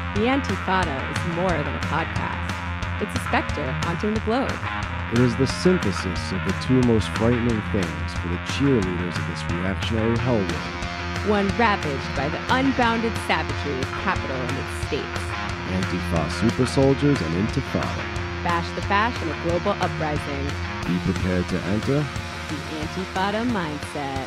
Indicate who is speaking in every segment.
Speaker 1: The Antifada is more than a podcast. It's a specter haunting the globe.
Speaker 2: It is the synthesis of the two most frightening things for the cheerleaders of this reactionary hellworld.
Speaker 1: One ravaged by the unbounded savagery of capital and its states.
Speaker 2: Antifa super soldiers and Intifada.
Speaker 1: Bash the bash in a global uprising.
Speaker 2: Be prepared to enter
Speaker 1: The Antifada mindset.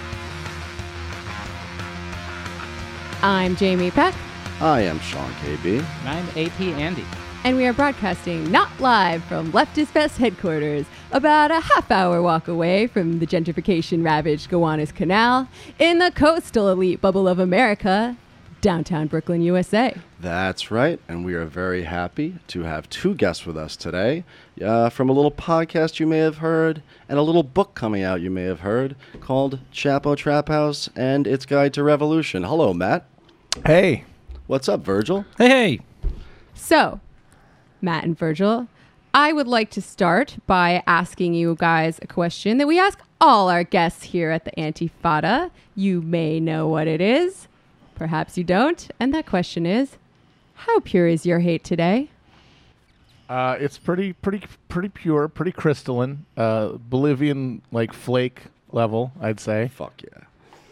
Speaker 1: I'm Jamie Peck,
Speaker 2: I am Sean KB.
Speaker 3: And I'm AP Andy.
Speaker 1: and we are broadcasting not live from Leftist Fest headquarters, about a half-hour walk away from the gentrification-ravaged Gowanus Canal in the coastal elite bubble of America, downtown Brooklyn, USA.
Speaker 2: That's right, and we are very happy to have two guests with us today from a little podcast you may have heard and a little book coming out you may have heard called Chapo Trap House and Its Guide to Revolution. Hello, Matt.
Speaker 4: Hey.
Speaker 2: What's up, Virgil?
Speaker 3: Hey.
Speaker 1: So, Matt and Virgil, I would like to start by asking you guys a question that we ask all our guests here at the Antifada. You may know what it is. Perhaps you don't. And that question is, how pure is your hate today?
Speaker 4: It's pretty pure, pretty crystalline. Bolivian, like, flake level, I'd say.
Speaker 2: Fuck yeah.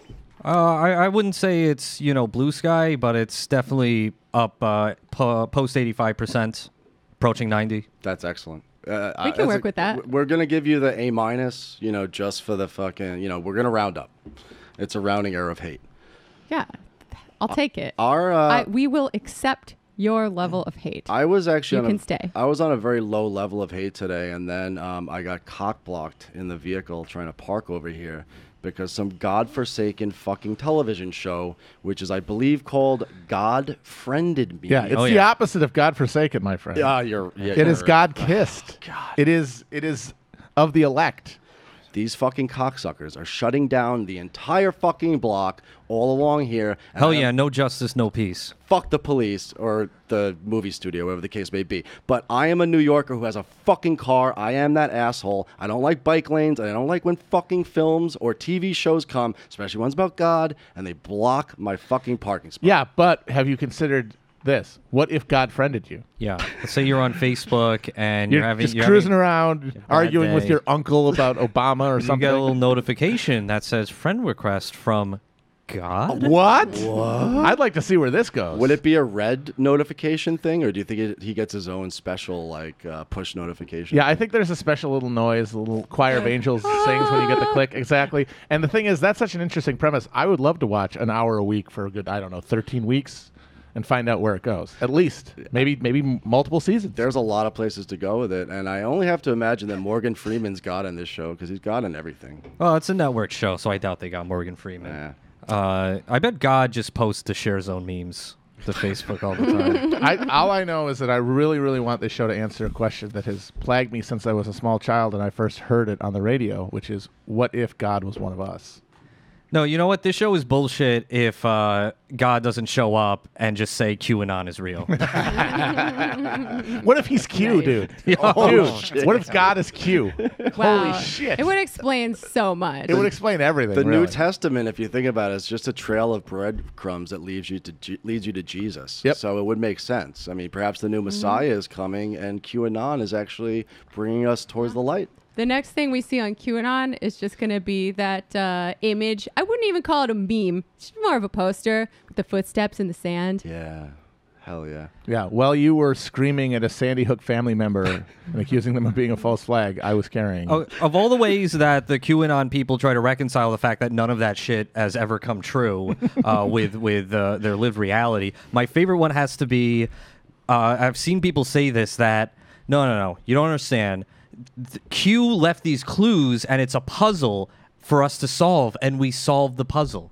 Speaker 3: I wouldn't say it's, blue sky, but it's definitely up post 85%, approaching 90.
Speaker 2: That's excellent.
Speaker 1: We can work with that.
Speaker 2: We're going to give you the A-, just for the fucking, we're going to round up. It's a rounding error of hate.
Speaker 1: Yeah, I'll take it.
Speaker 2: We
Speaker 1: we will accept your level of hate.
Speaker 2: I was actually
Speaker 1: You can stay.
Speaker 2: I was on a very low level of hate today, and then I got cock blocked in the vehicle trying to park over here because some godforsaken fucking television show, which is, I believe, called God Friended Me.
Speaker 4: Yeah, it's the opposite of God-forsaken, my friend. It is God-kissed.
Speaker 2: God.
Speaker 4: It is of the elect.
Speaker 2: These fucking cocksuckers are shutting down the entire fucking block all along here.
Speaker 3: Hell yeah, no justice, no peace.
Speaker 2: Fuck the police or the movie studio, whatever the case may be. But I am a New Yorker who has a fucking car. I am that asshole. I don't like bike lanes. And I don't like when fucking films or TV shows come, especially ones about God, and they block my fucking parking spot.
Speaker 4: Yeah, but have you considered this? What if God friended you?
Speaker 3: Yeah. Let's say you're on Facebook and
Speaker 4: You're just cruising around, arguing with your uncle about Obama or something.
Speaker 3: You get a little notification that says friend request from God.
Speaker 4: What? I'd like to see where this goes.
Speaker 2: Would it be a red notification thing, or do you think he gets his own special push notification?
Speaker 4: Yeah, I think there's a special little noise, a little choir of angels sings when you get the click. Exactly. And the thing is, that's such an interesting premise. I would love to watch an hour a week for a good, 13 weeks. And find out where it goes. At least. Maybe multiple seasons.
Speaker 2: There's a lot of places to go with it. And I only have to imagine that Morgan Freeman's God in this show, because he's God in everything.
Speaker 3: Well, it's a network show, so I doubt they got Morgan Freeman.
Speaker 2: Yeah.
Speaker 3: I bet God just posts to share his own memes to Facebook all the time.
Speaker 4: All I know is that I really, really want this show to answer a question that has plagued me since I was a small child and I first heard it on the radio, which is, what if God was one of us?
Speaker 3: No, you know what? This show is bullshit if God doesn't show up and just say QAnon is real.
Speaker 4: What if he's Q, dude?
Speaker 2: Shit.
Speaker 4: What if God is Q?
Speaker 1: Wow.
Speaker 4: Holy shit.
Speaker 1: It would explain so much.
Speaker 4: It would explain everything.
Speaker 2: The
Speaker 4: really.
Speaker 2: New Testament, if you think about it, is just a trail of breadcrumbs that leads you to Jesus.
Speaker 4: Yep.
Speaker 2: So it would make sense. I mean, perhaps the new Messiah is coming, and QAnon is actually bringing us towards the light.
Speaker 1: The next thing we see on QAnon is just going to be that image. I wouldn't even call it a meme. It's more of a poster with the footsteps in the sand.
Speaker 2: Yeah. Hell yeah.
Speaker 4: Yeah, while you were screaming at a Sandy Hook family member and accusing them of being a false flag, I was carrying.
Speaker 3: Of all the ways that the QAnon people try to reconcile the fact that none of that shit has ever come true with their lived reality, my favorite one has to be, I've seen people say this, that, no, you don't understand. Q left these clues, and it's a puzzle for us to solve, and we solved the puzzle.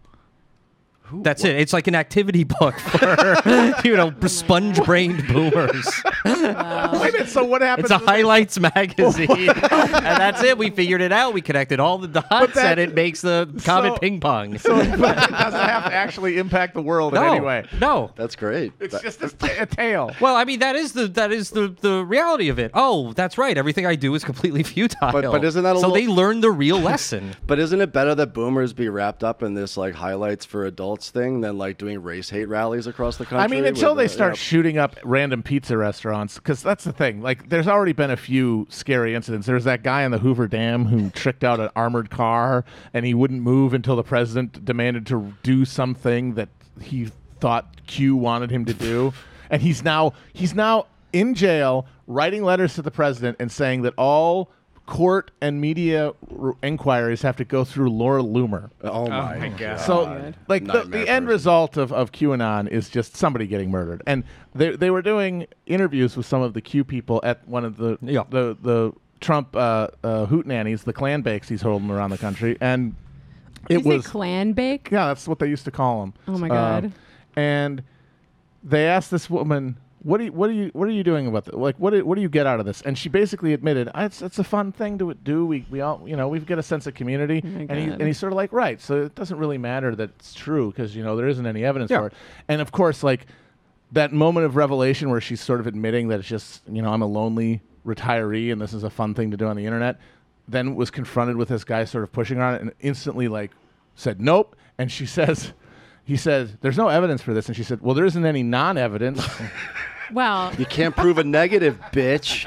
Speaker 3: That's it. It's like an activity book for, sponge-brained boomers.
Speaker 4: Wait a minute, so what happens?
Speaker 3: It's a highlights magazine, and that's it. We figured it out. We connected all the dots, and it makes the comet ping pong.
Speaker 4: So it doesn't have to actually impact the world in any way.
Speaker 3: No,
Speaker 2: That's great.
Speaker 4: It's just a tale.
Speaker 3: well, I mean, that is the reality of it. Oh, that's right. Everything I do is completely futile.
Speaker 2: But isn't that a
Speaker 3: so
Speaker 2: little-
Speaker 3: they learned the real lesson?
Speaker 2: But isn't it better that boomers be wrapped up in this like highlights for adults thing than like doing race hate rallies across the country?
Speaker 4: I mean, until
Speaker 2: with
Speaker 4: they
Speaker 2: the-
Speaker 4: start shooting up random pizza restaurants, because that's the thing. Like, there's already been a few scary incidents. There's that guy on the Hoover Dam who tricked out an armored car, and he wouldn't move until the president demanded to do something that he thought Q wanted him to do, and he's now in jail writing letters to the president and saying that all court and media inquiries have to go through Laura Loomer.
Speaker 2: Oh my god!
Speaker 4: So, like, the end result of QAnon is just somebody getting murdered. And they were doing interviews with some of the Q people at one of the Trump hootenannies, the clan bakes he's holding around the country, and it was
Speaker 1: clan bake.
Speaker 4: yeah, that's what they used to call them.
Speaker 1: Oh my god!
Speaker 4: And they asked this woman, What are you doing about it? Like, what do you get out of this? And she basically admitted, it's a fun thing to do. We all, we've got a sense of community. And he's sort of like, right. So it doesn't really matter that it's true because, there isn't any evidence for it. And of course, like that moment of revelation where she's sort of admitting that it's just, I'm a lonely retiree and this is a fun thing to do on the internet, then was confronted with this guy sort of pushing her on it and instantly like said, nope. And he says, there's no evidence for this. And she said, well, there isn't any non-evidence.
Speaker 1: Well,
Speaker 2: you can't prove a negative, bitch.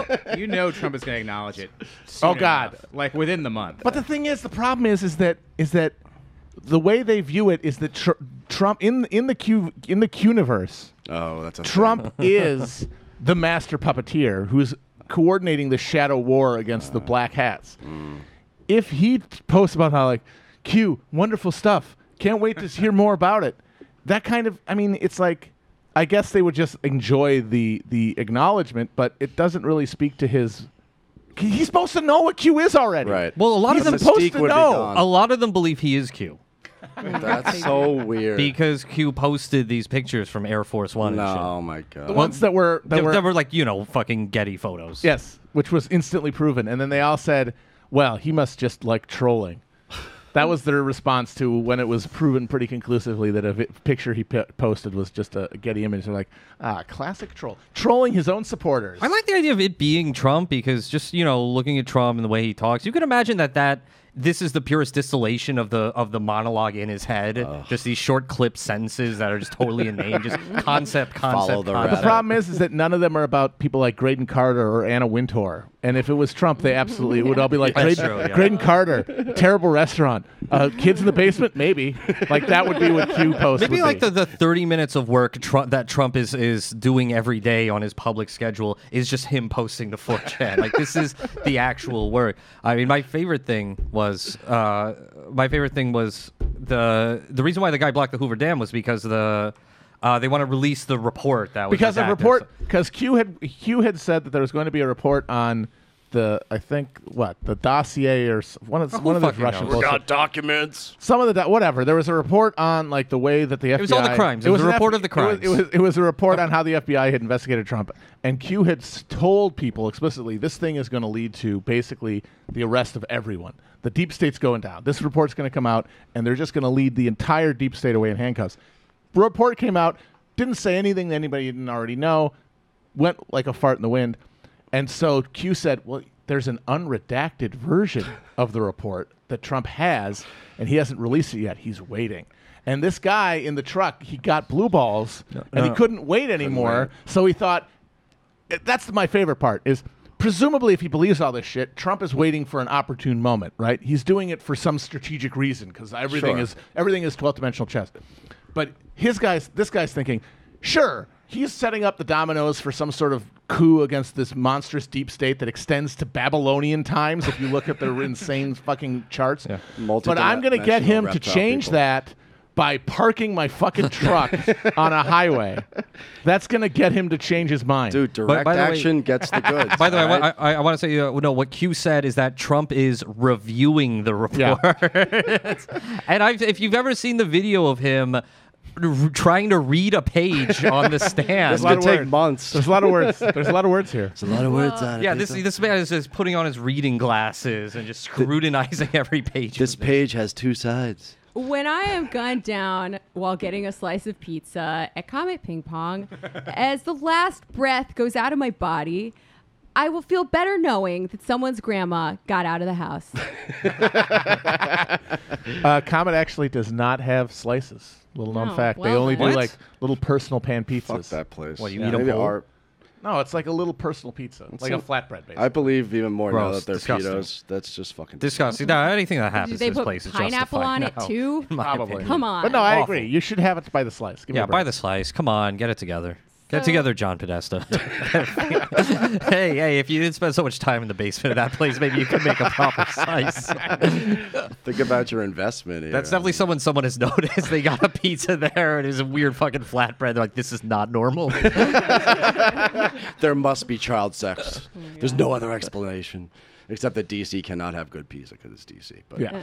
Speaker 5: Trump is going to acknowledge it.
Speaker 4: Oh God!
Speaker 5: Enough, like within the month.
Speaker 4: But the thing is, the problem is that the way they view it is that Trump in the Q-universe.
Speaker 2: Oh, that's a
Speaker 4: Trump is the master puppeteer who's coordinating the shadow war against the black hats. If he posts about how like Q, wonderful stuff, can't wait to hear more about it. That kind of, it's like. I guess they would just enjoy the acknowledgement, but it doesn't really speak to his. He's supposed to know what Q is already.
Speaker 2: Right.
Speaker 3: Well, a lot of them
Speaker 4: supposed to know.
Speaker 3: A lot of them believe he is Q.
Speaker 2: That's so weird.
Speaker 3: Because Q posted these pictures from Air Force One.
Speaker 2: No,
Speaker 3: and shit.
Speaker 2: oh my god.
Speaker 4: The ones that were
Speaker 3: like fucking Getty photos.
Speaker 4: Yes, which was instantly proven, and then they all said, "Well, he must just like trolling." That was their response to when it was proven pretty conclusively that a picture he posted was just a Getty image. They're like, classic troll. Trolling his own supporters.
Speaker 3: I like the idea of it being Trump because just, looking at Trump and the way he talks, you can imagine that this is the purest distillation of the monologue in his head. Just these short clip sentences that are just totally inane. Just concept.
Speaker 2: Follow the
Speaker 4: The problem is that none of them are about people like Graydon Carter or Anna Wintour. And if it was Trump, they absolutely would all be like, Graydon Carter, terrible restaurant. Kids in the basement, maybe. Like that would be what Q posts.
Speaker 3: Maybe
Speaker 4: would
Speaker 3: like
Speaker 4: be.
Speaker 3: the 30 minutes of work that Trump is doing every day on his public schedule is just him posting to 4chan. Like this is the actual work. I mean, my favorite thing was the reason why the guy blocked the Hoover Dam was because they want to release the report that was
Speaker 4: because Q had said that there was going to be a report on the dossier or one of those Russian
Speaker 2: We got documents.
Speaker 4: some of the whatever. There was a report on like the way that the FBI.
Speaker 3: It was all the crimes. It was a report of the crimes.
Speaker 4: It was a report on how the FBI had investigated Trump, and Q had told people explicitly this thing is going to lead to basically the arrest of everyone. The deep state's going down. This report's going to come out, and they're just going to lead the entire deep state away in handcuffs. Report came out, didn't say anything that anybody didn't already know, went like a fart in the wind. And so Q said, well, there's an unredacted version of the report that Trump has, and he hasn't released it yet. He's waiting. And this guy in the truck, he got blue balls, and he couldn't wait anymore. So he thought, that's my favorite part, is presumably if he believes all this shit, Trump is waiting for an opportune moment, right? He's doing it for some strategic reason, because everything is 12th dimensional chess. But this guy's thinking, sure, he's setting up the dominoes for some sort of coup against this monstrous deep state that extends to Babylonian times if you look at their insane fucking charts. Yeah. But I'm going to get him to change that by parking my fucking truck on a highway. That's going to get him to change his mind.
Speaker 2: Dude, direct action gets the goods.
Speaker 3: By the way, I want to say, what Q said is that Trump is reviewing the report.
Speaker 4: Yeah.
Speaker 3: And if you've ever seen the video of him trying to read a page on the stand.
Speaker 2: This could take months.
Speaker 4: There's a lot of words. There's a lot of words here.
Speaker 2: There's a lot of words on it.
Speaker 3: Yeah, this man is just putting on his reading glasses and just scrutinizing every page.
Speaker 2: This page has two sides.
Speaker 1: When I am gunned down while getting a slice of pizza at Comet Ping Pong, as the last breath goes out of my body, I will feel better knowing that someone's grandma got out of the house.
Speaker 4: Comet actually does not have slices. Little known
Speaker 1: No,
Speaker 4: fact. They
Speaker 1: well
Speaker 4: only
Speaker 1: then.
Speaker 4: do like little personal pan pizzas.
Speaker 2: Fuck that place.
Speaker 3: What, you
Speaker 2: Yeah.
Speaker 3: eat 'em
Speaker 2: Maybe
Speaker 3: whole?
Speaker 2: our-
Speaker 4: No, it's like a little personal pizza. Like a flatbread, basically.
Speaker 2: I believe even more now
Speaker 3: Gross,
Speaker 2: that they're
Speaker 3: disgusting.
Speaker 2: pedos. That's just fucking
Speaker 3: Disgusting. No, anything that
Speaker 1: Do
Speaker 3: happens
Speaker 1: they
Speaker 3: to this
Speaker 1: put
Speaker 3: place is
Speaker 1: pineapple
Speaker 3: justified
Speaker 1: on it
Speaker 3: now,
Speaker 1: too?
Speaker 3: in my
Speaker 4: Probably.
Speaker 3: opinion.
Speaker 1: Come on.
Speaker 4: But no, I
Speaker 3: Awful.
Speaker 4: agree. You should have it by the slice. Give me
Speaker 3: Yeah,
Speaker 4: a
Speaker 3: buy
Speaker 4: break.
Speaker 3: the slice. Come on, get it together. Get it
Speaker 1: So-
Speaker 3: together, John Podesta. hey, if you didn't spend so much time in the basement of that place, maybe you could make a proper slice.
Speaker 2: Think about your investment here.
Speaker 3: That's definitely someone has noticed. They got a pizza there and it was a weird fucking flatbread. They're like, this is not normal.
Speaker 2: There must be child sex. There's no other explanation. Except that DC cannot have good pizza because it's DC. But
Speaker 4: Yeah.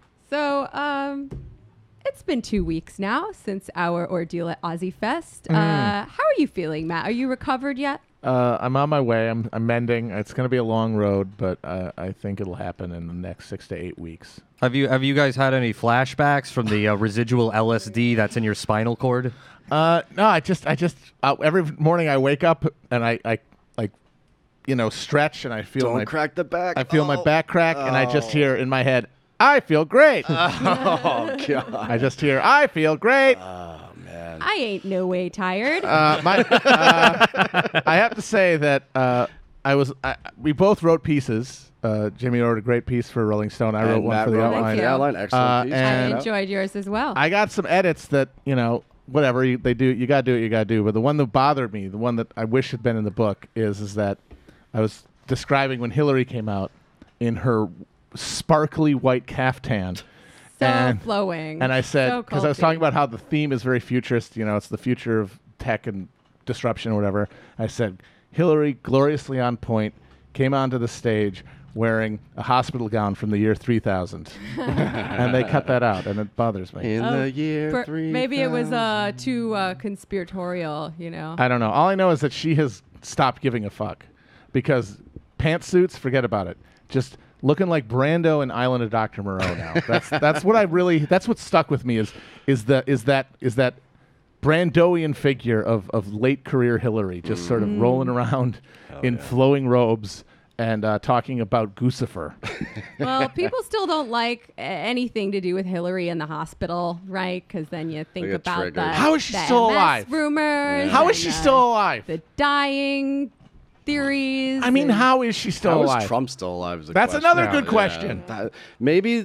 Speaker 1: So, it's been 2 weeks now since our ordeal at Aussie Fest. How are you feeling, Matt? Are you recovered yet?
Speaker 4: I'm on my way. I'm mending. It's going to be a long road, but I think it'll happen in the next 6 to 8 weeks.
Speaker 3: Have you guys had any flashbacks from the residual LSD that's in your spinal cord?
Speaker 4: No, I just every morning I wake up and I like, stretch and I feel
Speaker 2: don't
Speaker 4: my
Speaker 2: crack the back.
Speaker 4: I feel my back crack and I just hear in my head, I feel great.
Speaker 2: Oh god.
Speaker 4: I just hear, I feel great.
Speaker 2: Oh man.
Speaker 1: I ain't no way tired.
Speaker 4: I have to say that we both wrote pieces. Jamie wrote a great piece for Rolling Stone. I wrote
Speaker 2: And
Speaker 4: one
Speaker 2: Matt
Speaker 4: for the
Speaker 2: wrote one
Speaker 4: outline.
Speaker 2: for the outline. Excellent piece.
Speaker 1: I
Speaker 4: and-
Speaker 1: enjoyed yours as well.
Speaker 4: I got some edits that, whatever they do, you gotta do what you gotta do. But the one that bothered me, the one that I wish had been in the book, is that I was describing when Hillary came out in her sparkly white caftan.
Speaker 1: so flowing.
Speaker 4: And I said,
Speaker 1: So
Speaker 4: because I was
Speaker 1: culty.
Speaker 4: talking about how the theme is very futurist, it's the future of tech and disruption or whatever. I said, Hillary, gloriously on point, came onto the stage wearing a hospital gown from the year 3000. And they cut that out, and it bothers me.
Speaker 2: In the year 3000.
Speaker 1: Maybe it was too conspiratorial,
Speaker 4: I don't know. All I know is that she has stopped giving a fuck. Because pantsuits, forget about it. Just looking like Brando in Island of Dr. Moreau now. That's what stuck with me is that Brandoian figure of late career Hillary just sort of rolling around in flowing robes and talking about Guccifer.
Speaker 1: Well, people still don't like anything to do with Hillary in the hospital, right? Because then you think
Speaker 2: get
Speaker 1: about
Speaker 2: triggered.
Speaker 1: the
Speaker 4: How is she
Speaker 1: the
Speaker 4: still
Speaker 1: MS
Speaker 4: alive?
Speaker 1: rumors.
Speaker 4: How is
Speaker 1: and,
Speaker 4: she still alive?
Speaker 1: The dying theories.
Speaker 4: I mean,
Speaker 1: and-
Speaker 4: how is she still
Speaker 2: How
Speaker 4: alive?
Speaker 2: is Trump still alive? Is a
Speaker 4: That's
Speaker 2: question.
Speaker 4: another Yeah. good question.
Speaker 2: Maybe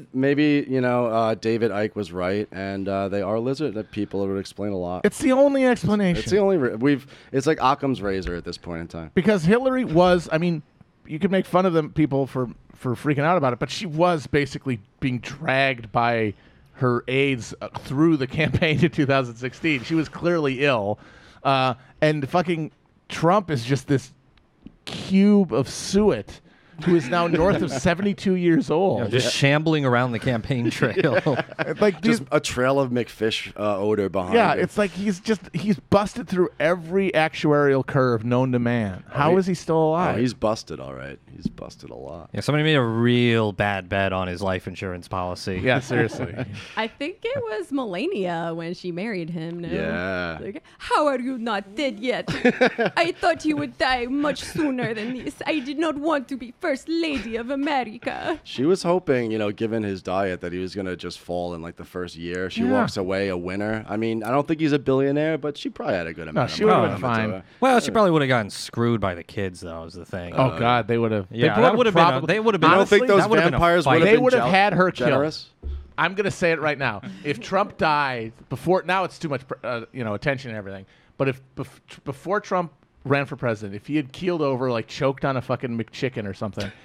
Speaker 2: David Icke was right, and they are lizard. That people would explain a lot.
Speaker 4: It's the only explanation.
Speaker 2: It's the only It's like Occam's razor at this point in time.
Speaker 4: Because Hillary was, you could make fun of them people for freaking out about it, but she was basically being dragged by her aides through the campaign in 2016. She was clearly ill. And fucking Trump is just this cube of suet who is now north of 72 years old.
Speaker 3: Just shambling around the campaign trail.
Speaker 4: Like
Speaker 2: Just a trail of McFish odor behind.
Speaker 4: yeah,
Speaker 2: him.
Speaker 4: it's like he's busted through every actuarial curve known to man. How is he still
Speaker 2: Oh,
Speaker 4: alive?
Speaker 2: he's busted, all right. He's busted a lot.
Speaker 3: Yeah, somebody made a real bad bet on his life insurance policy.
Speaker 4: yeah, seriously.
Speaker 1: I think it was Melania when she married him. No?
Speaker 2: Yeah.
Speaker 1: Like, how are you not dead yet? I thought you would die much sooner than this. I did not want to be First Lady of America.
Speaker 2: She was hoping, given his diet, that he was going to just fall in like the first year. She walks away a winner. I mean, I don't think he's a billionaire, but she probably had a good amount
Speaker 4: she
Speaker 2: of money.
Speaker 4: would've been
Speaker 2: coming to
Speaker 4: fine.
Speaker 2: her.
Speaker 3: Well, she probably would have gotten screwed by the kids, though, is the thing.
Speaker 4: Oh God, they would have.
Speaker 3: Yeah, that would have been. They would have been.
Speaker 2: I don't think those
Speaker 3: that would have been a
Speaker 2: vampires
Speaker 3: fight.
Speaker 2: would have
Speaker 4: They
Speaker 2: been
Speaker 4: would have had her killed.
Speaker 2: generous.
Speaker 4: I'm going to say it right now. If Trump died before, now it's too much, attention and everything. But if before Trump ran for president, if he had keeled over, like choked on a fucking McChicken or something,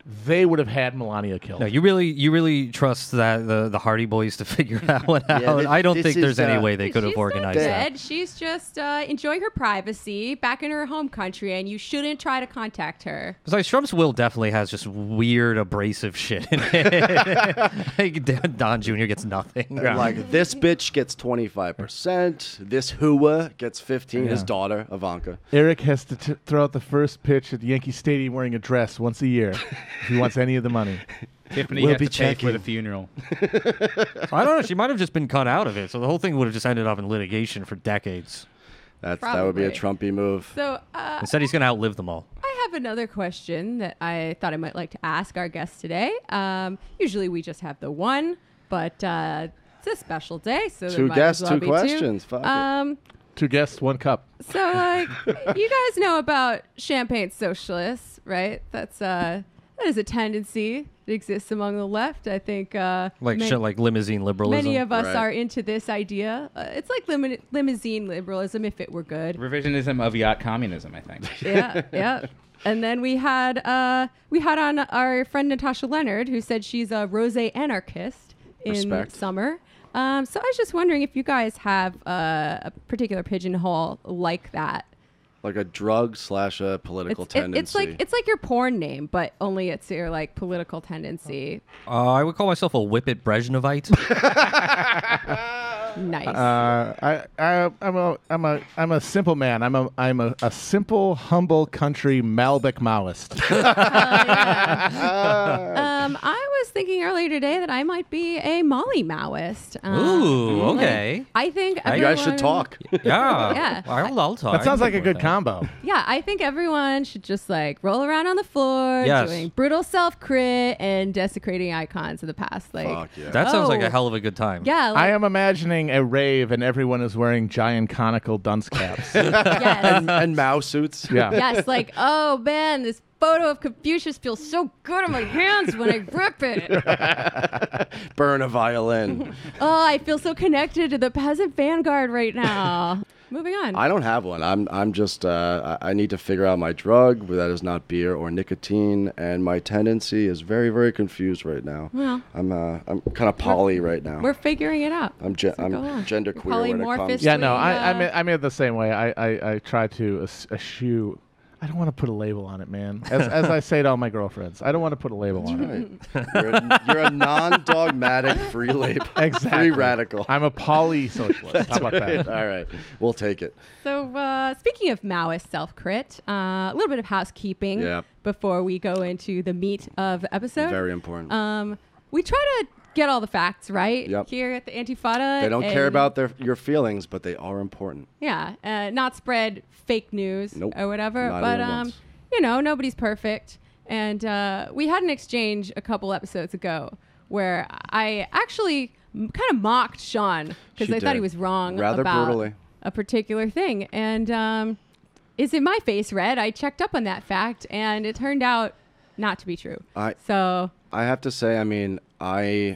Speaker 4: they would have had Melania killed.
Speaker 3: No, you really trust that the Hardy Boys to figure that one out. I don't think there's any way they could have organized that.
Speaker 1: She's just enjoying her privacy back in her home country, and you shouldn't try to contact her.
Speaker 3: Besides, Trump's will definitely has just weird, abrasive shit in it. Don Jr. gets nothing.
Speaker 2: Like, this bitch gets 25%. This hua gets 15. His daughter, Ivanka.
Speaker 4: Eric has to throw out the first pitch at Yankee Stadium wearing a dress once a year if he wants any of the money.
Speaker 5: Tiffany
Speaker 2: We'll
Speaker 5: has
Speaker 2: be
Speaker 5: to pay
Speaker 2: checking.
Speaker 5: for the funeral.
Speaker 3: I don't know. She might have just been cut out of it, so the whole thing would have just ended up in litigation for decades.
Speaker 2: That would be a
Speaker 1: Probably.
Speaker 2: Trumpy move.
Speaker 1: So
Speaker 3: Instead, he's going to outlive them all.
Speaker 1: I have another question that I thought I might like to ask our guests today. Usually we just have the one, but it's a special day, so there
Speaker 2: Two
Speaker 1: might
Speaker 2: guests,
Speaker 1: as well
Speaker 2: two
Speaker 1: be
Speaker 2: questions. Fuck it.
Speaker 4: 2 guests, 1 cup.
Speaker 1: So, like, you guys know about champagne socialists, right? That is a tendency that exists among the left. I think
Speaker 3: Shit like limousine liberalism.
Speaker 1: many of us
Speaker 2: Right.
Speaker 1: are into this idea. It's like limousine liberalism if it were good.
Speaker 5: Revisionism of yacht communism, I think.
Speaker 1: Yeah. And then we had on our friend Natasha Leonard, who said she's a rose anarchist in
Speaker 2: Respect.
Speaker 1: summer. So I was just wondering if you guys have a particular pigeonhole like that.
Speaker 2: Like a drug / a political tendency.
Speaker 1: It's like your porn name, but only it's your like political tendency.
Speaker 3: I would call myself a Whippet Brezhnevite.
Speaker 1: Nice.
Speaker 4: I'm a simple man. I'm a simple, humble country Malbec Maoist.
Speaker 1: I was thinking earlier today that I might be a Molly Maoist.
Speaker 3: Ooh, okay.
Speaker 1: I think
Speaker 2: you guys should talk.
Speaker 3: Yeah.
Speaker 1: Yeah.
Speaker 3: I'll talk.
Speaker 4: That sounds
Speaker 3: I
Speaker 4: like a
Speaker 3: can
Speaker 4: good
Speaker 3: support
Speaker 4: combo.
Speaker 1: Yeah, I think everyone should just like roll around on the floor,
Speaker 3: Yes.
Speaker 1: doing brutal self-crit and desecrating icons of the past. Like,
Speaker 2: Fuck yeah.
Speaker 3: That sounds like
Speaker 1: Oh.
Speaker 3: a hell of a good time.
Speaker 1: yeah,
Speaker 4: I
Speaker 1: like,
Speaker 4: am imagining a rave and everyone is wearing giant conical dunce caps.
Speaker 1: yes,
Speaker 2: And Mao suits.
Speaker 4: Yeah.
Speaker 1: yes, like, oh man, this photo of Confucius feels so good on my hands when I grip it.
Speaker 2: Burn a violin.
Speaker 1: Oh, I feel so connected to the peasant vanguard right now. Moving on.
Speaker 2: I don't have one. I'm just I need to figure out my drug, but that is not beer or nicotine, and my tendency is very, very confused right now.
Speaker 1: Well,
Speaker 2: I'm kind of poly right now.
Speaker 1: we're figuring it out.
Speaker 2: I'm
Speaker 1: Go on.
Speaker 2: genderqueer when it
Speaker 1: Polymorphous.
Speaker 2: comes.
Speaker 4: Yeah, no, I'm the same way. I try to eschew. I don't want to put a label on it, man. As I say to all my girlfriends, I don't want to put a label on it.
Speaker 2: Right. You're a non-dogmatic free label.
Speaker 4: Exactly.
Speaker 2: Free radical.
Speaker 4: I'm a poly-socialist. How about that?
Speaker 2: All right, we'll take it.
Speaker 1: So, speaking of Maoist self-crit, a little bit of housekeeping
Speaker 2: Yep.
Speaker 1: before we go into the meat of the episode.
Speaker 2: Very important.
Speaker 1: We try to get all the facts right
Speaker 2: Yep.
Speaker 1: here at the Antifada.
Speaker 2: They don't care
Speaker 1: and-
Speaker 2: about your feelings, but they are important.
Speaker 1: Yeah, not spread fake news
Speaker 2: Nope.
Speaker 1: or whatever.
Speaker 2: Not
Speaker 1: But
Speaker 2: even once.
Speaker 1: nobody's perfect, and we had an exchange a couple episodes ago where I actually kind of mocked Sean because
Speaker 2: She
Speaker 1: I thought he
Speaker 2: did.
Speaker 1: was wrong
Speaker 2: Rather
Speaker 1: about
Speaker 2: brutally.
Speaker 1: a particular thing, and is in my face red? I checked up on that fact, and it turned out not to be true. So
Speaker 2: I have to say, I mean, I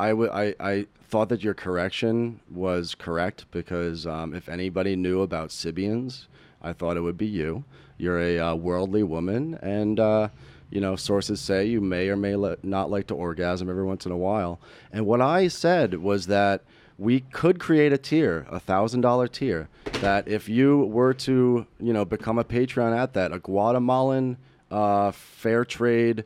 Speaker 2: thought that your correction was correct because if anybody knew about Sibians, I thought it would be you. You're a worldly woman, and sources say you may or may not like to orgasm every once in a while. And what I said was that we could create a tier, $1,000 tier, that if you were to, become a Patreon at that, a Guatemalan fair trade,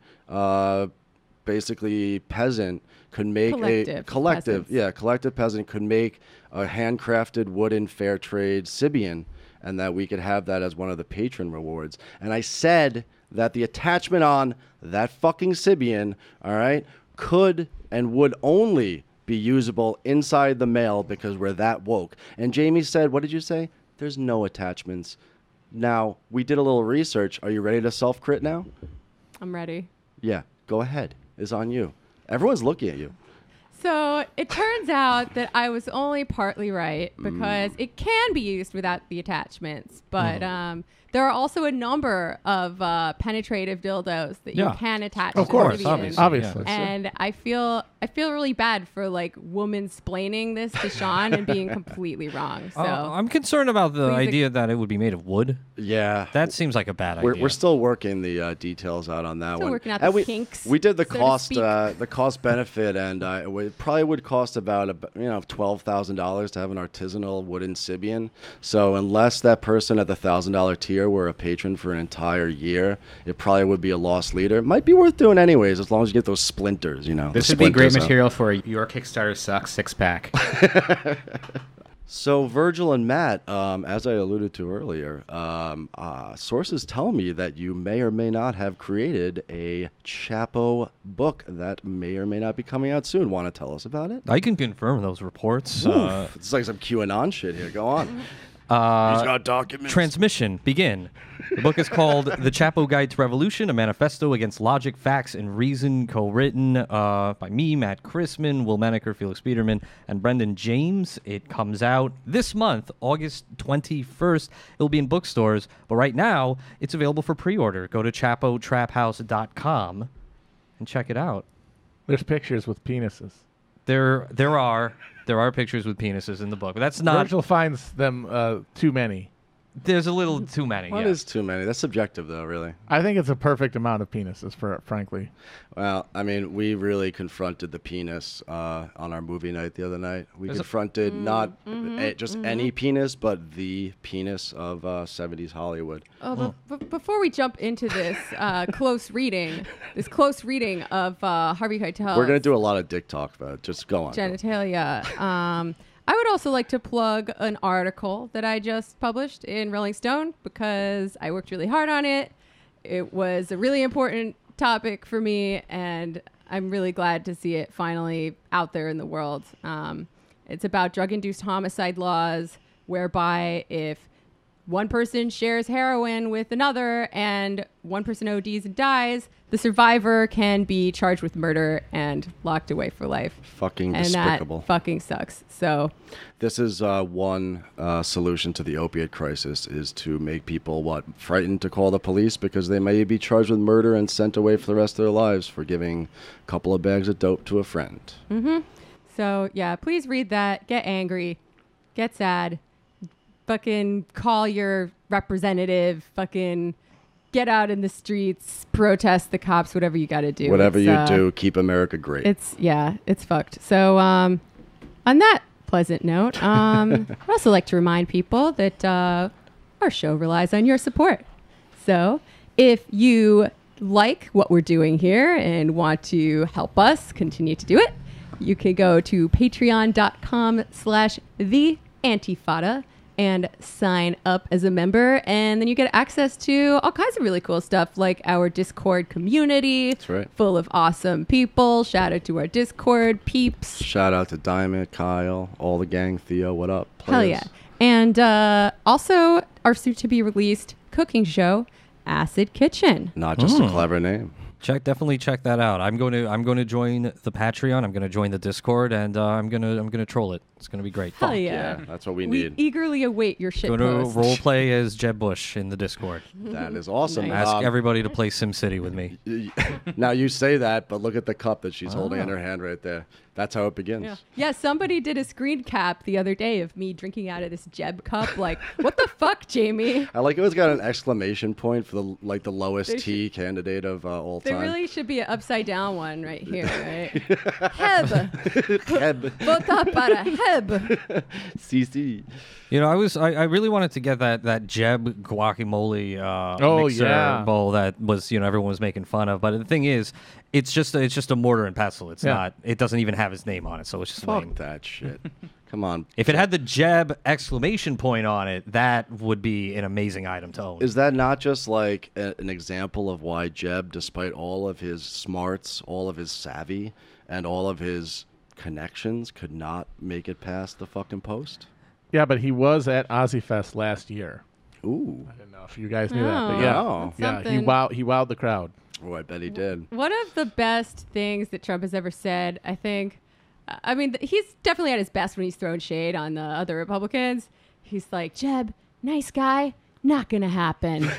Speaker 2: basically peasant could make collective peasant could make a handcrafted wooden fair trade Sibian, and that we could have that as one of the patron rewards. And I said that the attachment on that fucking Sibian, all right, could and would only be usable inside the mail because we're that woke. And Jamie said, what did you say? There's no attachments. Now, we did a little research. Are you ready to self-crit now?
Speaker 1: I'm ready.
Speaker 2: Yeah, go ahead. It's on you. Everyone's looking at you.
Speaker 1: So it turns out that I was only partly right because it can be used without the attachments. But there are also a number of penetrative dildos that you
Speaker 3: Yeah.
Speaker 1: can attach
Speaker 4: Of
Speaker 1: to
Speaker 4: course,
Speaker 1: the Vivian.
Speaker 4: obviously.
Speaker 1: And I feel really bad for like woman-splaining this to Sean and being completely wrong. So
Speaker 3: I'm concerned about the
Speaker 1: Please
Speaker 3: idea that it would be made of wood.
Speaker 2: Yeah.
Speaker 3: That seems like a bad idea.
Speaker 2: We're still working the details out on that
Speaker 1: Still
Speaker 2: one.
Speaker 1: working out
Speaker 2: And
Speaker 1: the kinks,
Speaker 2: We did the
Speaker 1: so to
Speaker 2: cost,
Speaker 1: speak.
Speaker 2: the cost benefit, and it probably would cost about $12,000 to have an artisanal wooden Sibian. So unless that person at the $1,000 tier were a patron for an entire year, it probably would be a lost leader. Might be worth doing anyways, as long as you get those splinters.
Speaker 5: This
Speaker 2: the
Speaker 5: would be great
Speaker 2: splinters out.
Speaker 5: material for your Kickstarter sucks 6-pack.
Speaker 2: So Virgil and Matt, as I alluded to earlier, sources tell me that you may or may not have created a Chapo book that may or may not be coming out soon. Want to tell us about it?
Speaker 3: I can confirm those reports.
Speaker 2: Oof, it's like some QAnon shit here. Go on. He's got documents.
Speaker 3: Transmission, begin. The book is called The Chapo Guide to Revolution, a Manifesto Against Logic, Facts, and Reason, co-written by me, Matt Christman, Will Menaker, Felix Biederman, and Brendan James. It comes out this month, August 21st. It'll be in bookstores, but right now, it's available for pre-order. Go to chapotraphouse.com and check it out.
Speaker 4: There's pictures with penises.
Speaker 3: There are pictures with penises in the book, but that's not...
Speaker 4: Virgil finds them too many.
Speaker 3: There's a little too many.
Speaker 2: What
Speaker 3: yeah.
Speaker 2: is too many? That's subjective, though, really.
Speaker 4: I think it's a perfect amount of penises, frankly.
Speaker 2: Well, I mean, we really confronted the penis on our movie night the other night. We confronted not just any penis, but the penis of 70s Hollywood.
Speaker 1: Oh, but before we jump into this close reading of Harvey Keitel,
Speaker 2: We're going to do a lot of dick talk about it. Just go on.
Speaker 1: genitalia. I would also like to plug an article that I just published in Rolling Stone because I worked really hard on it. It was a really important topic for me, and I'm really glad to see it finally out there in the world. It's about drug-induced homicide laws, whereby if one person shares heroin with another and one person ODs and dies, the survivor can be charged with murder and locked away for life.
Speaker 2: Fucking
Speaker 1: And
Speaker 2: despicable.
Speaker 1: that fucking sucks. So
Speaker 2: This is one solution to the opiate crisis, is to make people, frightened to call the police because they may be charged with murder and sent away for the rest of their lives for giving a couple of bags of dope to a friend.
Speaker 1: So, yeah, please read that. Get angry. Get sad. Fucking call your representative. Fucking get out in the streets. Protest the cops. Whatever you got to do.
Speaker 2: Whatever you do, keep America great.
Speaker 1: It's fucked. So, on that pleasant note, I'd also like to remind people that our show relies on your support. So, if you like what we're doing here and want to help us continue to do it, you can go to patreon.com/theantifada and sign up as a member, and then you get access to all kinds of really cool stuff like our Discord community.
Speaker 2: That's right.
Speaker 1: Full of awesome people. Shout out to our Discord peeps.
Speaker 2: Shout out to Diamond, Kyle, all the gang, Theo, what up?
Speaker 1: Hell
Speaker 2: players?
Speaker 1: yeah. And also our soon-to-be released cooking show, Acid Kitchen.
Speaker 2: Not just a clever name.
Speaker 3: Definitely check that out. I'm going to join the Patreon. I'm going to join the Discord, and I'm going to troll it. It's going to be great.
Speaker 1: Hell yeah.
Speaker 2: That's what we
Speaker 1: We
Speaker 2: need.
Speaker 1: eagerly await your shit
Speaker 3: Going to
Speaker 1: post.
Speaker 3: role play as Jeb Bush in the Discord.
Speaker 2: That is awesome.
Speaker 1: Nice.
Speaker 3: Ask everybody to play SimCity with me.
Speaker 2: Now you say that, but look at the cup that she's holding in her hand right there. That's how it begins.
Speaker 1: Yeah, somebody did a screen cap the other day of me drinking out of this Jeb cup. Like, what the fuck, Jamie?
Speaker 2: I like it was got an exclamation point for the lowest T candidate of all
Speaker 1: There
Speaker 2: time.
Speaker 1: really should be an upside down one right here, right? Heb.
Speaker 2: Heb.
Speaker 1: Vota para Heb.
Speaker 2: CC.
Speaker 3: You know, I really wanted to get that Jeb guacamole mixer
Speaker 4: yeah.
Speaker 3: bowl that was, everyone was making fun of. But the thing is, it's just a mortar and pestle. It's not. It doesn't even have his name on it, so it's just
Speaker 2: Fuck
Speaker 3: lame.
Speaker 2: that shit. Come on.
Speaker 3: If it had the Jeb exclamation point on it, that would be an amazing item to own.
Speaker 2: Is that not just like an example of why Jeb, despite all of his smarts, all of his savvy, and all of his connections, could not make it past the fucking post?
Speaker 4: Yeah, but he was at OzzyFest last year.
Speaker 2: Ooh.
Speaker 4: I don't know if you guys knew that, but
Speaker 1: Oh,
Speaker 4: yeah,
Speaker 2: Oh.
Speaker 1: that's
Speaker 4: he
Speaker 1: something.
Speaker 4: he wowed the crowd.
Speaker 2: Oh, I bet he did.
Speaker 1: One of the best things that Trump has ever said, I think. I mean, he's definitely at his best when he's throwing shade on the other Republicans. He's like, Jeb, nice guy, not gonna happen.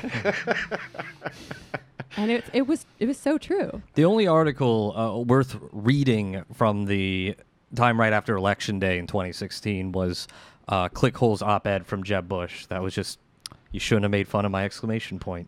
Speaker 1: And it was so true.
Speaker 3: The only article worth reading from the time right after Election Day in 2016 was Clickhole's op-ed from Jeb Bush. That was just, you shouldn't have made fun of my exclamation point.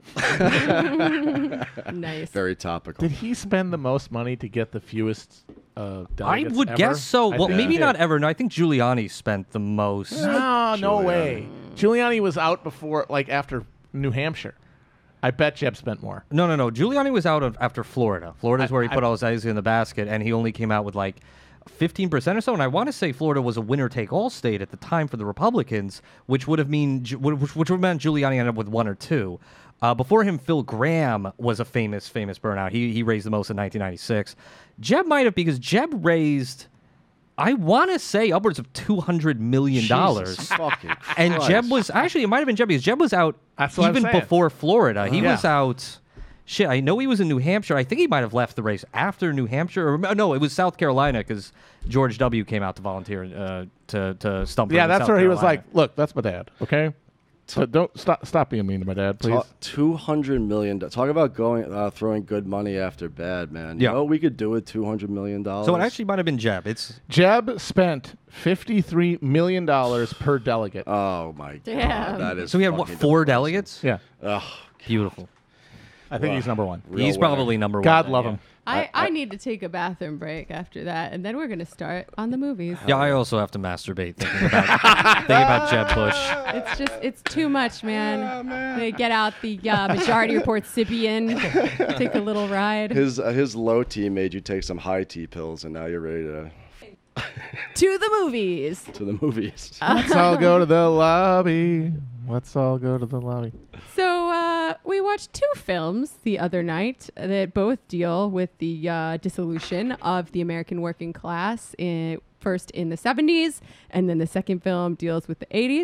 Speaker 1: Nice.
Speaker 2: Very topical.
Speaker 4: Did he spend the most money to get the fewest
Speaker 3: I
Speaker 4: delegates
Speaker 3: would
Speaker 4: ever?
Speaker 3: guess so.
Speaker 4: I
Speaker 3: Well,
Speaker 4: think
Speaker 3: maybe
Speaker 4: he
Speaker 3: not
Speaker 4: did.
Speaker 3: ever. No, I think Giuliani spent the most.
Speaker 4: No
Speaker 2: Giuliani.
Speaker 4: way. Giuliani was out before, like after New Hampshire. I bet Jeb spent more.
Speaker 3: No. Giuliani was out after Florida. Florida's where he put all his eggs in the basket, and he only came out with like 15% or so. And I want to say Florida was a winner-take-all state at the time for the Republicans, which would have meant Giuliani ended up with 1 or 2. Before him, Phil Graham was a famous burnout. He raised the most in 1996. Jeb might have, because Jeb raised, I want to say, upwards of $200 million.
Speaker 2: Jesus fucking
Speaker 3: And
Speaker 2: Christ.
Speaker 3: Jeb was, actually, it might have been Jeb, because Jeb was out
Speaker 4: That's what I'm
Speaker 3: even
Speaker 4: saying.
Speaker 3: before Florida. He
Speaker 4: Yeah.
Speaker 3: was out, shit, I know he was in New Hampshire. I think he might have left the race after New Hampshire. Or, no, it was South Carolina, because George W. came out to volunteer to stump for him
Speaker 4: Yeah,
Speaker 3: in
Speaker 4: that's
Speaker 3: South
Speaker 4: where he was
Speaker 3: Carolina.
Speaker 4: like, "Look, that's my dad. Okay, so don't stop being mean to my dad, please."
Speaker 2: $200 million. Talk about throwing good money after bad, man. You
Speaker 3: Yeah.
Speaker 2: know what we could do with $200 million?
Speaker 3: So it actually might have been Jeb. It's
Speaker 4: Jeb spent $53 million per delegate.
Speaker 2: Oh my
Speaker 1: Damn.
Speaker 2: god, that is.
Speaker 3: so we had what,
Speaker 2: fucking
Speaker 3: 4
Speaker 2: depressing.
Speaker 3: delegates?
Speaker 4: Yeah,
Speaker 2: Ugh,
Speaker 3: Beautiful.
Speaker 4: I think he's number one.
Speaker 2: Real
Speaker 3: He's
Speaker 2: winner.
Speaker 3: probably number one.
Speaker 4: God
Speaker 3: then,
Speaker 4: love
Speaker 3: yeah.
Speaker 4: him.
Speaker 1: I need to take a bathroom break after that, and then we're gonna start on the movies.
Speaker 3: Yeah, I also have to masturbate thinking about Jeb Bush.
Speaker 1: It's too much, man. They get out the Majority Report Sibian, take a little ride
Speaker 2: His low tea made you take some high tea pills, and now you're ready
Speaker 1: to the movies.
Speaker 2: to the movies.
Speaker 4: Let's all go to the lobby. Let's all go to the lobby.
Speaker 1: So we watched 2 films the other night that both deal with the dissolution of the American working class. First in the 70s, and then the second film deals with the 80s.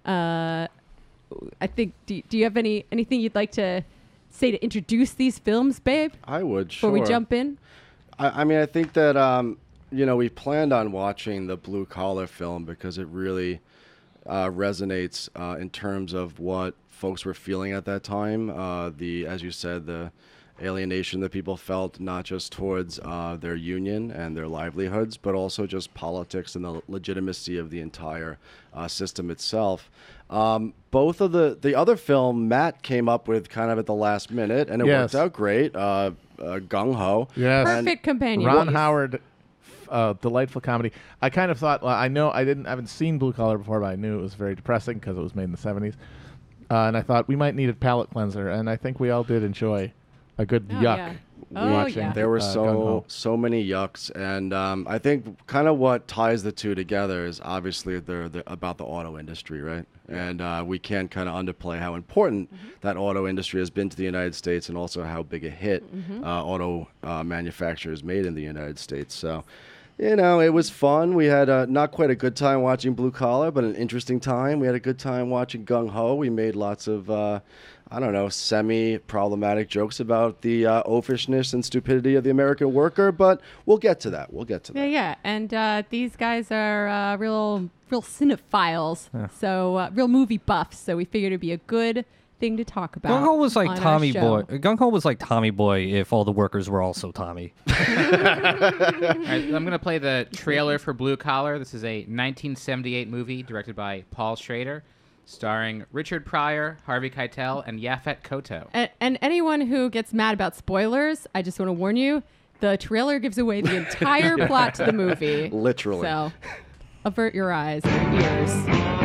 Speaker 1: I think. Do you have anything you'd like to say to introduce these films, babe?
Speaker 2: I would, sure.
Speaker 1: Before we jump in.
Speaker 2: I mean, I think that we planned on watching the blue collar film because it really resonates in terms of what folks were feeling at that time. As you said, the alienation that people felt, not just towards their union and their livelihoods, but also just politics and the legitimacy of the entire system itself. Both of the other film Matt came up with kind of at the last minute, and it
Speaker 4: Yes.
Speaker 2: worked out great. Gung Ho.
Speaker 4: Yes.
Speaker 1: Perfect companion.
Speaker 4: Ron
Speaker 1: piece.
Speaker 4: Howard, delightful comedy. I kind of thought, well, I haven't seen Blue Collar before, but I knew it was very depressing because it was made in the 70s. And I thought we might need a palate cleanser, and I think we all did enjoy a good
Speaker 1: Oh,
Speaker 4: yuck.
Speaker 1: yeah. Oh,
Speaker 4: watching,
Speaker 1: yeah.
Speaker 2: There were
Speaker 4: Gung-Ho.
Speaker 2: so many yucks, and I think kind of what ties the two together is obviously they're about the auto industry, right? And we can't kind of underplay how important that auto industry has been to the United States, and also how big a hit auto manufacturers made in the United States. So, it was fun. We had not quite a good time watching Blue Collar, but an interesting time. We had a good time watching Gung Ho. We made lots of semi-problematic jokes about the oafishness and stupidity of the American worker, but we'll get to that.
Speaker 1: Yeah. And these guys are real cinephiles, so real movie buffs. So we figured it'd be a good thing to talk about.
Speaker 3: Gung Ho was like
Speaker 1: on our
Speaker 3: Tommy
Speaker 1: show.
Speaker 3: Boy. Gung Ho was like Tommy Boy if all the workers were also Tommy.
Speaker 5: All right, I'm going to play the trailer for Blue Collar. This is a 1978 movie directed by Paul Schrader, starring Richard Pryor, Harvey Keitel, and Yaphet Kotto.
Speaker 1: And anyone who gets mad about spoilers, I just want to warn you, the trailer gives away the entire plot to the movie.
Speaker 2: Literally.
Speaker 1: So avert your eyes and your ears.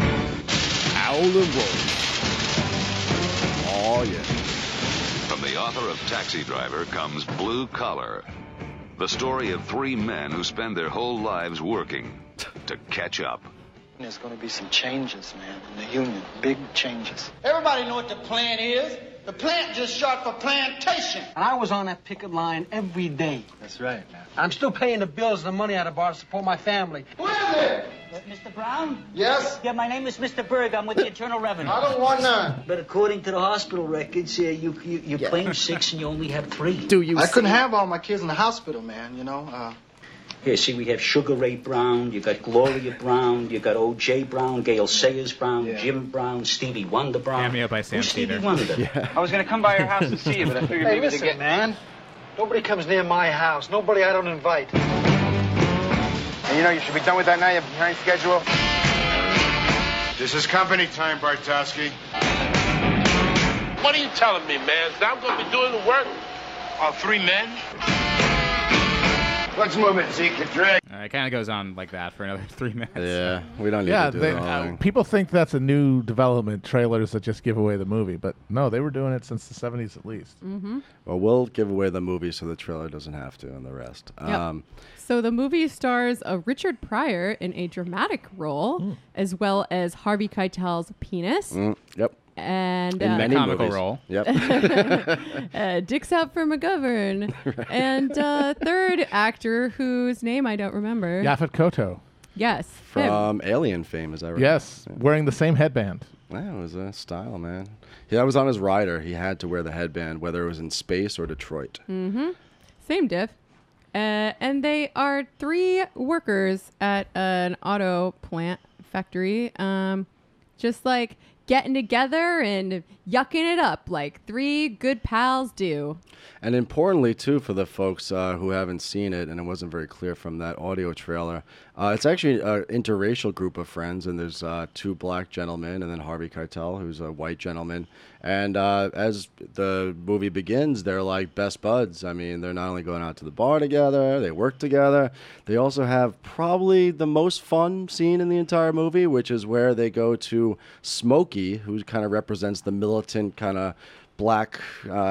Speaker 2: Owl and Wolf. Oh, yeah.
Speaker 6: From the author of Taxi Driver comes Blue Collar, the story of 3 men who spend their whole lives working to catch up.
Speaker 7: There's going to be some changes, man, in the union. Big changes.
Speaker 8: Everybody know what the plant is. The plant just short for plantation.
Speaker 7: And I was on that picket line every day.
Speaker 8: That's right, man.
Speaker 7: I'm still paying the bills and the money out of bar to support my family.
Speaker 8: Who is it?
Speaker 9: Mr. Brown?
Speaker 8: Yes?
Speaker 9: Yeah, my name is Mr. Berg. I'm with the Internal Revenue.
Speaker 8: I don't want none.
Speaker 9: But according to the hospital records, you claim 6 and you only have 3.
Speaker 4: Do you
Speaker 8: I
Speaker 4: see?
Speaker 8: couldn't have all my kids in the hospital, man,
Speaker 9: Here, see, we have Sugar Ray Brown, you got Gloria Brown, you got O.J. Brown, Gail Sayers Brown, Jim Brown, Stevie Wonder Brown.
Speaker 5: Cameo by Sam
Speaker 9: Who's Stevie
Speaker 5: Cedar.
Speaker 9: Wonder?
Speaker 8: I was going to come by your house to see you, but I figured
Speaker 7: Hey,
Speaker 8: maybe
Speaker 7: listen,
Speaker 8: to get...
Speaker 7: man. Nobody comes near my house. Nobody I don't invite.
Speaker 10: And you know you should be done with that now. You have a behind schedule.
Speaker 11: This is company time, Bartowski.
Speaker 12: What are you telling me, man? That I'm going to be doing the work?
Speaker 11: All 3 men?
Speaker 10: Let's move it, Zeke. Get dragged.
Speaker 5: It kind of goes on like that for another 3 minutes.
Speaker 2: Yeah, we don't need to do that.
Speaker 4: People think that's a new development, trailers that just give away the movie, but no, they were doing it since the 70s at least.
Speaker 1: Mm-hmm.
Speaker 2: Well, we'll give away the movie so the trailer doesn't have to, and the rest.
Speaker 1: Yep. So the movie stars Richard Pryor in a dramatic role, as well as Harvey Keitel's penis.
Speaker 2: Yep.
Speaker 1: And
Speaker 2: in many
Speaker 5: comical
Speaker 2: movies.
Speaker 5: role.
Speaker 2: Yep.
Speaker 1: Dick's Out for McGovern. Right. And third actor whose name I don't remember.
Speaker 4: Yaphet Kotto.
Speaker 1: Yes.
Speaker 2: From Alien fame, is that right?
Speaker 4: Yes, wearing the same headband.
Speaker 2: Yeah, it was a style, man. That was on his rider. He had to wear the headband, whether it was in space or Detroit.
Speaker 1: Mm-hmm. Same diff. And they are 3 workers at an auto plant factory. Just like getting together and yucking it up like 3 good pals do.
Speaker 2: And importantly, too, for the folks who haven't seen it, and it wasn't very clear from that audio trailer, it's actually an interracial group of friends, and there's 2 black gentlemen, and then Harvey Keitel, who's a white gentleman. And as the movie begins, they're like best buds. I mean, they're not only going out to the bar together, they work together. They also have probably the most fun scene in the entire movie, which is where they go to Smokey, who kind of represents the militant kind of black,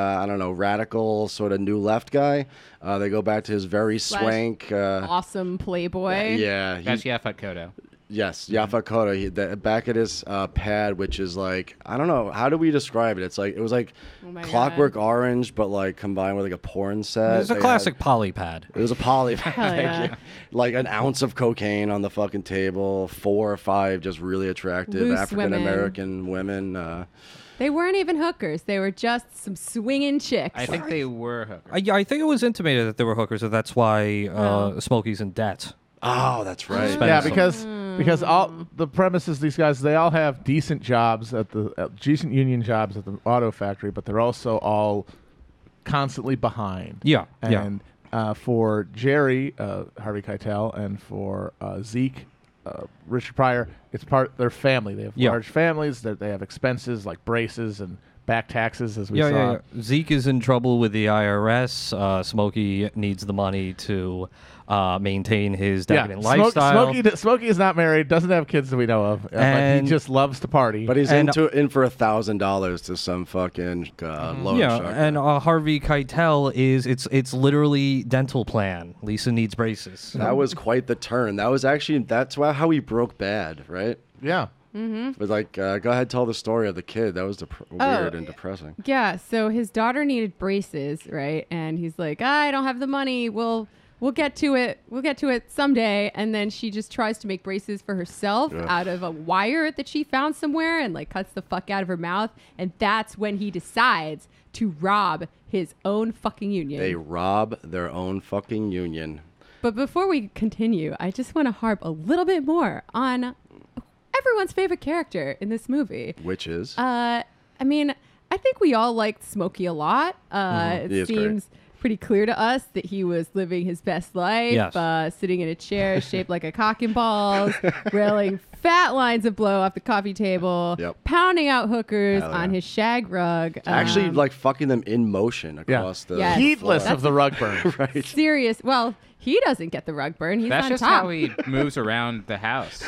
Speaker 2: radical sort of new left guy. They go back to his very swank,
Speaker 1: awesome playboy.
Speaker 2: Yeah,
Speaker 5: That's Yaphet Kotto.
Speaker 2: Yes, Yaphet Kotto. Back at his pad, which is like, I don't know, how do we describe it? It was like Clockwork Orange, but like combined with like a porn set.
Speaker 3: It was a classic poly pad.
Speaker 2: It was a poly pad.
Speaker 1: Yeah.
Speaker 2: Like an ounce of cocaine on the fucking table, 4 or 5 just really attractive
Speaker 1: Loose
Speaker 2: African American women.
Speaker 1: They weren't even hookers. They were just some swinging chicks.
Speaker 5: I think they were hookers.
Speaker 3: I think it was intimated that they were hookers, and that's why Smokey's in debt.
Speaker 2: Oh, that's right.
Speaker 4: Yeah, because all the premises, these guys, they all have decent jobs decent union jobs at the auto factory, but they're also all constantly behind.
Speaker 3: Yeah,
Speaker 4: and for Jerry, Harvey Keitel, and for Zeke, Richard Pryor, it's part of their family. They have large families. They have expenses like braces and back taxes, as we saw.
Speaker 3: Yeah. Zeke is in trouble with the IRS. Smokey needs the money to maintain his decadent lifestyle.
Speaker 4: Smokey is not married, doesn't have kids that we know of, but he just loves to party.
Speaker 2: But he's in for $1,000 to some fucking loan shark.
Speaker 3: And Harvey Keitel it's literally dental plan. Lisa needs braces.
Speaker 2: That was quite the turn. That's how he broke bad, right?
Speaker 4: Yeah.
Speaker 1: Mm-hmm.
Speaker 2: It was like, go ahead, tell the story of the kid. That was weird and depressing.
Speaker 1: Yeah, so his daughter needed braces, right? And he's like, I don't have the money. We'll get to it. We'll get to it someday. And then she just tries to make braces for herself out of a wire that she found somewhere and like cuts the fuck out of her mouth. And that's when he decides to rob his own fucking union.
Speaker 2: They rob their own fucking union.
Speaker 1: But before we continue, I just want to harp a little bit more on everyone's favorite character in this movie.
Speaker 2: Which is?
Speaker 1: I think we all liked Smokey a lot. It seems pretty clear to us that he was living his best life, sitting in a chair shaped like a cock and balls, railing fat lines of blow off the coffee table, pounding out hookers on his shag rug.
Speaker 2: Actually, like fucking them in motion across the
Speaker 4: heedless
Speaker 2: floor.
Speaker 4: of the rug burn.
Speaker 2: Right.
Speaker 1: Serious. Well, he doesn't get the rug burn. He's
Speaker 5: That's
Speaker 1: on
Speaker 5: just
Speaker 1: top.
Speaker 5: how he moves around the house.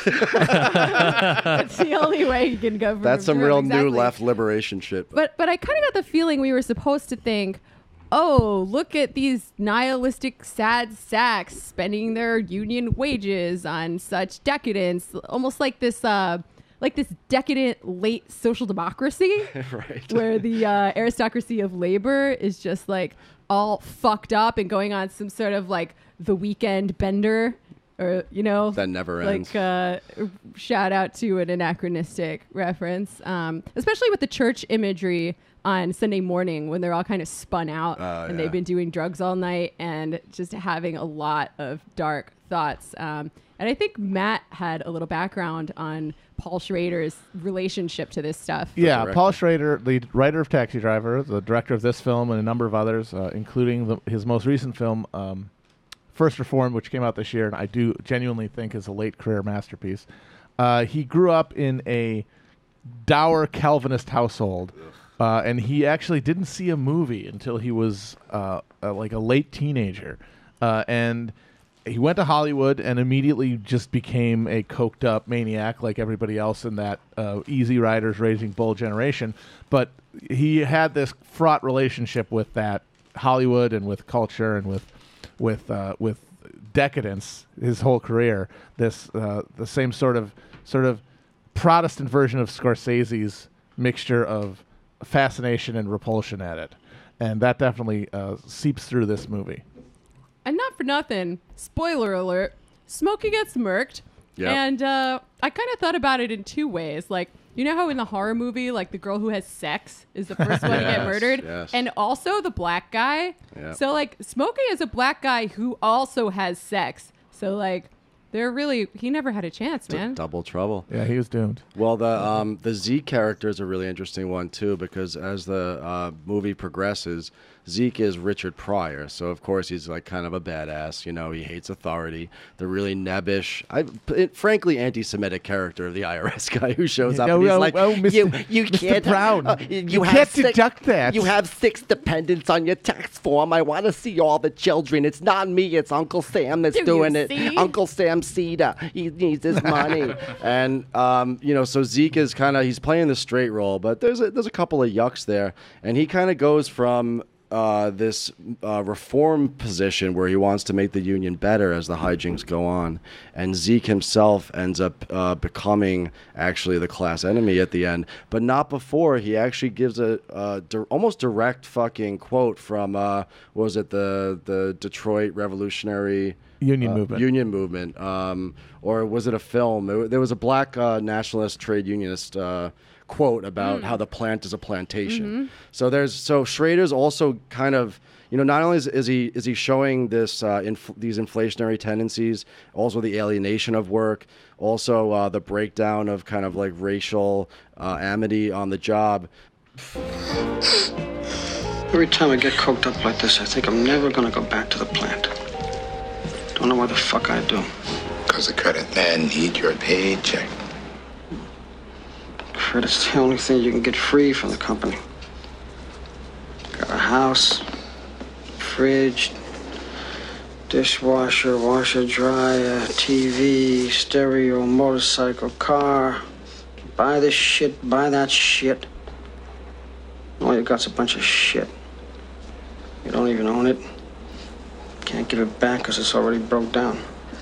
Speaker 1: That's the only way he can go from
Speaker 2: That's some
Speaker 1: room.
Speaker 2: real
Speaker 1: Exactly.
Speaker 2: new left liberation shit.
Speaker 1: But I kind of got the feeling we were supposed to think, oh, look at these nihilistic sad sacks spending their union wages on such decadence, almost like this decadent late social democracy,
Speaker 2: right?
Speaker 1: Where the aristocracy of labor is just like all fucked up and going on some sort of like the weekend bender, or
Speaker 2: that never ends.
Speaker 1: Like shout out to an anachronistic reference, especially with the church imagery. on Sunday morning when they're all kind of spun out and they've been doing drugs all night and just having a lot of dark thoughts. And I think Matt had a little background on Paul Schrader's relationship to this stuff.
Speaker 4: Yeah, Paul Schrader, the writer of Taxi Driver, the director of this film and a number of others, including his most recent film, First Reformed, which came out this year, and I do genuinely think is a late career masterpiece. He grew up in a dour Calvinist household, and he actually didn't see a movie until he was like a late teenager. And he went to Hollywood and immediately just became a coked up maniac like everybody else in that Easy Riders Raising Bull generation. But he had this fraught relationship with that Hollywood and with culture and with decadence his whole career. This the same sort of Protestant version of Scorsese's mixture of fascination and repulsion at it, and that definitely seeps through this movie.
Speaker 1: And not for nothing, spoiler alert, Smokey gets murked.
Speaker 2: Yep.
Speaker 1: And I kind of thought about it in two ways. Like, you know how in the horror movie, like the girl who has sex is the first one to get murdered?
Speaker 2: Yes.
Speaker 1: And also the black guy.
Speaker 2: Yep.
Speaker 1: So, like, Smokey is a black guy who also has sex. So, like, he never had a chance, man.
Speaker 2: Double trouble.
Speaker 4: Yeah, he was doomed.
Speaker 2: Well, the Zeke character is a really interesting one too, because as the movie progresses, Zeke is Richard Pryor, so of course he's like kind of a badass. You know, he hates authority. The really nebbish, frankly anti-Semitic character of the IRS guy who shows up and he's like, you
Speaker 4: Mr.
Speaker 2: can't,
Speaker 4: Brown,
Speaker 2: you
Speaker 4: can't deduct that.
Speaker 2: You have 6 dependents on your tax form. I want to see all the children. It's not me. It's Uncle Sam that's doing it. Uncle Sam Cedar. He needs his money. And you know, so Zeke is he's playing the straight role, but there's a couple of yucks there, and he kind of goes from this reform position where he wants to make the union better as the hijinks go on, and Zeke himself ends up becoming actually the class enemy at the end, but not before he actually gives a almost direct fucking quote from what was it, the Detroit Revolutionary
Speaker 4: Union movement,
Speaker 2: or was it a film? There was a black nationalist trade unionist quote about how the plant is a plantation.
Speaker 1: Mm-hmm.
Speaker 2: So Schrader's also kind of, you know, not only is he showing this these inflationary tendencies, also the alienation of work, also the breakdown of kind of like racial amity on the job.
Speaker 7: Every time I get coked up like this, I think I'm never gonna go back to the plant. Don't know why the fuck I do.
Speaker 11: Because the credit men need your paycheck.
Speaker 7: Credit's the only thing you can get free from the company. Got a house, fridge, dishwasher, washer, dryer, TV, stereo, motorcycle, car. Buy this shit, buy that shit. All you got's a bunch of shit. You don't even own it. Can't give it back because it's already broke down.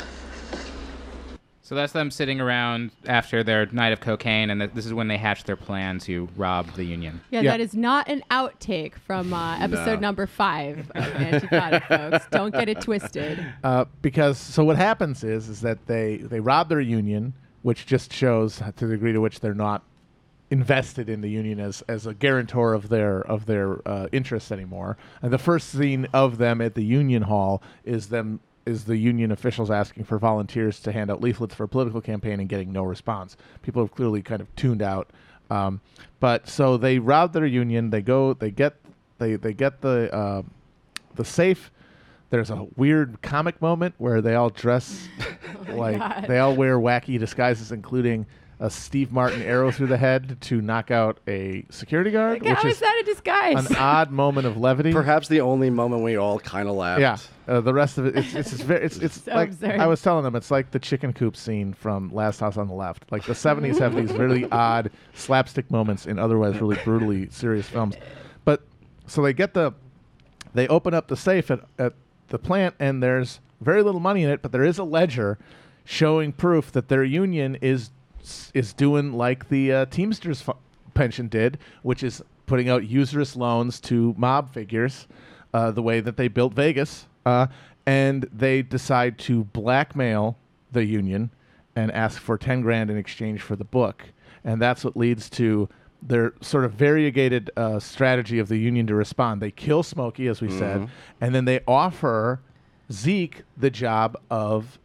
Speaker 5: So that's them sitting around after their night of cocaine, and this is when they hatch their plan to rob the union.
Speaker 1: Yeah, that is not an outtake from episode number 5 of Antifada, folks. Don't get it twisted.
Speaker 4: Because what happens is that they rob their union, which just shows to the degree to which they're not invested in the union as a guarantor of their interests anymore. And the first scene of them at the union hall is the union officials asking for volunteers to hand out leaflets for a political campaign and getting no response. People have clearly kind of tuned out. But so they rob their union. They get the safe. There's a weird comic moment where they all dress
Speaker 1: God.
Speaker 4: They all wear wacky disguises, including a Steve Martin arrow through the head to knock out a security guard.
Speaker 1: Like, how is that a disguise?
Speaker 4: An odd moment of levity.
Speaker 2: Perhaps the only moment we all kind of laughed.
Speaker 4: Yeah. The rest of it, it's
Speaker 1: so
Speaker 4: like
Speaker 1: absurd.
Speaker 4: I was telling them, it's like the chicken coop scene from Last House on the Left. Like the 70s have these really odd slapstick moments in otherwise really brutally serious films. But so they open up the safe at the plant, and there's very little money in it, but there is a ledger showing proof that their union is doing like the Teamsters pension did, which is putting out usurious loans to mob figures, the way that they built Vegas. And they decide to blackmail the union and ask for $10,000 in exchange for the book. And that's what leads to their sort of variegated strategy of the union to respond. They kill Smokey, as we said, and then they offer Zeke the job of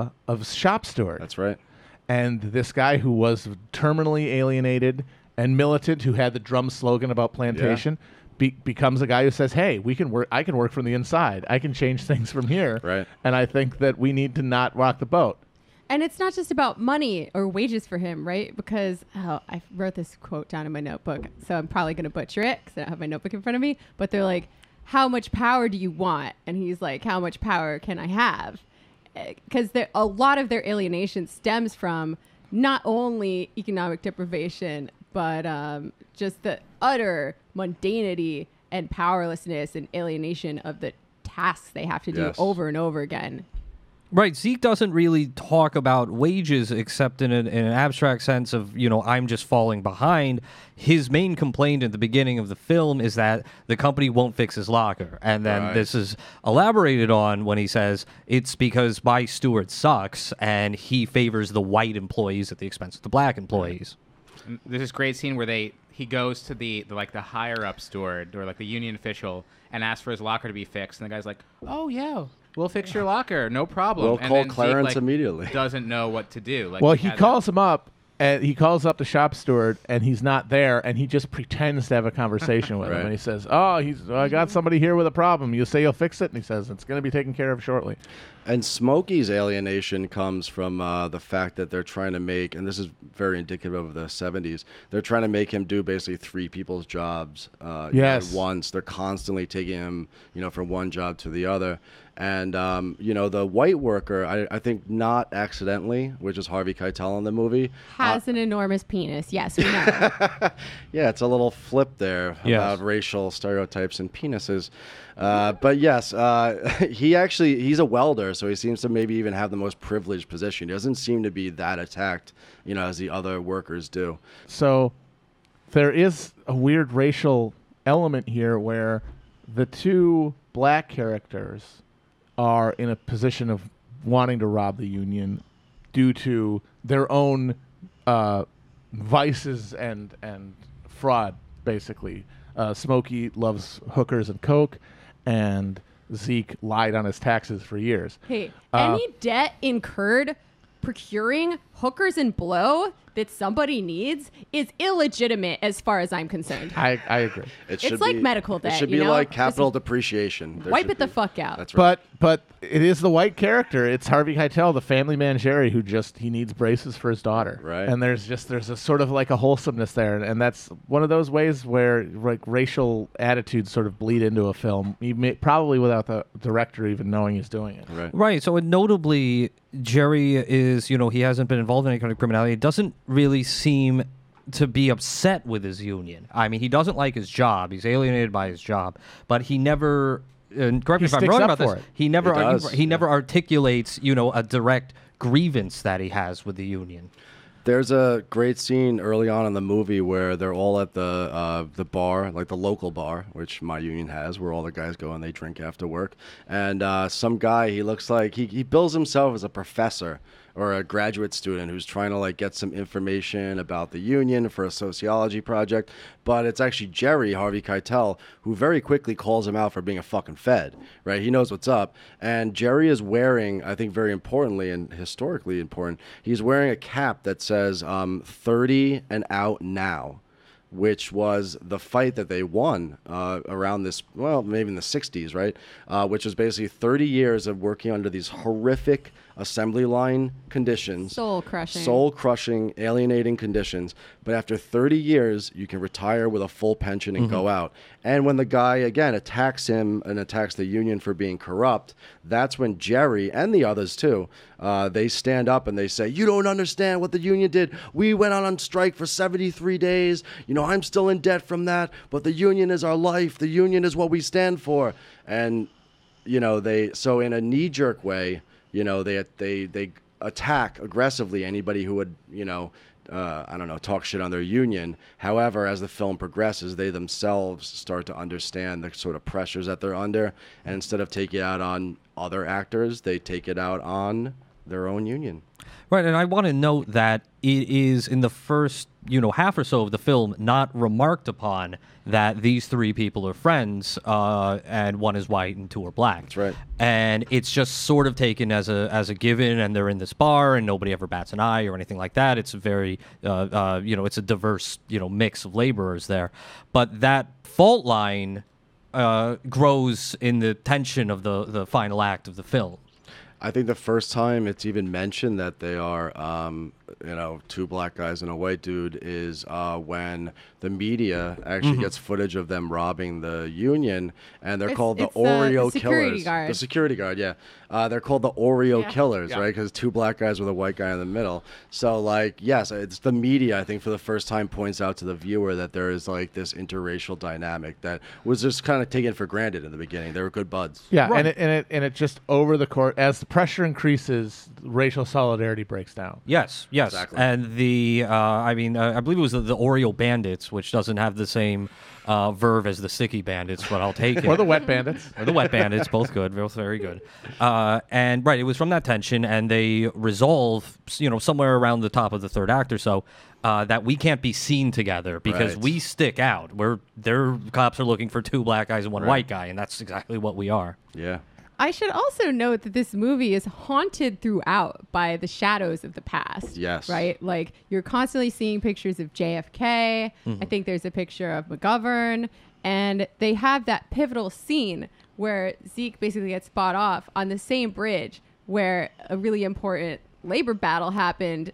Speaker 4: shop steward.
Speaker 2: That's right.
Speaker 4: And this guy who was terminally alienated and militant, who had the drum slogan about plantation, becomes a guy who says, "Hey, we can work. I can work from the inside. I can change things from here."
Speaker 2: Right.
Speaker 4: And I think that we need to not rock the boat.
Speaker 1: And it's not just about money or wages for him, right? Because I wrote this quote down in my notebook, so I'm probably going to butcher it because I don't have my notebook in front of me. But they're like, "How much power do you want?" And he's like, "How much power can I have?" Because a lot of their alienation stems from not only economic deprivation, but just the utter mundanity and powerlessness and alienation of the tasks they have to do over and over again.
Speaker 3: Right. Zeke doesn't really talk about wages except in an abstract sense of, I'm just falling behind. His main complaint at the beginning of the film is that the company won't fix his locker. And then this is elaborated on when he says it's because my steward sucks and he favors the white employees at the expense of the black employees.
Speaker 5: And there's this great scene where he goes to the higher up steward or like the union official and asks for his locker to be fixed. And the guy's like, "Oh, yeah. We'll fix your locker, no problem."
Speaker 2: We'll
Speaker 5: and
Speaker 2: call
Speaker 5: then
Speaker 2: Clarence
Speaker 5: Zeke,
Speaker 2: immediately.
Speaker 5: Doesn't know what to do.
Speaker 4: Well, he calls him up, and he calls up the shop steward, and he's not there, and he just pretends to have a conversation with him, and he says, I got somebody here with a problem. You say you'll fix it? And he says, it's going to be taken care of shortly.
Speaker 2: And Smokey's alienation comes from the fact that they're trying to make, and this is very indicative of the 70s, they're trying to make him do basically three people's jobs at once. They're constantly taking him, from one job to the other. And, the white worker, I think not accidentally, which is Harvey Keitel in the movie.
Speaker 1: Has an enormous penis. Yes, we know.
Speaker 2: Yeah, it's a little flip there about racial stereotypes and penises. But yes, he's a welder, so he seems to maybe even have the most privileged position. He doesn't seem to be that attacked, as the other workers do.
Speaker 4: So there is a weird racial element here where the two black characters are in a position of wanting to rob the union due to their own vices and fraud, basically. Smokey loves hookers and coke, and Zeke lied on his taxes for years.
Speaker 1: Hey, any debt incurred procuring hookers and blow that somebody needs is illegitimate as far as I'm concerned.
Speaker 4: I agree.
Speaker 1: It's like medical debt.
Speaker 2: It should be like capital depreciation.
Speaker 1: Wipe it the fuck out.
Speaker 2: That's right.
Speaker 4: But it is the white character. It's Harvey Keitel, the family man Jerry, who he needs braces for his daughter.
Speaker 2: Right.
Speaker 4: And there's a sort of like a wholesomeness there, and that's one of those ways where like racial attitudes sort of bleed into a film, probably without the director even knowing he's doing it.
Speaker 3: Right. So notably, Jerry is, he hasn't been involved in any kind of criminality. It doesn't really seem to be upset with his union. I mean, he doesn't like his job. He's alienated by his job, but he never, and correct me if I'm wrong about this, he never articulates, a direct grievance that he has with the union.
Speaker 2: There's a great scene early on in the movie where they're all at the bar, like the local bar, which my union has, where all the guys go and they drink after work. And some guy, he looks like he bills himself as a professor or a graduate student who's trying to get some information about the union for a sociology project. But it's actually Jerry, Harvey Keitel, who very quickly calls him out for being a fucking Fed, right? He knows what's up. And Jerry is wearing, I think very importantly and historically important, he's wearing a cap that says 30 and out now, which was the fight that they won around this, maybe in the 60s, right? Which was basically 30 years of working under these horrific assembly line conditions. Soul-crushing, alienating conditions. But after 30 years, you can retire with a full pension and go out. And when the guy, again, attacks him and attacks the union for being corrupt, that's when Jerry, and the others too, they stand up and they say, "You don't understand what the union did. We went on strike for 73 days. I'm still in debt from that, but the union is our life. The union is what we stand for." And, so in a knee-jerk way, they attack aggressively anybody who would, talk shit on their union. However, as the film progresses, they themselves start to understand the sort of pressures that they're under. And instead of taking it out on other actors, they take it out on their own union.
Speaker 3: Right, and I want to note that it is in the first half or so of the film not remarked upon that these three people are friends, and one is white and two are black.
Speaker 2: That's right.
Speaker 3: And it's just sort of taken as a given, and they're in this bar, and nobody ever bats an eye or anything like that. It's a very, it's a diverse, mix of laborers there. But that fault line grows in the tension of the final act of the film.
Speaker 2: I think the first time it's even mentioned that they are, two black guys and a white dude is when the media actually gets footage of them robbing the union, and they're called the Oreo Killers.
Speaker 1: Guard.
Speaker 2: The security guard, yeah. They're called the Oreo Killers, right? Because two black guys with a white guy in the middle. So, yes, it's the media, I think, for the first time points out to the viewer that there is, this interracial dynamic that was just kind of taken for granted in the beginning. They were good buds.
Speaker 4: Yeah, right. and it just over the course, as the pressure increases, racial solidarity breaks down.
Speaker 3: Yes.
Speaker 2: Exactly.
Speaker 3: And I believe it was the Oreo Bandits, which doesn't have the same verve as the Sticky Bandits, but I'll take it.
Speaker 4: Or the Wet Bandits.
Speaker 3: Or the Wet Bandits, both good, both very good. And it was from that tension, and they resolve, somewhere around the top of the third act or so, that we can't be seen together because we stick out. Their cops are looking for two black guys and one white guy, and that's exactly what we are.
Speaker 2: Yeah.
Speaker 1: I should also note that this movie is haunted throughout by the shadows of the past.
Speaker 2: Yes.
Speaker 1: Right? You're constantly seeing pictures of JFK. I think there's a picture of McGovern. And they have that pivotal scene where Zeke basically gets spot off on the same bridge where a really important labor battle happened.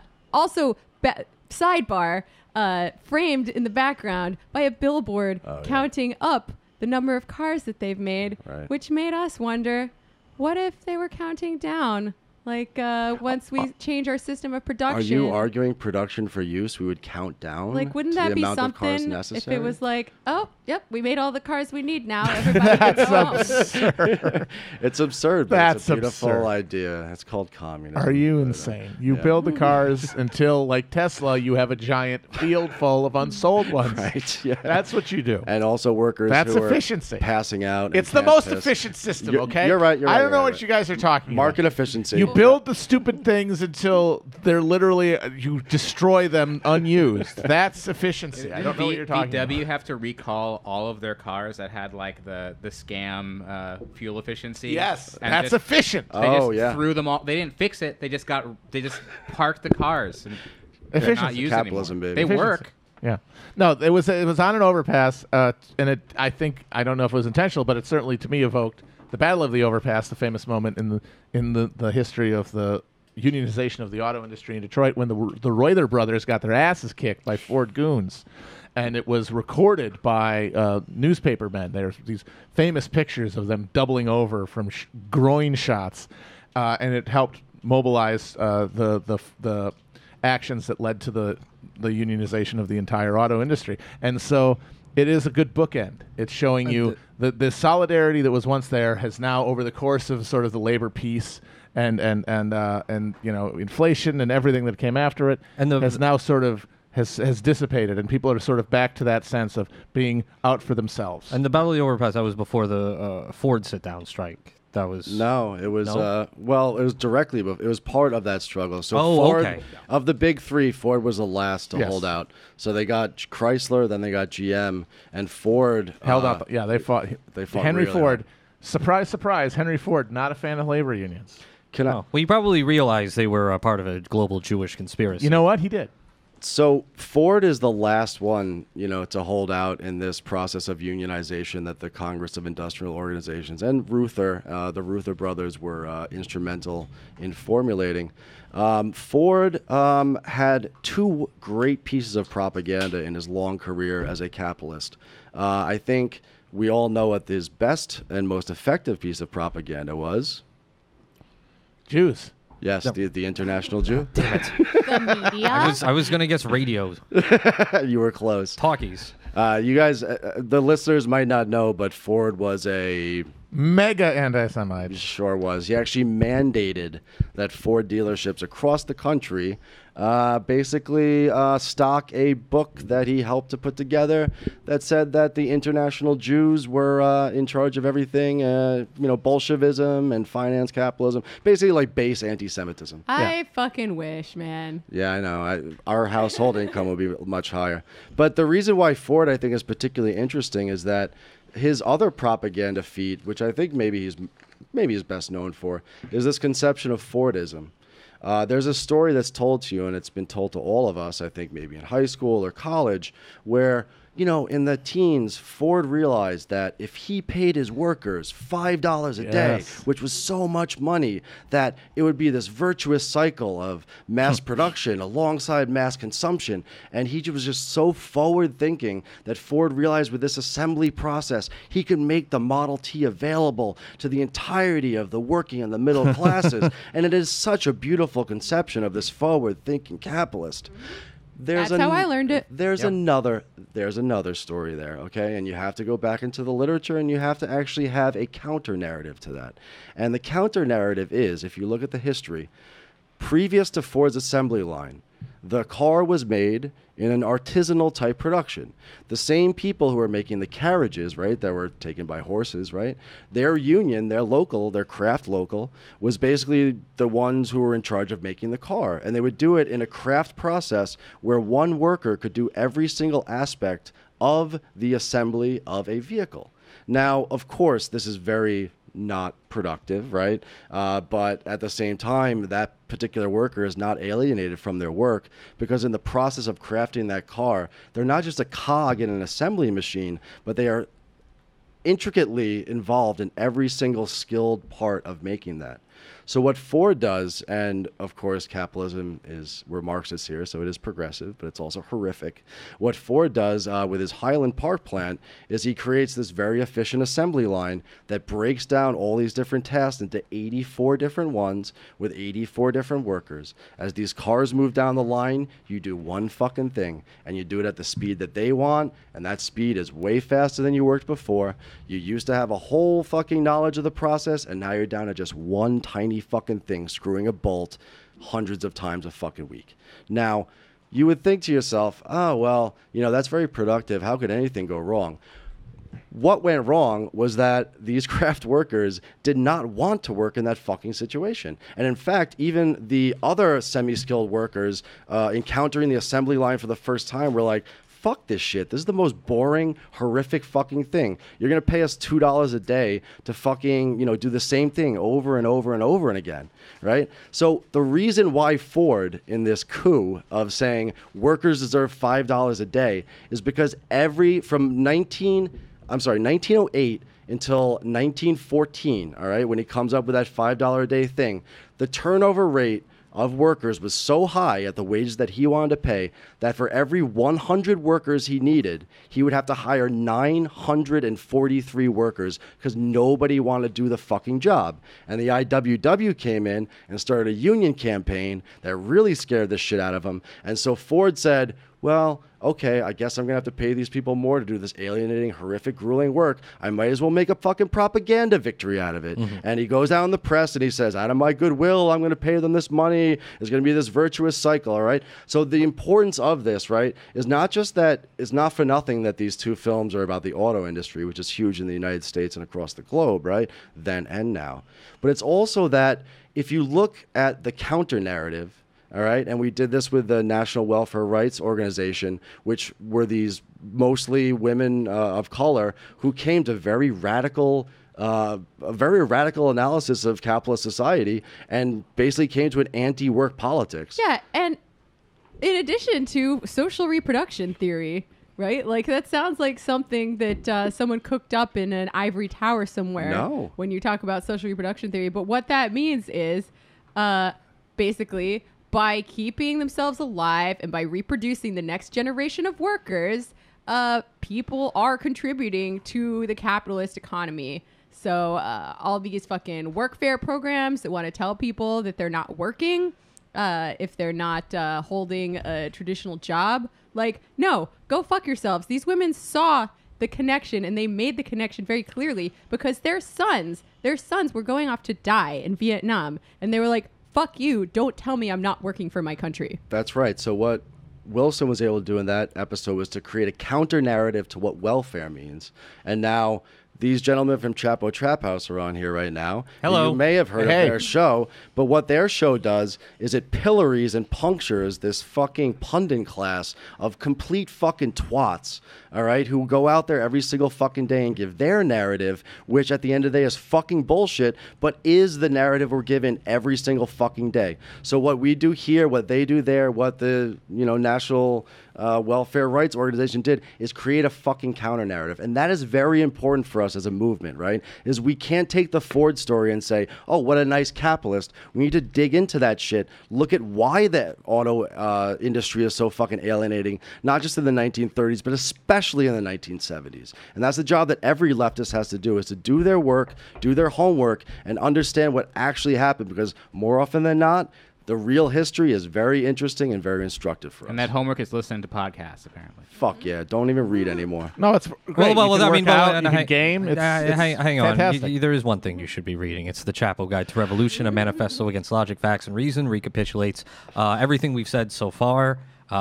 Speaker 1: Sidebar, framed in the background by a billboard counting up the number of cars that they've made, which made us wonder, what if they were counting down? Once we change our system of production.
Speaker 2: Are you arguing production for use? We would count down.
Speaker 1: Wouldn't
Speaker 2: to
Speaker 1: that
Speaker 2: the
Speaker 1: be
Speaker 2: amount of cars
Speaker 1: something
Speaker 2: necessary?
Speaker 1: if it was we made all the cars we need now. Everybody gets
Speaker 2: absurd. It's absurd. But
Speaker 4: That's
Speaker 2: it's a beautiful
Speaker 4: absurd.
Speaker 2: idea. It's called communism.
Speaker 4: Are you insane? You build the cars until, like Tesla, you have a giant field full of unsold ones.
Speaker 2: Right. Yeah.
Speaker 4: That's what you do.
Speaker 2: And also workers
Speaker 4: That's
Speaker 2: who
Speaker 4: efficiency.
Speaker 2: Are passing out.
Speaker 4: It's the most efficient system, okay?
Speaker 2: You're right.
Speaker 4: I don't know what you guys are talking about.
Speaker 2: Market efficiency.
Speaker 4: You build the stupid things until they're literally, you destroy them unused. That's efficiency. I don't know what you're talking about.
Speaker 5: VW have to recall all of their cars that had the scam fuel efficiency.
Speaker 4: Yes,
Speaker 5: and
Speaker 4: that's efficient.
Speaker 5: They just threw them all. They didn't fix it. They just parked the cars. And they're not used
Speaker 2: capitalism,
Speaker 5: anymore.
Speaker 2: baby.
Speaker 5: They work.
Speaker 4: Yeah. No, it was on an overpass, and I don't know if it was intentional, but it certainly to me evoked the Battle of the Overpass, the famous moment in the history of the unionization of the auto industry in Detroit when the Reuter brothers got their asses kicked by Ford goons. And it was recorded by newspaper men. There's these famous pictures of them doubling over from groin shots, and it helped mobilize the actions that led to the unionization of the entire auto industry. And so it is a good bookend. It's showing you the solidarity that was once there has now, over the course of sort of the labor peace and inflation and everything that came after it, has now sort of has dissipated, and people are sort of back to that sense of being out for themselves.
Speaker 3: And the Battle of the Overpass, that was before the Ford sit-down strike. That was
Speaker 2: it was it was directly, but it was part of that struggle. So
Speaker 3: Ford,
Speaker 2: of the big three, Ford was the last to hold out. So they got Chrysler, then they got GM, and Ford
Speaker 4: held out. They fought. Henry
Speaker 2: really
Speaker 4: Ford.
Speaker 2: hard.
Speaker 4: Surprise, surprise. Henry Ford, not a fan of labor unions.
Speaker 3: Well, you probably realized they were a part of a global Jewish conspiracy.
Speaker 4: You know what? He did.
Speaker 2: So Ford is the last one, to hold out in this process of unionization that the Congress of Industrial Organizations and the Ruther brothers were instrumental in formulating. Ford had two great pieces of propaganda in his long career as a capitalist. I think we all know what his best and most effective piece of propaganda was.
Speaker 4: Jews.
Speaker 2: Yes, the international Jew.
Speaker 3: Damn it.
Speaker 1: The media.
Speaker 3: I was going to guess radio.
Speaker 2: You were close.
Speaker 3: Talkies.
Speaker 2: You guys, the listeners might not know, but Ford was a
Speaker 4: Mega anti-Semite.
Speaker 2: He sure was. He actually mandated that Ford dealerships across the country basically stock a book that he helped to put together that said that the international Jews were in charge of everything, Bolshevism and finance capitalism, basically like base anti-Semitism.
Speaker 1: I fucking wish, man.
Speaker 2: Yeah, I know. Our household income would be much higher. But the reason why Ford, I think, is particularly interesting is that his other propaganda feat, which I think maybe he's best known for, is this conception of Fordism. There's a story that's told to you, and it's been told to all of us, I think maybe in high school or college, where, in the teens, Ford realized that if he paid his workers $5 a day, which was so much money, that it would be this virtuous cycle of mass production alongside mass consumption. And he was just so forward thinking that Ford realized with this assembly process, he could make the Model T available to the entirety of the working and the middle classes. And it is such a beautiful conception of this forward thinking capitalist.
Speaker 1: That's how I learned it.
Speaker 2: There's another story there, okay? And you have to go back into the literature and you have to actually have a counter narrative to that. And the counter narrative is, if you look at the history, previous to Ford's assembly line, the car was made in an artisanal type production. The same people who were making the carriages, right, that were taken by horses, right, their union, their craft local, was basically the ones who were in charge of making the car. And they would do it in a craft process where one worker could do every single aspect of the assembly of a vehicle. Now, of course, this is very not productive, right? But at the same time, that particular worker is not alienated from their work, because in the process of crafting that car, they're not just a cog in an assembly machine, but they are intricately involved in every single skilled part of making that. So what Ford does, and of course capitalism is, we're Marxists here, so it is progressive, but it's also horrific. What Ford does with his Highland Park plant is he creates this very efficient assembly line that breaks down all these different tasks into 84 different ones with 84 different workers. As these cars move down the line, you do one fucking thing, and you do it at the speed that they want, and that speed is way faster than you worked before. You used to have a whole fucking knowledge of the process, and now you're down to just one tiny fucking thing, screwing a bolt hundreds of times a fucking week. Now, you would think to yourself, oh, well, that's very productive. How could anything go wrong? What went wrong was that these craft workers did not want to work in that fucking situation. And in fact, even the other semi-skilled workers encountering the assembly line for the first time were like, fuck this shit. This is the most boring, horrific fucking thing. You're going to pay us $2 a day to fucking, do the same thing over and over and over and again, right? So the reason why Ford, in this coup of saying workers deserve $5 a day, is because from 1908 until 1914, all right, when he comes up with that $5 a day thing, the turnover rate of workers was so high at the wages that he wanted to pay that for every 100 workers he needed, he would have to hire 943 workers because nobody wanted to do the fucking job. And the IWW came in and started a union campaign that really scared the shit out of him. And so Ford said, well, okay, I guess I'm going to have to pay these people more to do this alienating, horrific, grueling work. I might as well make a fucking propaganda victory out of it. Mm-hmm. And he goes out in the press and he says, out of my goodwill, I'm going to pay them this money. There's going to be this virtuous cycle, all right? So the importance of this, right, is not just that, it's not for nothing that these two films are about the auto industry, which is huge in the United States and across the globe, right, then and now. But it's also that if you look at the counter-narrative, all right, and we did this with the National Welfare Rights Organization, which were these mostly women of color who came to a very radical analysis of capitalist society and basically came to an anti-work politics.
Speaker 1: Yeah, and in addition to social reproduction theory, right? Like that sounds like something that someone cooked up in an ivory tower somewhere.
Speaker 2: No.
Speaker 1: When you talk about social reproduction theory, but what that means is basically, by keeping themselves alive and by reproducing the next generation of workers, people are contributing to the capitalist economy. So all these fucking workfare programs that want to tell people that they're not working, if they're not holding a traditional job, like, no, go fuck yourselves. These women saw the connection, and they made the connection very clearly because their sons were going off to die in Vietnam, and they were like, fuck you, don't tell me I'm not working for my country.
Speaker 2: That's right. So what Wilson was able to do in that episode was to create a counter narrative to what welfare means. And now these gentlemen from Chapo Trap House are on here right now.
Speaker 3: Hello.
Speaker 2: You may have heard of their show, but what their show does is it pillories and punctures this fucking pundit class of complete fucking twats, all right, who go out there every single fucking day and give their narrative, which at the end of the day is fucking bullshit, but is the narrative we're given every single fucking day. So what we do here, what they do there, what the, National Welfare Rights Organization did is create a fucking counter narrative. And that is very important for us as a movement, right? Is we can't take the Ford story and say, oh, what a nice capitalist. We need to dig into that shit. Look at why the auto industry is so fucking alienating, not just in the 1930s, but especially in the 1970s. And that's the job that every leftist has to do, is to do their work, do their homework, and understand what actually happened, because more often than not, the real history is very interesting and very instructive for us.
Speaker 5: And that homework is listening to podcasts, apparently.
Speaker 2: Fuck yeah. Don't even read anymore.
Speaker 4: No, it's great.
Speaker 3: Well,
Speaker 4: you
Speaker 3: I
Speaker 4: can
Speaker 3: mean,
Speaker 4: work out, you can game. It's
Speaker 3: hang on.
Speaker 4: fantastic.
Speaker 3: There is one thing you should be reading. It's the Chapo Guide to Revolution, a manifesto against logic, facts, and reason. Recapitulates everything we've said so far,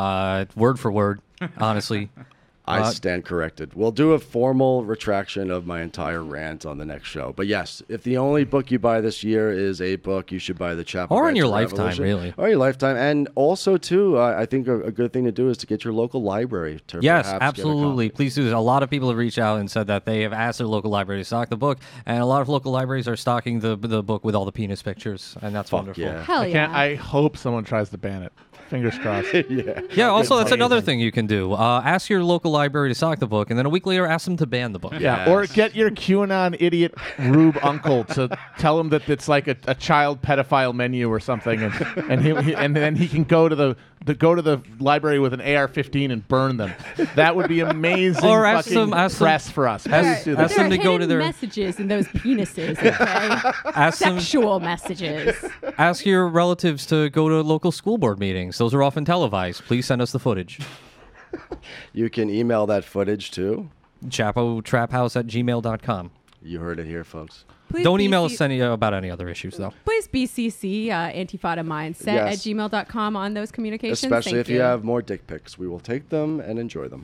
Speaker 3: word for word, honestly.
Speaker 2: I stand corrected. We'll do a formal retraction of my entire rant on the next show. But yes, if the only book you buy this year is a book, you should buy the Chapo.
Speaker 3: Or
Speaker 2: Guide
Speaker 3: in your
Speaker 2: to
Speaker 3: lifetime,
Speaker 2: Revolution.
Speaker 3: really.
Speaker 2: Or your lifetime. And also, too, I think a good thing to do is to get your local library to
Speaker 3: Yes,
Speaker 2: perhaps
Speaker 3: absolutely.
Speaker 2: get a copy.
Speaker 3: Please do this. A lot of people have reached out and said that they have asked their local library to stock the book, and a lot of local libraries are stocking the book with all the penis pictures, and that's wonderful.
Speaker 2: Yeah.
Speaker 1: Hell yeah.
Speaker 4: I hope someone tries to ban it. Fingers crossed.
Speaker 3: Yeah, also, that's another
Speaker 4: Amazing.
Speaker 3: thing you can do. Ask your local library to stock the book, and then a week later, ask them to ban the book.
Speaker 4: Yeah, or get your QAnon idiot Rube uncle to tell him that it's like a child pedophile menu or something, and then he can go to the library with an AR-15 and burn them. That would be amazing.
Speaker 3: Or ask
Speaker 4: fucking
Speaker 3: them-
Speaker 4: press for us.
Speaker 3: ask-
Speaker 4: Please do
Speaker 3: ask
Speaker 4: that.
Speaker 3: them to go to
Speaker 1: hidden
Speaker 3: their
Speaker 1: messages in those penises, okay?
Speaker 3: ask them,
Speaker 1: Sexual messages.
Speaker 3: ask your relatives to go to local school board meetings. Those are often televised. Please send us the footage.
Speaker 2: You can email that footage to
Speaker 3: ChapoTrapHouse@gmail.com.
Speaker 2: You heard it here, folks.
Speaker 1: Please
Speaker 3: Don't email
Speaker 1: BC
Speaker 3: us about any other issues, though.
Speaker 1: Please BCC Antifada Mindset at gmail.com on those communications.
Speaker 2: Especially
Speaker 1: Thank
Speaker 2: if you have more dick pics. We will take them and enjoy them.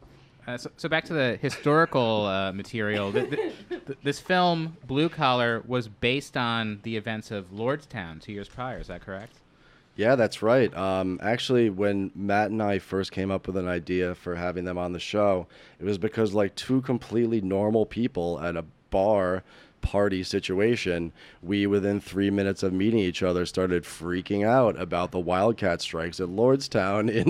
Speaker 5: So back to the historical material. This film, Blue Collar, was based on the events of Lordstown 2 years prior. Is that correct?
Speaker 2: Yeah, that's right. Actually, when Matt and I first came up with an idea for having them on the show, it was because like two completely normal people at a bar party situation, we within 3 minutes of meeting each other started freaking out about the wildcat strikes at Lordstown in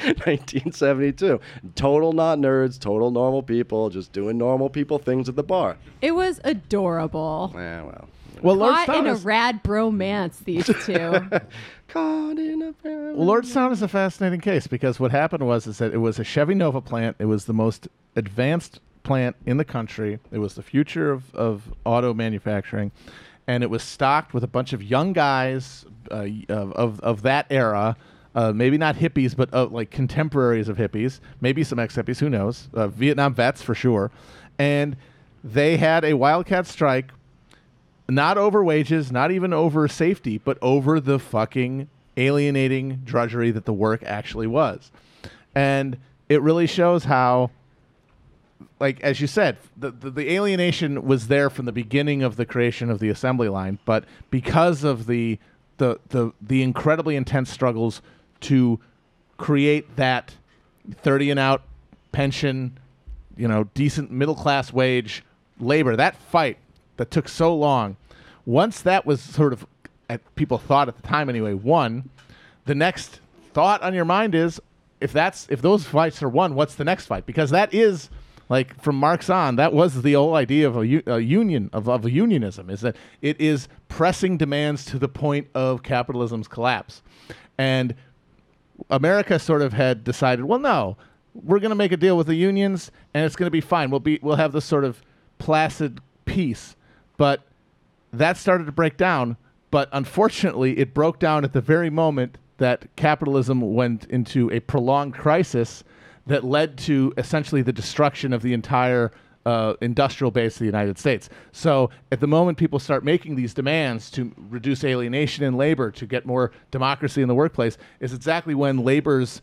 Speaker 2: 1972. Total not nerds, total normal people, just doing normal people things at the bar.
Speaker 1: It was adorable.
Speaker 2: Yeah, well.
Speaker 4: Well,
Speaker 1: Caught in
Speaker 4: Lordstown
Speaker 1: a
Speaker 4: is,
Speaker 1: rad bromance, these two.
Speaker 2: Caught in a
Speaker 4: Lordstown is a fascinating case because what happened was that it was a Chevy Nova plant. It was the most advanced plant in the country. It was the future of auto manufacturing, and it was stocked with a bunch of young guys of that era. Maybe not hippies, but like contemporaries of hippies. Maybe some ex-hippies. Who knows? Vietnam vets for sure. And they had a wildcat strike. Not over wages, not even over safety, but over the fucking alienating drudgery that the work actually was. And it really shows how, like, as you said, the alienation was there from the beginning of the creation of the assembly line, but because of the incredibly intense struggles to create that 30 and out pension, decent middle class wage labor, that fight that took so long, once that was sort of, people thought at the time anyway, won, the next thought on your mind is, if those fights are won, what's the next fight? Because that is, like, from Marx on, that was the whole idea of a union, of a unionism, is that it is pressing demands to the point of capitalism's collapse. And America sort of had decided, well, no, we're going to make a deal with the unions, and it's going to be fine. We'll have this sort of placid peace. But that started to break down. But unfortunately, it broke down at the very moment that capitalism went into a prolonged crisis that led to essentially the destruction of the entire industrial base of the United States. So at the moment people start making these demands to reduce alienation in labor, to get more democracy in the workplace, is exactly when labor's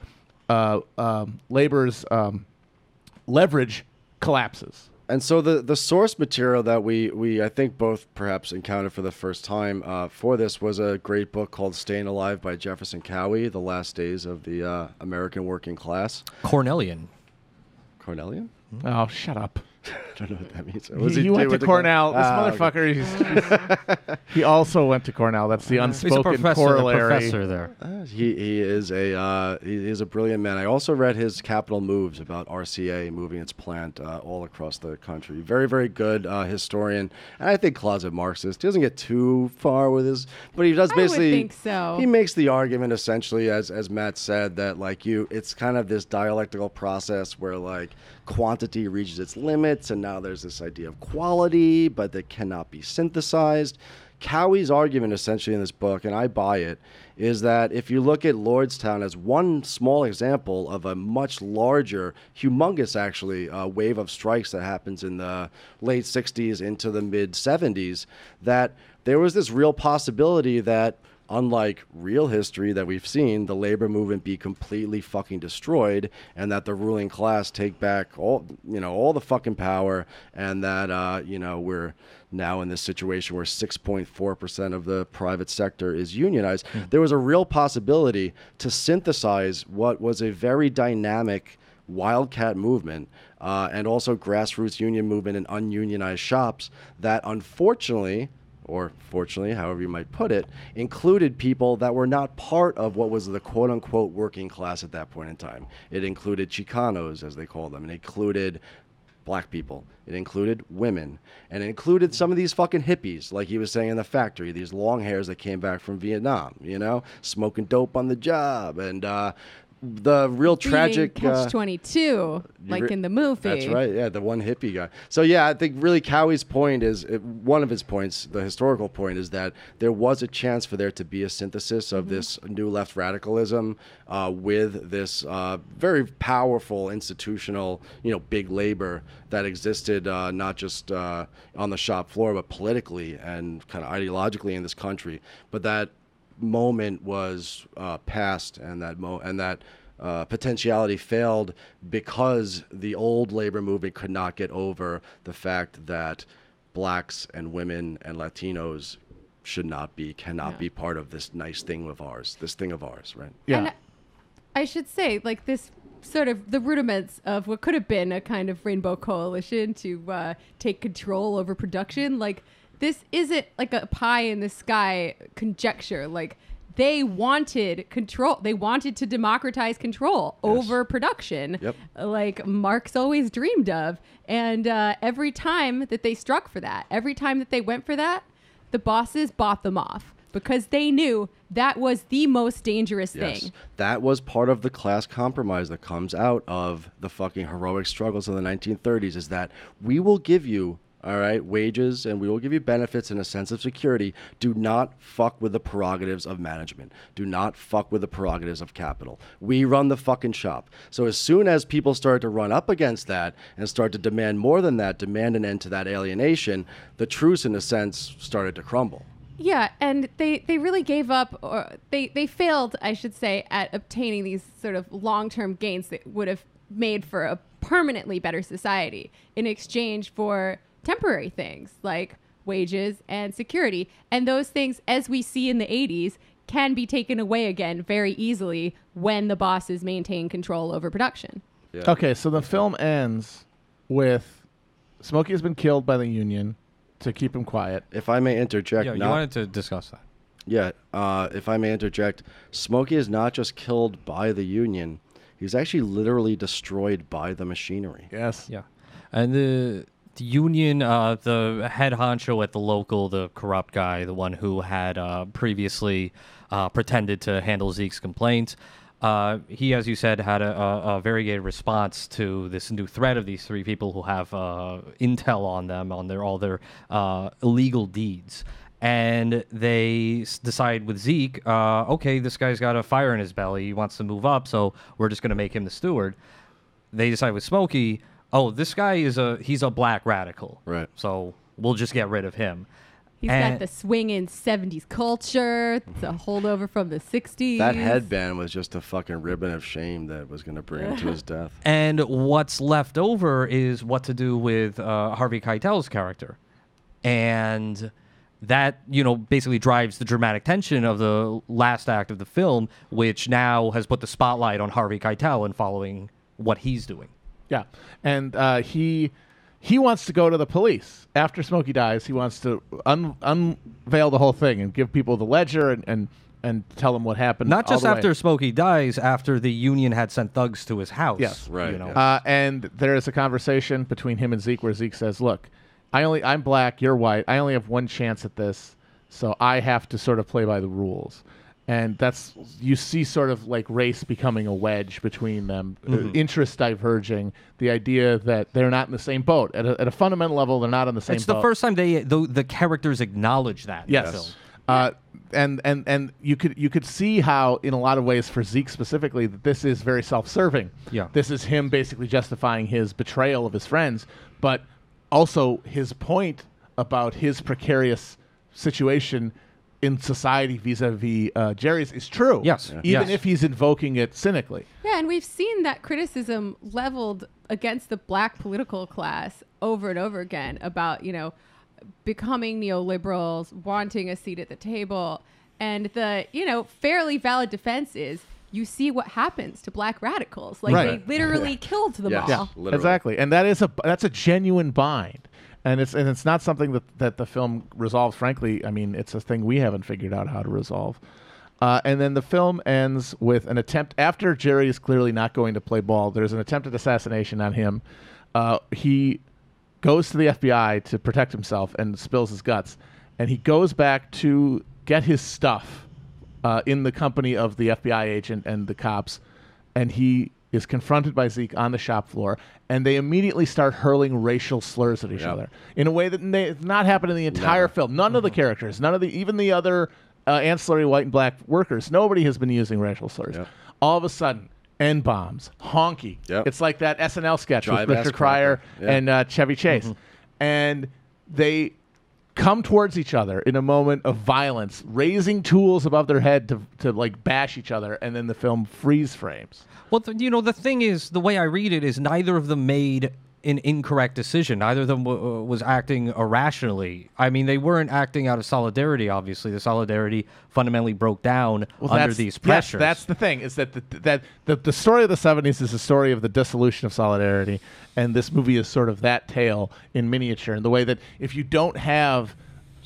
Speaker 4: leverage collapses.
Speaker 2: And so the source material that we I think both perhaps encountered for the first time for this was a great book called Stayin Alive by Jefferson Cowie, The Last Days of the American Working Class.
Speaker 3: Cornellian?
Speaker 4: Oh, shut up.
Speaker 2: I don't know what that means.
Speaker 4: He went to Cornell. This motherfucker, he also went to Cornell. That's the unspoken corollary.
Speaker 3: He's a professor there.
Speaker 2: He is a brilliant man. I also read his Capital Moves about RCA moving its plant all across the country. Very, very good historian. And I think closet Marxist. He doesn't get too far with his, but he does basically.
Speaker 1: I would think so.
Speaker 2: He makes the argument essentially, as Matt said, that it's kind of this dialectical process where quantity reaches its limits, and now there's this idea of quality, but that cannot be synthesized. Cowie's argument essentially in this book, and I buy it, is that if you look at Lordstown as one small example of a much larger, humongous actually, wave of strikes that happens in the late 60s into the mid 70s, that there was this real possibility that unlike real history that we've seen, the labor movement be completely fucking destroyed, and that the ruling class take back all the fucking power, and that we're now in this situation where 6.4% of the private sector is unionized. There was a real possibility to synthesize what was a very dynamic wildcat movement and also grassroots union movement in ununionized shops that unfortunately, or fortunately, however you might put it, included people that were not part of what was the quote-unquote working class at that point in time. It included Chicanos, as they called them. It included black people. It included women. And it included some of these fucking hippies, like he was saying in the factory, these long hairs that came back from Vietnam, smoking dope on the job. And the real tragic
Speaker 1: Catch-22, in the movie.
Speaker 2: That's right. Yeah, the one hippie guy. So yeah, I think really Cowie's point is one of his points. The historical point is that there was a chance for there to be a synthesis of this new left radicalism with this very powerful institutional, big labor that existed not just on the shop floor, but politically and kind of ideologically in this country. But that moment was past, and that potentiality failed because the old labor movement could not get over the fact that blacks and women and Latinos cannot be part of this nice thing of ours, right?
Speaker 1: Yeah. And I should say, this sort of the rudiments of what could have been a kind of rainbow coalition to take control over production, this isn't like a pie in the sky conjecture. They wanted control. They wanted to democratize control over production, like Marx always dreamed of. And every time that they struck for that, every time that they went for that, the bosses bought them off because they knew that was the most dangerous thing.
Speaker 2: That was part of the class compromise that comes out of the fucking heroic struggles of the 1930s, is that we will give you wages, and we will give you benefits and a sense of security. Do not fuck with the prerogatives of management. Do not fuck with the prerogatives of capital. We run the fucking shop. So as soon as people started to run up against that and start to demand more than that, demand an end to that alienation, the truce, in a sense, started to crumble.
Speaker 1: Yeah, and they really gave up, or they failed, I should say, at obtaining these sort of long-term gains that would have made for a permanently better society in exchange for temporary things like wages and security. And those things, as we see in the 80s, can be taken away again very easily when the bosses maintain control over production.
Speaker 2: Yeah.
Speaker 4: Okay, so the film ends with Smokey has been killed by the union to keep him quiet.
Speaker 2: If I may interject.
Speaker 3: Yeah, you wanted to discuss that.
Speaker 2: Yeah, if I may interject, Smokey is not just killed by the union. He's actually literally destroyed by the machinery.
Speaker 4: Yes.
Speaker 3: Yeah. And the union, the head honcho at the local, the corrupt guy, the one who had previously pretended to handle Zeke's complaints, he, as you said, had a variegated response to this new threat of these three people who have intel on them, on all their illegal deeds. And they decide with Zeke, okay, this guy's got a fire in his belly. He wants to move up, so we're just going to make him the steward. they decide with Smokey, oh, this guy he's a black radical.
Speaker 2: Right.
Speaker 3: So we'll just get rid of him.
Speaker 1: He's got the swinging 70s culture. It's a holdover from the 60s.
Speaker 2: That headband was just a fucking ribbon of shame that was going to bring him to his death.
Speaker 3: And what's left over is what to do with Harvey Keitel's character. And that, basically drives the dramatic tension of the last act of the film, which now has put the spotlight on Harvey Keitel and following what he's doing.
Speaker 4: Yeah. And he wants to go to the police. After Smokey dies, he wants to unveil the whole thing and give people the ledger and tell them what happened.
Speaker 3: Not just after Smokey dies, after the union had sent thugs to his house.
Speaker 4: Yes.
Speaker 2: Right.
Speaker 4: And there is a conversation between him and Zeke where Zeke says, look, I'm black, you're white. I only have one chance at this, so I have to sort of play by the rules. And you see sort of like race becoming a wedge between them, interests diverging, the idea that they're not in the same boat. At a fundamental level, they're not on the same boat.
Speaker 3: It's the first time the characters acknowledge that.
Speaker 4: Yes.
Speaker 3: In the film.
Speaker 4: And you could see how, in a lot of ways, for Zeke specifically, that this is very self-serving.
Speaker 3: Yeah.
Speaker 4: This is him basically justifying his betrayal of his friends, but also his point about his precarious situation in society vis-a-vis Jerry's is true.
Speaker 3: Yes.
Speaker 4: Even if he's invoking it cynically.
Speaker 1: Yeah, and we've seen that criticism leveled against the black political class over and over again about, becoming neoliberals, wanting a seat at the table. And the, fairly valid defense is you see what happens to black radicals. Like they literally killed them all.
Speaker 4: Yeah, exactly. And that's a genuine bind. And it's not something that the film resolves, frankly. I mean, it's a thing we haven't figured out how to resolve. And then the film ends with an attempt, after Jerry is clearly not going to play ball, there's an attempted assassination on him. He goes to the FBI to protect himself and spills his guts. And he goes back to get his stuff in the company of the FBI agent and the cops. And he is confronted by Zeke on the shop floor, and they immediately start hurling racial slurs at each other in a way that has not happened in the entire film. None of the characters, even the other ancillary white and black workers, nobody has been using racial slurs.
Speaker 2: Yep.
Speaker 4: All of a sudden, N-bombs, honky.
Speaker 2: Yep.
Speaker 4: It's like that SNL sketch
Speaker 2: Drive
Speaker 4: with
Speaker 2: ass
Speaker 4: Richard Pryor
Speaker 2: cracker.
Speaker 4: and Chevy Chase. And they come towards each other in a moment of violence, raising tools above their head to like bash each other, and then the film freeze frames.
Speaker 3: Well, the thing is, the way I read it is neither of them made an incorrect decision. Neither of them was acting irrationally. I mean, they weren't acting out of solidarity, obviously. The solidarity fundamentally broke down under these pressures.
Speaker 4: Yes, that's the thing, is that the story of the 70s is a story of the dissolution of solidarity, and this movie is sort of that tale in miniature, in the way that if you don't have...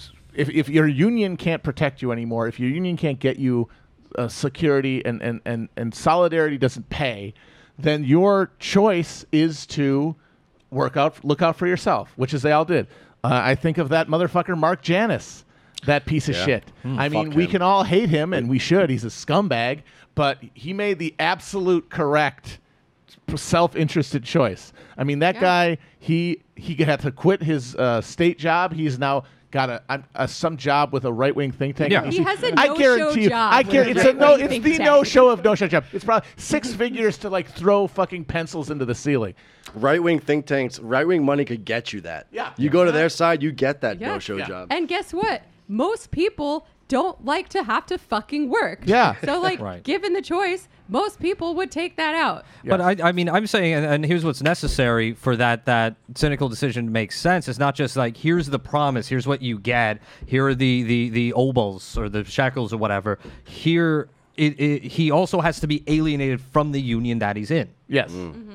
Speaker 4: If your union can't protect you anymore, if your union can't get you security and solidarity doesn't pay, then your choice is to look out for yourself, which is they all did. I think of that motherfucker Mark Janis, that piece of shit. I mean, we can all hate him, and we should. He's a scumbag, but he made the absolute correct self-interested choice. I mean, that guy, he had to quit his state job. He's now got some job with a right-wing think tank.
Speaker 1: Yeah. He has a no-show job.
Speaker 4: It's the no-show of no-show job. It's probably 6 figures to like throw fucking pencils into the ceiling.
Speaker 2: Right-wing think tanks, right-wing money could get you that.
Speaker 4: Yeah.
Speaker 2: You go to their side, you get that no-show job.
Speaker 1: And guess what? Most people don't like to have to fucking work.
Speaker 4: Yeah.
Speaker 1: So like, given the choice, most people would take that out.
Speaker 3: Yes. But I mean, I'm saying, and here's what's necessary for that cynical decision to make sense. It's not just like, here's the promise, here's what you get, here are the obols or the shackles or whatever. Here, he also has to be alienated from the union that he's in.
Speaker 4: Yes.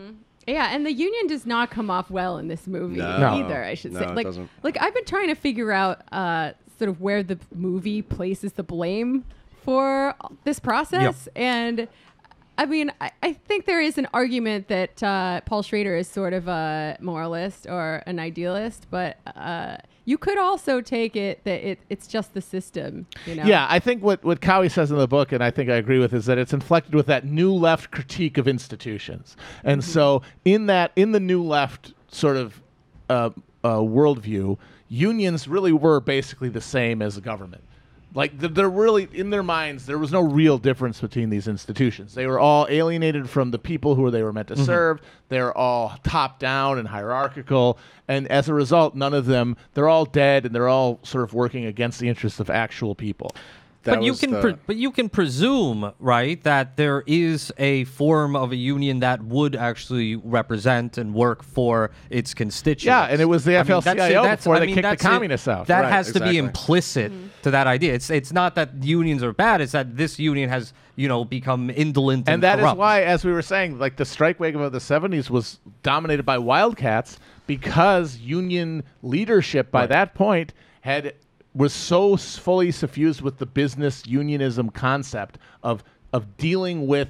Speaker 1: Yeah, and the union does not come off well in this movie either, I should say.
Speaker 2: No, it doesn't.
Speaker 1: Like, I've been trying to figure out sort of where the movie places the blame for this process. Yep. And I mean, I think there is an argument that Paul Schrader is sort of a moralist or an idealist, but you could also take it that it's just the system, you know?
Speaker 4: Yeah, I think what Cowie says in the book, and I think I agree with, is that it's inflected with that new left critique of institutions. And so in the new left sort of worldview, unions really were basically the same as a government. Like, they're really, in their minds, there was no real difference between these institutions. They were all alienated from the people who they were meant to serve. They're all top-down and hierarchical. And as a result, none of them, they're all dead, and they're all sort of working against the interests of actual people.
Speaker 3: But you can presume, right, that there is a form of a union that would actually represent and work for its constituents.
Speaker 4: Yeah, and it was the AFL-CIO before they kicked the communists out.
Speaker 3: That has to be implicit to that idea. It's not that unions are bad. It's that this union has become indolent and
Speaker 4: that
Speaker 3: corrupt.
Speaker 4: Is why, as we were saying, like the strike wave of the 70s was dominated by wildcats because union leadership by that point was so fully suffused with the business unionism concept of dealing with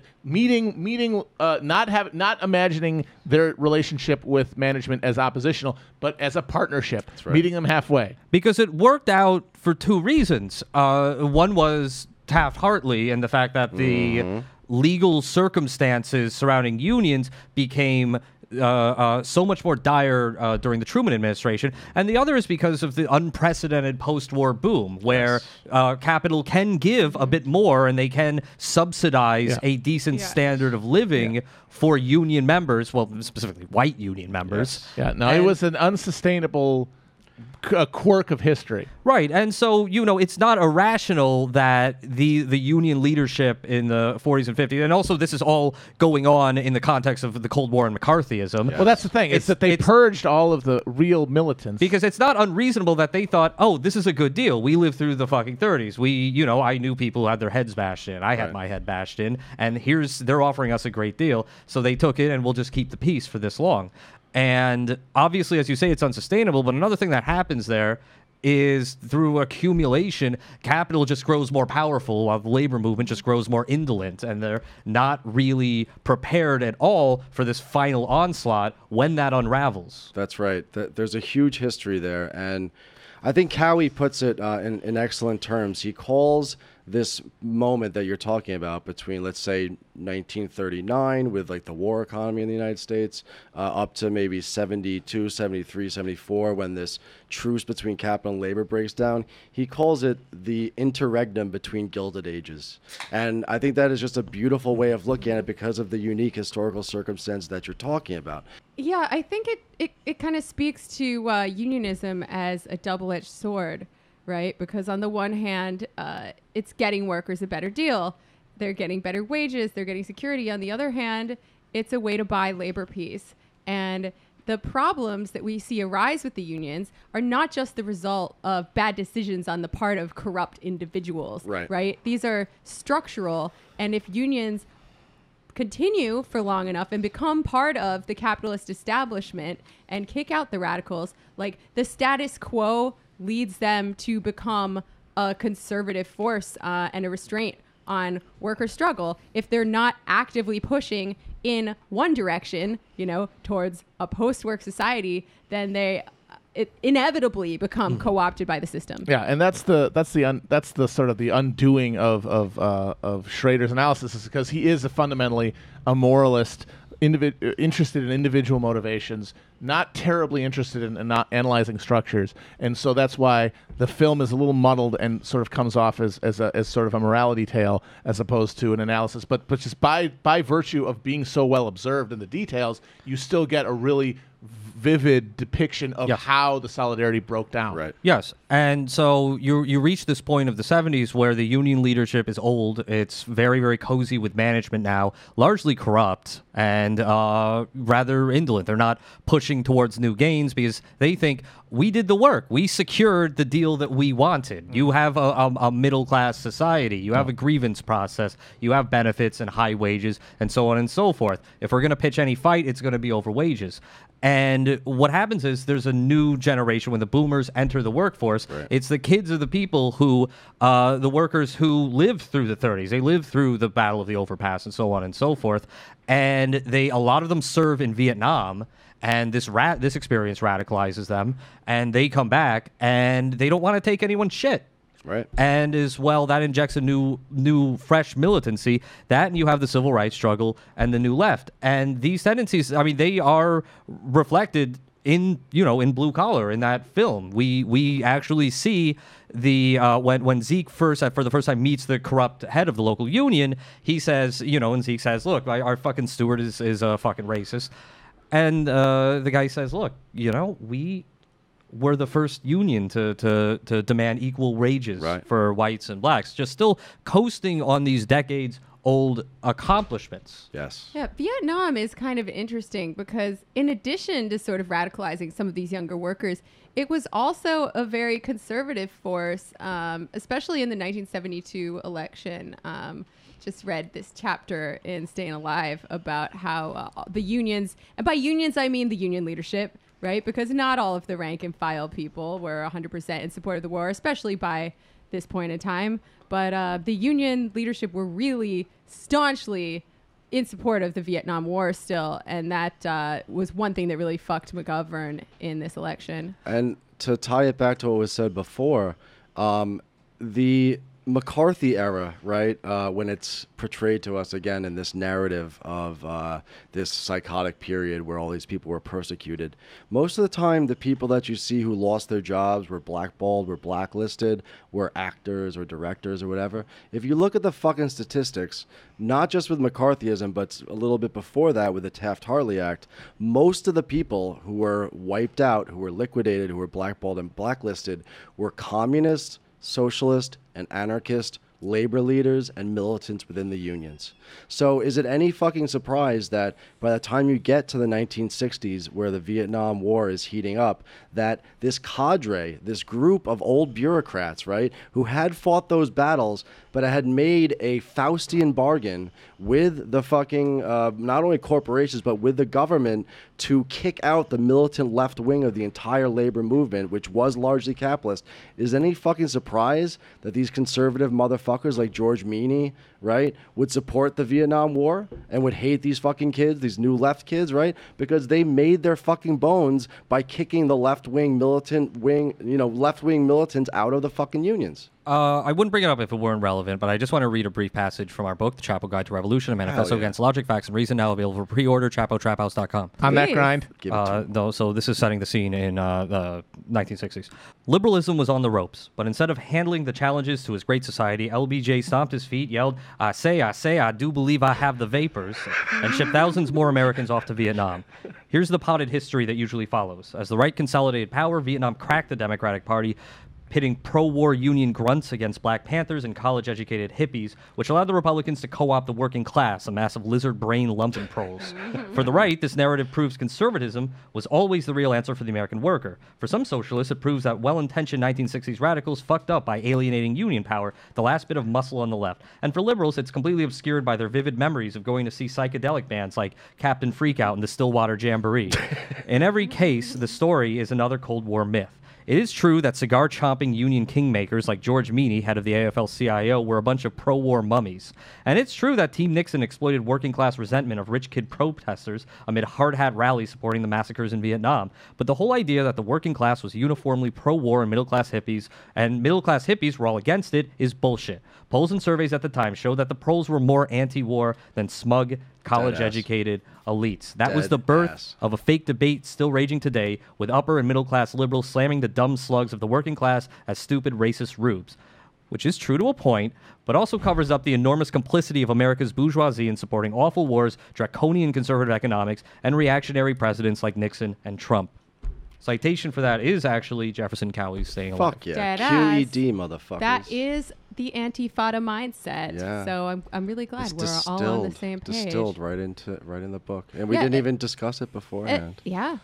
Speaker 4: not imagining their relationship with management as oppositional, but as a partnership, meeting them halfway.
Speaker 3: Because it worked out for two reasons. One was Taft-Hartley and the fact that the legal circumstances surrounding unions became so much more dire during the Truman administration, and the other is because of the unprecedented post-war boom, where capital can give a bit more and they can subsidize a decent standard of living for union members, well, specifically white union members.
Speaker 4: It was an unsustainable quirk of history.
Speaker 3: Right, and so, it's not irrational that the union leadership in the 40s and 50s, and also this is all going on in the context of the Cold War and McCarthyism.
Speaker 4: Well, that's the thing. It's that they purged all of the real militants.
Speaker 3: Because it's not unreasonable that they thought, oh, this is a good deal. We lived through the fucking 30s. I knew people who had their heads bashed in. I had my head bashed in, and they're offering us a great deal. So they took it, and we'll just keep the peace for this long. And obviously, as you say, it's unsustainable. But another thing that happens there is through accumulation, capital just grows more powerful while the labor movement just grows more indolent. And they're not really prepared at all for this final onslaught when that unravels.
Speaker 2: That's right. There's a huge history there. And I think Cowie puts it in excellent terms. He calls this moment that you're talking about between, let's say, 1939 with like the war economy in the United States up to maybe 72, 73, 74 when this truce between capital and labor breaks down. He calls it the interregnum between Gilded Ages. And I think that is just a beautiful way of looking at it because of the unique historical circumstance that you're talking about.
Speaker 1: Yeah, I think it kind of speaks to unionism as a double-edged sword, right? Because on the one hand, it's getting workers a better deal. They're getting better wages. They're getting security. On the other hand, it's a way to buy labor peace. And the problems that we see arise with the unions are not just the result of bad decisions on the part of corrupt individuals, right? These are structural. And if unions continue for long enough and become part of the capitalist establishment and kick out the radicals, like the status quo leads them to become a conservative force and a restraint on worker struggle. If they're not actively pushing in one direction, towards a post-work society, then they inevitably become co-opted by the system.
Speaker 4: Yeah, and that's the sort of the undoing of Schrader's analysis, is because he is fundamentally a moralist, interested in individual motivations, not terribly interested in not analyzing structures, and so that's why the film is a little muddled and sort of comes off as sort of a morality tale as opposed to an analysis. But just by virtue of being so well observed in the details, you still get a really vivid depiction of how the solidarity broke down.
Speaker 2: Right.
Speaker 3: Yes, and so you reach this point of the 70s where the union leadership is old. It's very, very cozy with management now, largely corrupt and rather indolent. They're not pushing towards new gains because they think, we did the work. We secured the deal that we wanted. You have a middle-class society. You have a grievance process. You have benefits and high wages and so on and so forth. If we're going to pitch any fight, it's going to be over wages. And what happens is there's a new generation when the boomers enter the workforce. Right. It's the kids of the people who, the workers who lived through the 30s. They lived through the Battle of the Overpass and so on and so forth. And a lot of them serve in Vietnam. And this experience radicalizes them. And they come back and they don't want to take anyone's shit.
Speaker 2: Right.
Speaker 3: And as well, that injects a new, fresh militancy. That, and you have the civil rights struggle and the new left. And these tendencies, I mean, they are reflected in Blue Collar, in that film. We actually see the when Zeke for the first time meets the corrupt head of the local union, he says, and Zeke says, look, our fucking steward is a fucking racist. And the guy says, look, we were the first union to demand equal wages for whites and blacks, just still coasting on these decades-old accomplishments.
Speaker 2: Yes.
Speaker 1: Yeah, Vietnam is kind of interesting because in addition to sort of radicalizing some of these younger workers, it was also a very conservative force, especially in the 1972 election. Just read this chapter in Stayin Alive about how the unions, and by unions I mean the union leadership, right? Because not all of the rank and file people were 100% in support of the war, especially by this point in time. But the union leadership were really staunchly in support of the Vietnam War still. And that was one thing that really fucked McGovern in this election.
Speaker 2: And to tie it back to what was said before, the McCarthy era, right, when it's portrayed to us again in this narrative of this psychotic period where all these people were persecuted, most of the time the people that you see who lost their jobs, were blackballed, were blacklisted, were actors or directors or whatever. If you look at the fucking statistics, not just with McCarthyism, but a little bit before that with the Taft-Hartley Act, most of the people who were wiped out, who were liquidated, who were blackballed and blacklisted were communists, socialist and anarchist labor leaders and militants within the unions. So is it any fucking surprise that by the time you get to the 1960s, where the Vietnam War is heating up, that this cadre, this group of old bureaucrats, right, who had fought those battles, but had made a Faustian bargain with the fucking, not only corporations, but with the government to kick out the militant left wing of the entire labor movement, which was largely capitalist. Is any fucking surprise that these conservative motherfuckers like George Meany, right, would support the Vietnam War and would hate these fucking kids, these new left kids, right? Because they made their fucking bones by kicking the left-wing militant wing, left-wing militants out of the fucking unions.
Speaker 3: I wouldn't bring it up if it weren't relevant, but I just want to read a brief passage from our book, The Chapo Guide to Revolution, a Manifesto Against Logic, Facts, and Reason, now available for pre-order, chapotraphouse.com.
Speaker 4: On that grind?
Speaker 3: So this is setting the scene in the 1960s. Liberalism was on the ropes, but instead of handling the challenges to his great society, LBJ stomped his feet, yelled, I say, I do believe I have the vapors, and shipped thousands more Americans off to Vietnam. Here's the potted history that usually follows. As the right consolidated power, Vietnam cracked the Democratic Party, pitting pro-war Union grunts against Black Panthers and college-educated hippies, which allowed the Republicans to co-opt the working class, a mass of lizard-brain lumpen proles. For the right, this narrative proves conservatism was always the real answer for the American worker. For some socialists, it proves that well-intentioned 1960s radicals fucked up by alienating union power, the last bit of muscle on the left. And for liberals, it's completely obscured by their vivid memories of going to see psychedelic bands like Captain Freakout and the Stillwater Jamboree. In every case, the story is another Cold War myth. It is true that cigar-chomping union kingmakers like George Meany, head of the AFL-CIO, were a bunch of pro-war mummies. And it's true that Team Nixon exploited working-class resentment of rich kid protesters amid hard-hat rallies supporting the massacres in Vietnam. But the whole idea that the working class was uniformly pro-war and middle-class hippies were all against it is bullshit. Polls and surveys at the time showed that the proles were more anti-war than smug, college-educated elites. That was the birth of a fake debate still raging today, with upper and middle-class liberals slamming the dumb slugs of the working class as stupid racist rubes. Which is true to a point, but also covers up the enormous complicity of America's bourgeoisie in supporting awful wars, draconian conservative economics, and reactionary presidents like Nixon and Trump. Citation for that is actually Jefferson Cowie's Stayin Alive.
Speaker 2: Fuck yeah. QED, motherfuckers.
Speaker 1: That is the Antifada mindset. Yeah. So I'm really glad we're all on the same page.
Speaker 2: Distilled right in the book. And we didn't even discuss it beforehand.
Speaker 1: Yeah.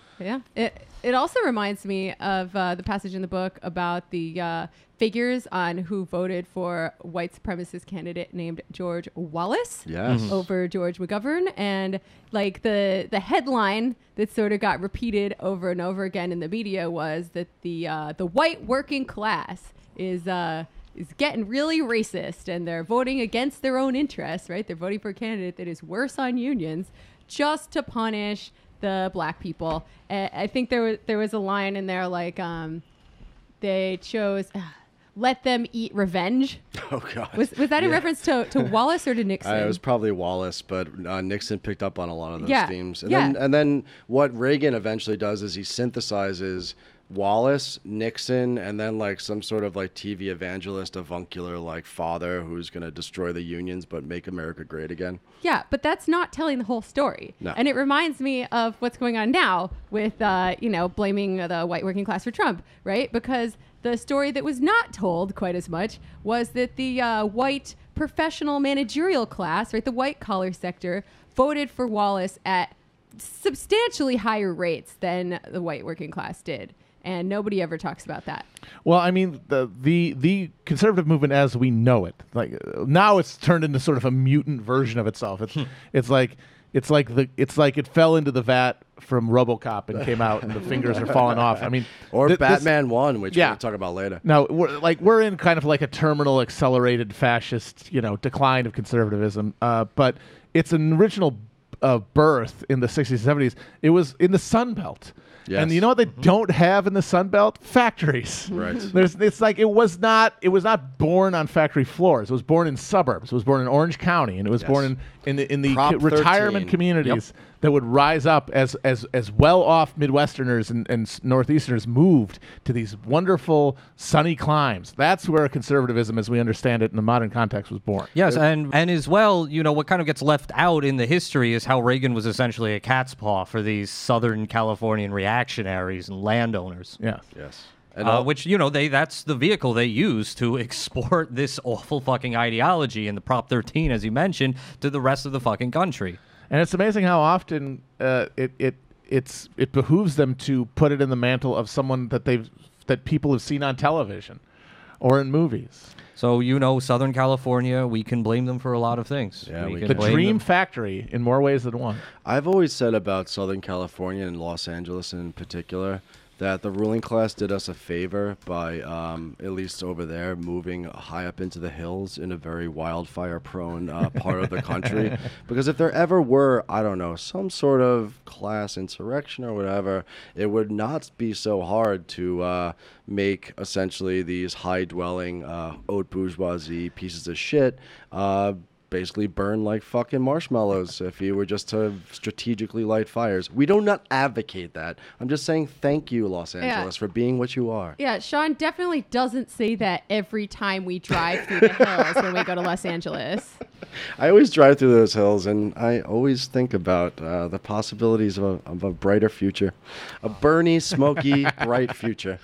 Speaker 1: It also reminds me of the passage in the book about the figures on who voted for white supremacist candidate named George Wallace over George McGovern. And like the headline that sort of got repeated over and over again in the media was that the white working class is getting really racist, and they're voting against their own interests, right? They're voting for a candidate that is worse on unions just to punish the black people. I think there was a line in there like they chose let them eat revenge.
Speaker 2: Oh, God.
Speaker 1: Was that in reference to Wallace or to Nixon?
Speaker 2: It was probably Wallace, but Nixon picked up on a lot of those themes.
Speaker 1: And
Speaker 2: then what Reagan eventually does is he synthesizes Wallace, Nixon, and then like some sort of like TV evangelist, avuncular like father who's going to destroy the unions but make America great again.
Speaker 1: Yeah, but that's not telling the whole story.
Speaker 2: No.
Speaker 1: And it reminds me of what's going on now with, blaming the white working class for Trump, right? Because the story that was not told quite as much was that the white professional managerial class, right, the white collar sector, voted for Wallace at substantially higher rates than the white working class did. And nobody ever talks about that.
Speaker 4: Well, I mean, the conservative movement as we know it, like now it's turned into sort of a mutant version of itself. It's like it fell into the vat from RoboCop and came out, and the fingers are falling off. I mean,
Speaker 2: or Batman 1, which we'll talk about later.
Speaker 4: Now we're in kind of like a terminal, accelerated fascist, decline of conservatism. But it's an original birth in the 60s and 70s. It was in the Sun Belt. Yes. And you know what they don't have in the Sun Belt? Factories.
Speaker 2: Right.
Speaker 4: It's like it was not born on factory floors. It was born in suburbs. It was born in Orange County, and it was born in the retirement communities that would rise up as well off Midwesterners and Northeasterners moved to these wonderful sunny climes. That's where conservatism, as we understand it in the modern context, was born.
Speaker 3: Yes, and as well, what kind of gets left out in the history is how Reagan was essentially a cat's paw for these Southern Californian reactionaries and landowners.
Speaker 4: Yes.
Speaker 2: Yes.
Speaker 3: Which, that's the vehicle they use to export this awful fucking ideology and the Prop 13, as you mentioned, to the rest of the fucking country.
Speaker 4: And it's amazing how often it behooves them to put it in the mantle of someone that people have seen on television or in movies.
Speaker 3: So, Southern California, we can blame them for a lot of things.
Speaker 2: Yeah, we
Speaker 4: the dream factory in more ways than one.
Speaker 2: I've always said about Southern California and Los Angeles in particular that the ruling class did us a favor by, at least over there, moving high up into the hills in a very wildfire-prone part of the country. Because if there ever were, I don't know, some sort of class insurrection or whatever, it would not be so hard to make essentially these high-dwelling, haute bourgeoisie pieces of shit basically burn like fucking marshmallows if you were just to strategically light fires. We do not advocate that. I'm just saying thank you, Los Angeles, for being what you are.
Speaker 1: Yeah, Sean definitely doesn't say that every time we drive through the hills when we go to Los Angeles.
Speaker 2: I always drive through those hills, and I always think about the possibilities of a brighter future. A Bernie, smoky, bright future.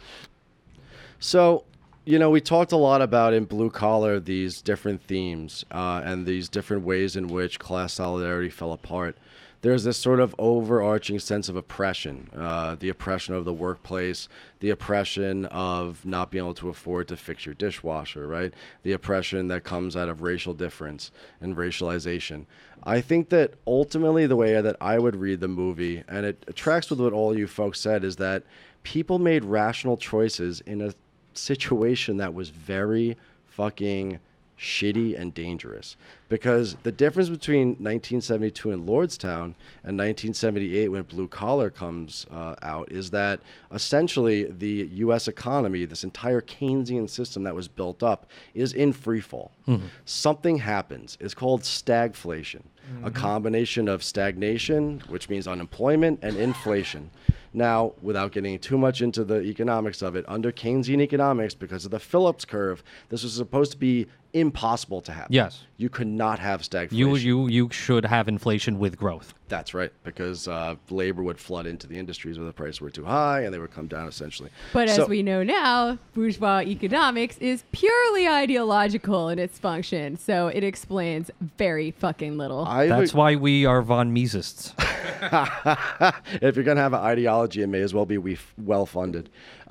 Speaker 2: So, we talked a lot about in Blue Collar these different themes and these different ways in which class solidarity fell apart. There's this sort of overarching sense of oppression, the oppression of the workplace, the oppression of not being able to afford to fix your dishwasher, right? The oppression that comes out of racial difference and racialization. I think that ultimately the way that I would read the movie, and it tracks with what all you folks said, is that people made rational choices in a situation that was very fucking shitty and dangerous, because the difference between 1972 in Lordstown and 1978 when Blue Collar comes out is that essentially the U.S. economy, this entire Keynesian system that was built up, is in free fall. Mm-hmm. Something happens. It's called stagflation, a combination of stagnation, which means unemployment, and inflation. Now, without getting too much into the economics of it, under Keynesian economics, because of the Phillips curve, this was supposed to be impossible to happen.
Speaker 3: Yes.
Speaker 2: You could not have stagflation.
Speaker 3: You should have inflation with growth.
Speaker 2: That's right, because labor would flood into the industries where the prices were too high, and they would come down essentially.
Speaker 1: But as we know now, bourgeois economics is purely ideological in its function, so it explains very fucking little.
Speaker 3: That's why we are von Misesists.
Speaker 2: If you're going to have an ideology, it may as well be well-funded.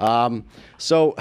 Speaker 2: So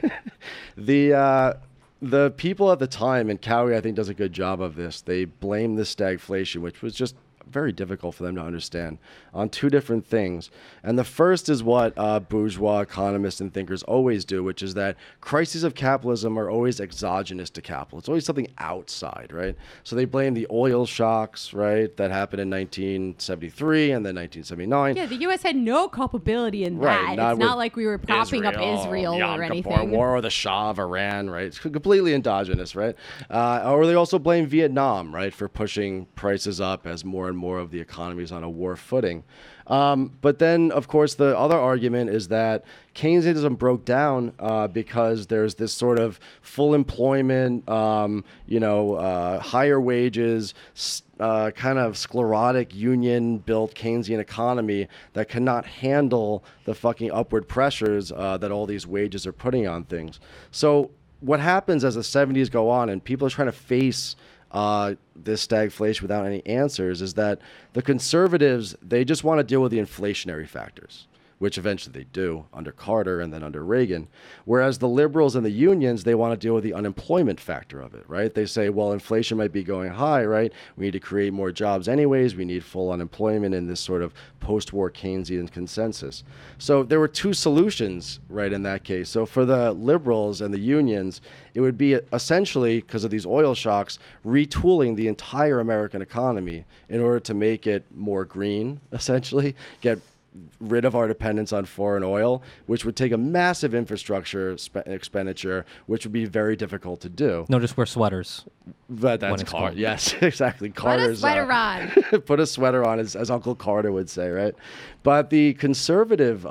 Speaker 2: the people at the time, and Cowie I think does a good job of this, they blame the stagflation, which was just very difficult for them to understand on two different things. And the first is what bourgeois economists and thinkers always do, which is that crises of capitalism are always exogenous to capital. It's always something outside, right? So they blame the oil shocks, right, that happened in 1973 and then 1979.
Speaker 1: Yeah, the U.S. had no culpability in that.
Speaker 2: Right,
Speaker 1: It's not like we were propping up Israel
Speaker 2: Yom
Speaker 1: or
Speaker 2: Kippur
Speaker 1: anything.
Speaker 2: War or the Shah of Iran, right? It's completely endogenous, right? Or they also blame Vietnam, right, for pushing prices up as more and more of the economy is on a war footing. But then, of course, the other argument is that Keynesianism broke down because there's this sort of full employment, higher wages, kind of sclerotic union-built Keynesian economy that cannot handle the fucking upward pressures that all these wages are putting on things. So what happens as the 70s go on and people are trying to face this stagflation without any answers is that the conservatives, they just want to deal with the inflationary factors, which eventually they do under Carter and then under Reagan. Whereas the liberals and the unions, they want to deal with the unemployment factor of it, right? They say, well, inflation might be going high, right? We need to create more jobs anyways. We need full unemployment in this sort of post-war Keynesian consensus. So there were two solutions, right, in that case. So for the liberals and the unions, it would be essentially, because of these oil shocks, retooling the entire American economy in order to make it more green, essentially, get rid of our dependence on foreign oil, which would take a massive infrastructure expenditure, which would be very difficult to do.
Speaker 3: No, just wear sweaters.
Speaker 2: But that's Carter. Yes, exactly. Carter's,
Speaker 1: put a sweater on.
Speaker 2: Put a sweater on, as Uncle Carter would say, right? But the conservative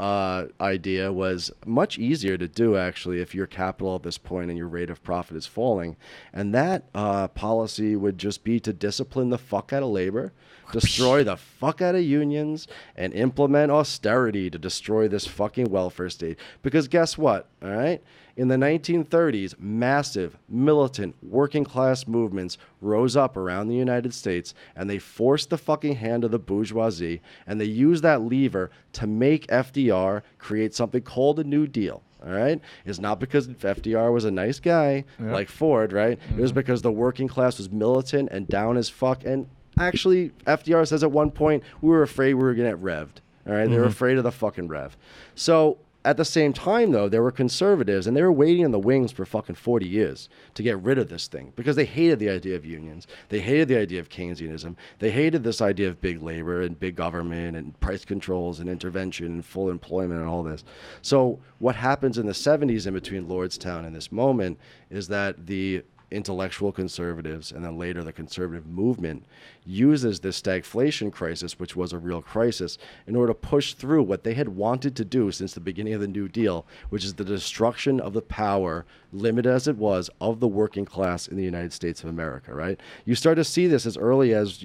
Speaker 2: idea was much easier to do, actually, if your capital at this point and your rate of profit is falling. And that policy would just be to discipline the fuck out of labor, destroy the fuck out of unions, and implement austerity to destroy this fucking welfare state. Because guess what, all right? In the 1930s, massive, militant, working-class movements rose up around the United States, and they forced the fucking hand of the bourgeoisie, and they used that lever to make FDR create something called a New Deal. All right? It's not because FDR was a nice guy like Ford, right? It was because the working class was militant and down as fuck. And actually, FDR says at one point, we were afraid we were going to get revved. All right? They were afraid of the fucking rev. So at the same time, though, there were conservatives, and they were waiting in the wings for fucking 40 years to get rid of this thing because they hated the idea of unions. They hated the idea of Keynesianism. They hated this idea of big labor and big government and price controls and intervention and full employment and all this. So what happens in the 70s in between Lordstown and this moment is that the intellectual conservatives and then later the conservative movement uses this stagflation crisis, which was a real crisis, in order to push through what they had wanted to do since the beginning of the New Deal, which is the destruction of the power, limited as it was, of the working class in the United States of America, right? You start to see this as early as,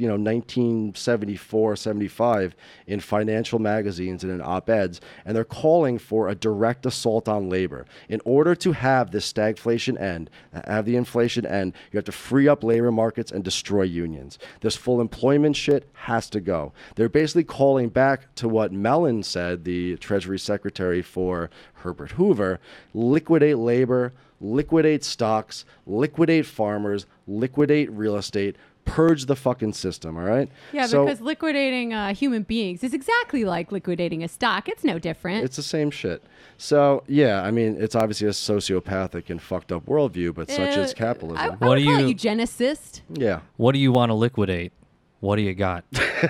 Speaker 2: 1974, 75 in financial magazines and in op-eds, and they're calling for a direct assault on labor. In order to have this stagflation end, have the inflation end, you have to free up labor markets and destroy unions. This full employment shit has to go. They're basically calling back to what Mellon said, the Treasury Secretary for Herbert Hoover: liquidate labor, liquidate stocks, liquidate farmers, liquidate real estate, purge the fucking system, all right?
Speaker 1: Yeah, because liquidating human beings is exactly like liquidating a stock. It's no different.
Speaker 2: It's the same shit. So, yeah, I mean, it's obviously a sociopathic and fucked up worldview, but such is capitalism.
Speaker 1: I would call it eugenicist.
Speaker 2: Yeah.
Speaker 3: What do you want to liquidate? What do you got?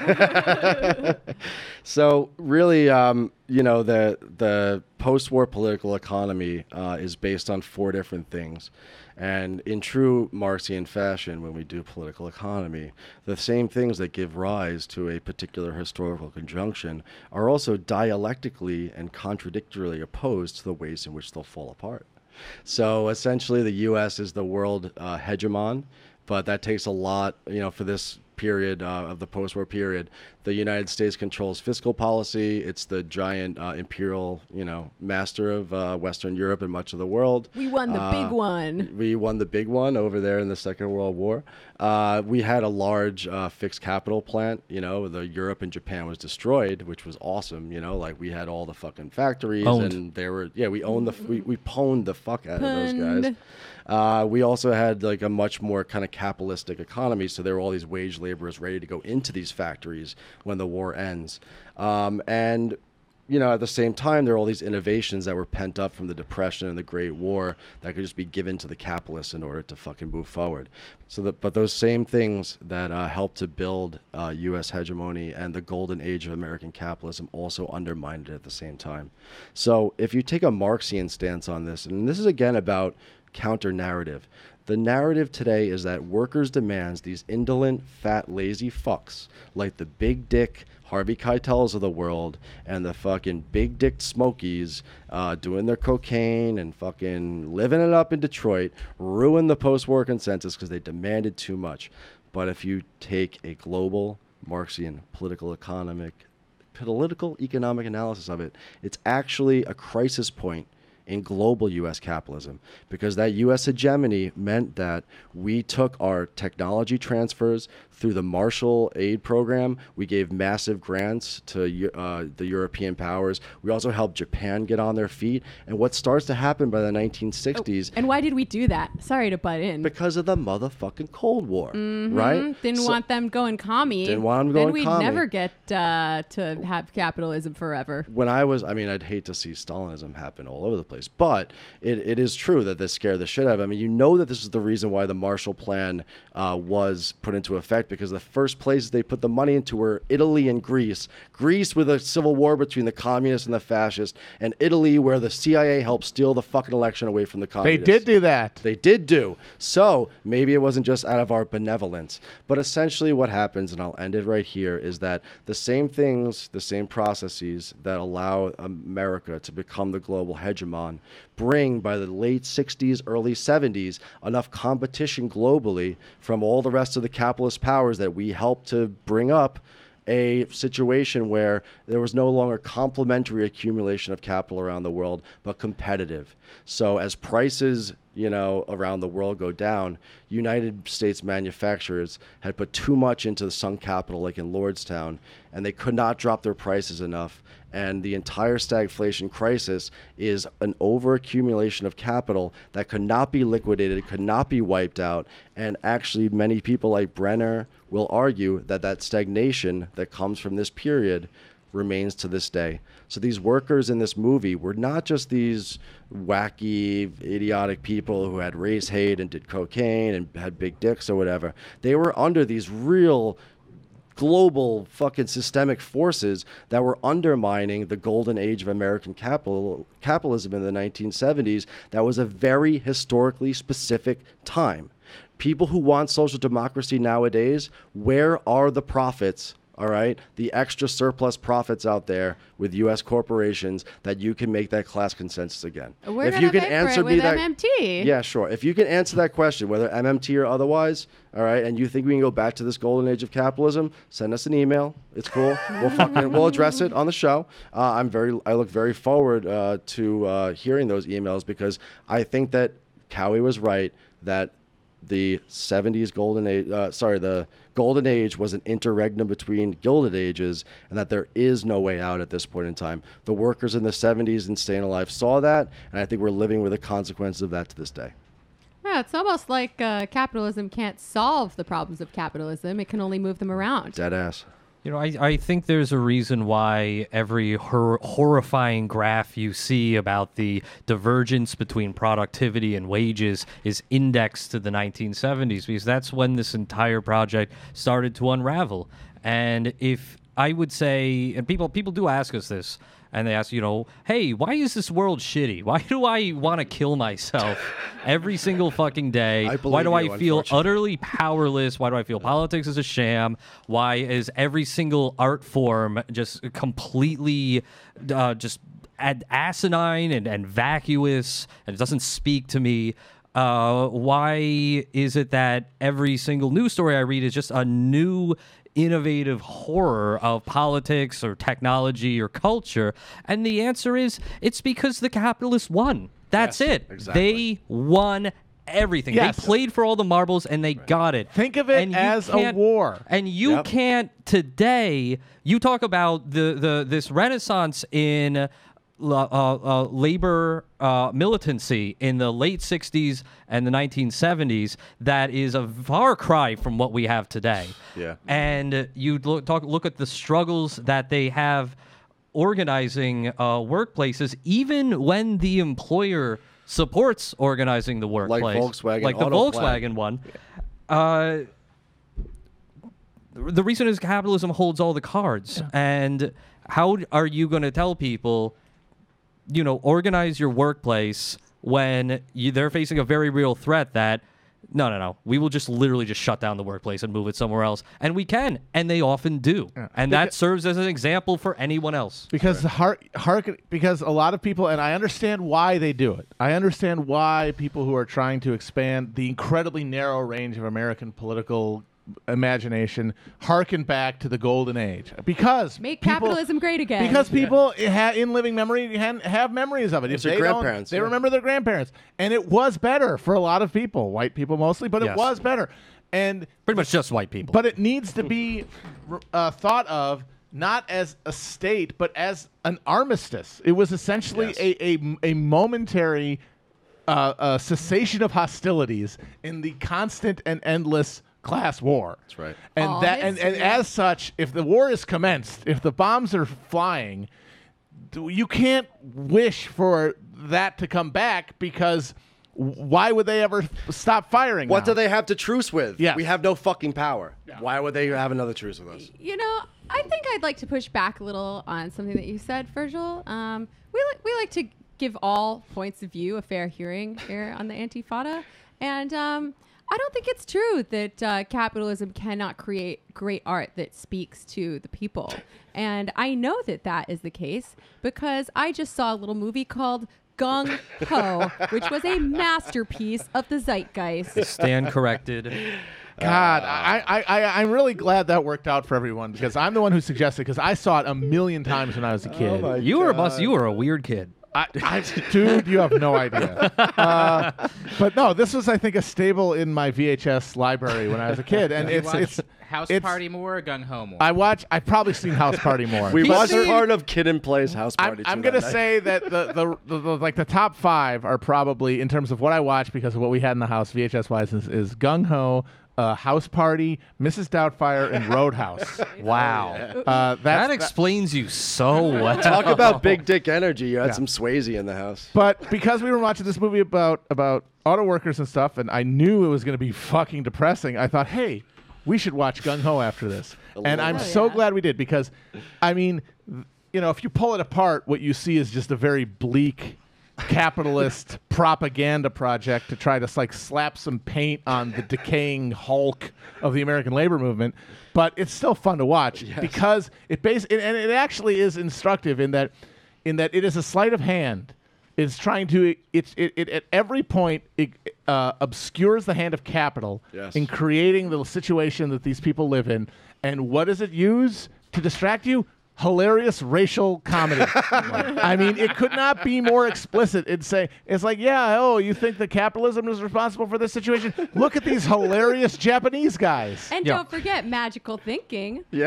Speaker 2: So really, the post-war political economy is based on four different things. And in true Marxian fashion, when we do political economy, the same things that give rise to a particular historical conjunction are also dialectically and contradictorily opposed to the ways in which they'll fall apart. So essentially, the U.S. is the world hegemon, but that takes a lot, for this period of the post-war period. The United States controls fiscal policy. It's the giant imperial, master of Western Europe and much of the world.
Speaker 1: We won the big one.
Speaker 2: We won the big one over there in the Second World War. We had a large fixed capital plant. The Europe and Japan was destroyed, which was awesome. We had all the fucking factories, and they were we owned we pwned the fuck out of those guys. We also had like a much more kind of capitalistic economy, so there were all these wage laborers ready to go into these factories when the war ends. And at the same time, there are all these innovations that were pent up from the Depression and the Great War that could just be given to the capitalists in order to fucking move forward. But those same things that helped to build U.S. hegemony and the golden age of American capitalism also undermined it at the same time. So if you take a Marxian stance on this, and this is again about counter-narrative, the narrative today is that workers' demands, these indolent, fat, lazy fucks, like the big dick Harvey Keitels of the world and the fucking big dick Smokies doing their cocaine and fucking living it up in Detroit, ruined the post-war consensus because they demanded too much. But if you take a global Marxian political economic analysis of it, it's actually a crisis point in global U.S. capitalism, because that U.S. hegemony meant that we took our technology transfers through the Marshall Aid Program. We gave massive grants to the European powers. We also helped Japan get on their feet. And what starts to happen by the 1960s...
Speaker 1: and why did we do that? Sorry to butt in.
Speaker 2: Because of the motherfucking Cold War, right?
Speaker 1: Didn't want them going commie.
Speaker 2: Didn't want them going
Speaker 1: commie. Then we'd never get to have capitalism forever.
Speaker 2: When I'd hate to see Stalinism happen all over the place, but it is true that this scared the shit out of them. That this is the reason why the Marshall Plan was put into effect, because the first places they put the money into were Italy and Greece. Greece with a civil war between the communists and the fascists, and Italy where the CIA helped steal the fucking election away from the communists.
Speaker 4: They did do that.
Speaker 2: They did do. So maybe it wasn't just out of our benevolence. But essentially what happens, and I'll end it right here, is that the same things, the same processes that allow America to become the global hegemon bring, by the late 60s, early 70s, enough competition globally from all the rest of the capitalist powers that we helped to bring up a situation where there was no longer complementary accumulation of capital around the world, but competitive. So as prices, around the world go down, United States manufacturers had put too much into the sunk capital, like in Lordstown, and they could not drop their prices enough. And the entire stagflation crisis is an overaccumulation of capital that could not be liquidated, could not be wiped out. And actually, many people like Brenner will argue that stagnation that comes from this period remains to this day. So these workers in this movie were not just these wacky, idiotic people who had race hate and did cocaine and had big dicks or whatever. They were under these real global fucking systemic forces that were undermining the golden age of American capitalism in the 1970s. That was a very historically specific time. People who want social democracy nowadays, where are the profits? All right, the extra surplus profits out there with U.S. corporations that you can make that class consensus again.
Speaker 1: We're going to pay for it with MMT.
Speaker 2: Yeah, sure. If you can answer that question, whether MMT or otherwise, all right, and you think we can go back to this golden age of capitalism, send us an email. It's cool. We'll address it on the show. I look very forward to hearing those emails, because I think that Cowie was right that the 70s golden age, the golden age was an interregnum between gilded ages, and that there is no way out at this point in time. The workers in the 70s in Stayin Alive saw that, and I think we're living with the consequences of that to this day.
Speaker 1: Yeah, it's almost like capitalism can't solve the problems of capitalism. It can only move them around.
Speaker 2: Dead ass.
Speaker 3: I think there's a reason why every horrifying graph you see about the divergence between productivity and wages is indexed to the 1970s, because that's when this entire project started to unravel. And if I would say, and people do ask us this, and they ask, hey, why is this world shitty? Why do I want to kill myself every single fucking day? Why do I feel utterly powerless? Why do I feel politics is a sham? Why is every single art form just completely just asinine and vacuous, and it doesn't speak to me? Why is it that every single news story I read is just a new innovative horror of politics or technology or culture? And the answer is, it's because the capitalists won. That's it. Exactly. They won everything. Yes. They played for all the marbles and they got it.
Speaker 4: Think of it as a war.
Speaker 3: And you can't today, you talk about this renaissance in labor militancy in the late 60s and the 1970s that is a far cry from what we have today.
Speaker 2: Yeah.
Speaker 3: And you look at the struggles that they have organizing workplaces, even when the employer supports organizing the workplace.
Speaker 2: Like Volkswagen.
Speaker 3: Like the Volkswagen one. The reason is capitalism holds all the cards. Yeah. And how are you going to tell people, organize your workplace when they're facing a very real threat that, no, we will just literally just shut down the workplace and move it somewhere else. And we can, and they often do. Yeah. And that serves as an example for anyone else.
Speaker 4: Because because a lot of people, and I understand why they do it. I understand why people who are trying to expand the incredibly narrow range of American political imagination harken back to the golden age, because
Speaker 1: make capitalism great again.
Speaker 4: Because people in living memory have memories of it.
Speaker 2: If their grandparents,
Speaker 4: they remember their grandparents, and it was better for a lot of people, white people mostly, but it was better, and
Speaker 3: pretty much just white people.
Speaker 4: But it needs to be thought of not as a state, but as an armistice. It was essentially a momentary cessation of hostilities in the constant and endless class war.
Speaker 2: That's right.
Speaker 4: And and as such, if the war is commenced, if the bombs are flying, you can't wish for that to come back, because why would they ever stop firing?
Speaker 2: What do they have to truce with?
Speaker 4: Yes.
Speaker 2: We have no fucking power. Yeah. Why would they have another truce with us?
Speaker 1: I think I'd like to push back a little on something that you said, Virgil. We like to give all points of view a fair hearing here on the Antifada, and I don't think it's true that capitalism cannot create great art that speaks to the people. And I know that is the case because I just saw a little movie called Gung Ho, which was a masterpiece of the zeitgeist.
Speaker 3: Stand corrected.
Speaker 4: God, I'm really glad that worked out for everyone, because I'm the one who suggested, because I saw it a million times when I was a kid.
Speaker 3: You were a weird kid.
Speaker 4: Dude, you have no idea. But no, this was, I think, a staple in my VHS library when I was a kid, and it's
Speaker 5: House Party more or Gung Ho more?
Speaker 4: I've probably seen House Party more.
Speaker 2: We watched part of Kid and Play's House Party.
Speaker 4: I'm gonna say that the top 5 are probably, in terms of what I watched because of what we had in the house VHS wise, is Gung Ho, House Party, Mrs. Doubtfire, and Roadhouse.
Speaker 3: Wow. That explains you so well.
Speaker 2: Talk about big dick energy. You had some Swayze in the house.
Speaker 4: But because we were watching this movie about auto workers and stuff, and I knew it was going to be fucking depressing, I thought, hey, we should watch Gung Ho after this. And I'm so glad we did, because, I mean, if you pull it apart, what you see is just a very bleak capitalist propaganda project to try to slap some paint on the decaying hulk of the American labor movement. But it's still fun to watch because it actually is instructive in that it is a sleight of hand. It's trying to it at every point obscures the hand of capital in creating the situation that these people live in. And what does it use to distract you? Hilarious racial comedy. I mean, it could not be more explicit. It's like, you think that capitalism is responsible for this situation? Look at these hilarious Japanese guys.
Speaker 1: And don't forget magical thinking.
Speaker 2: Yeah.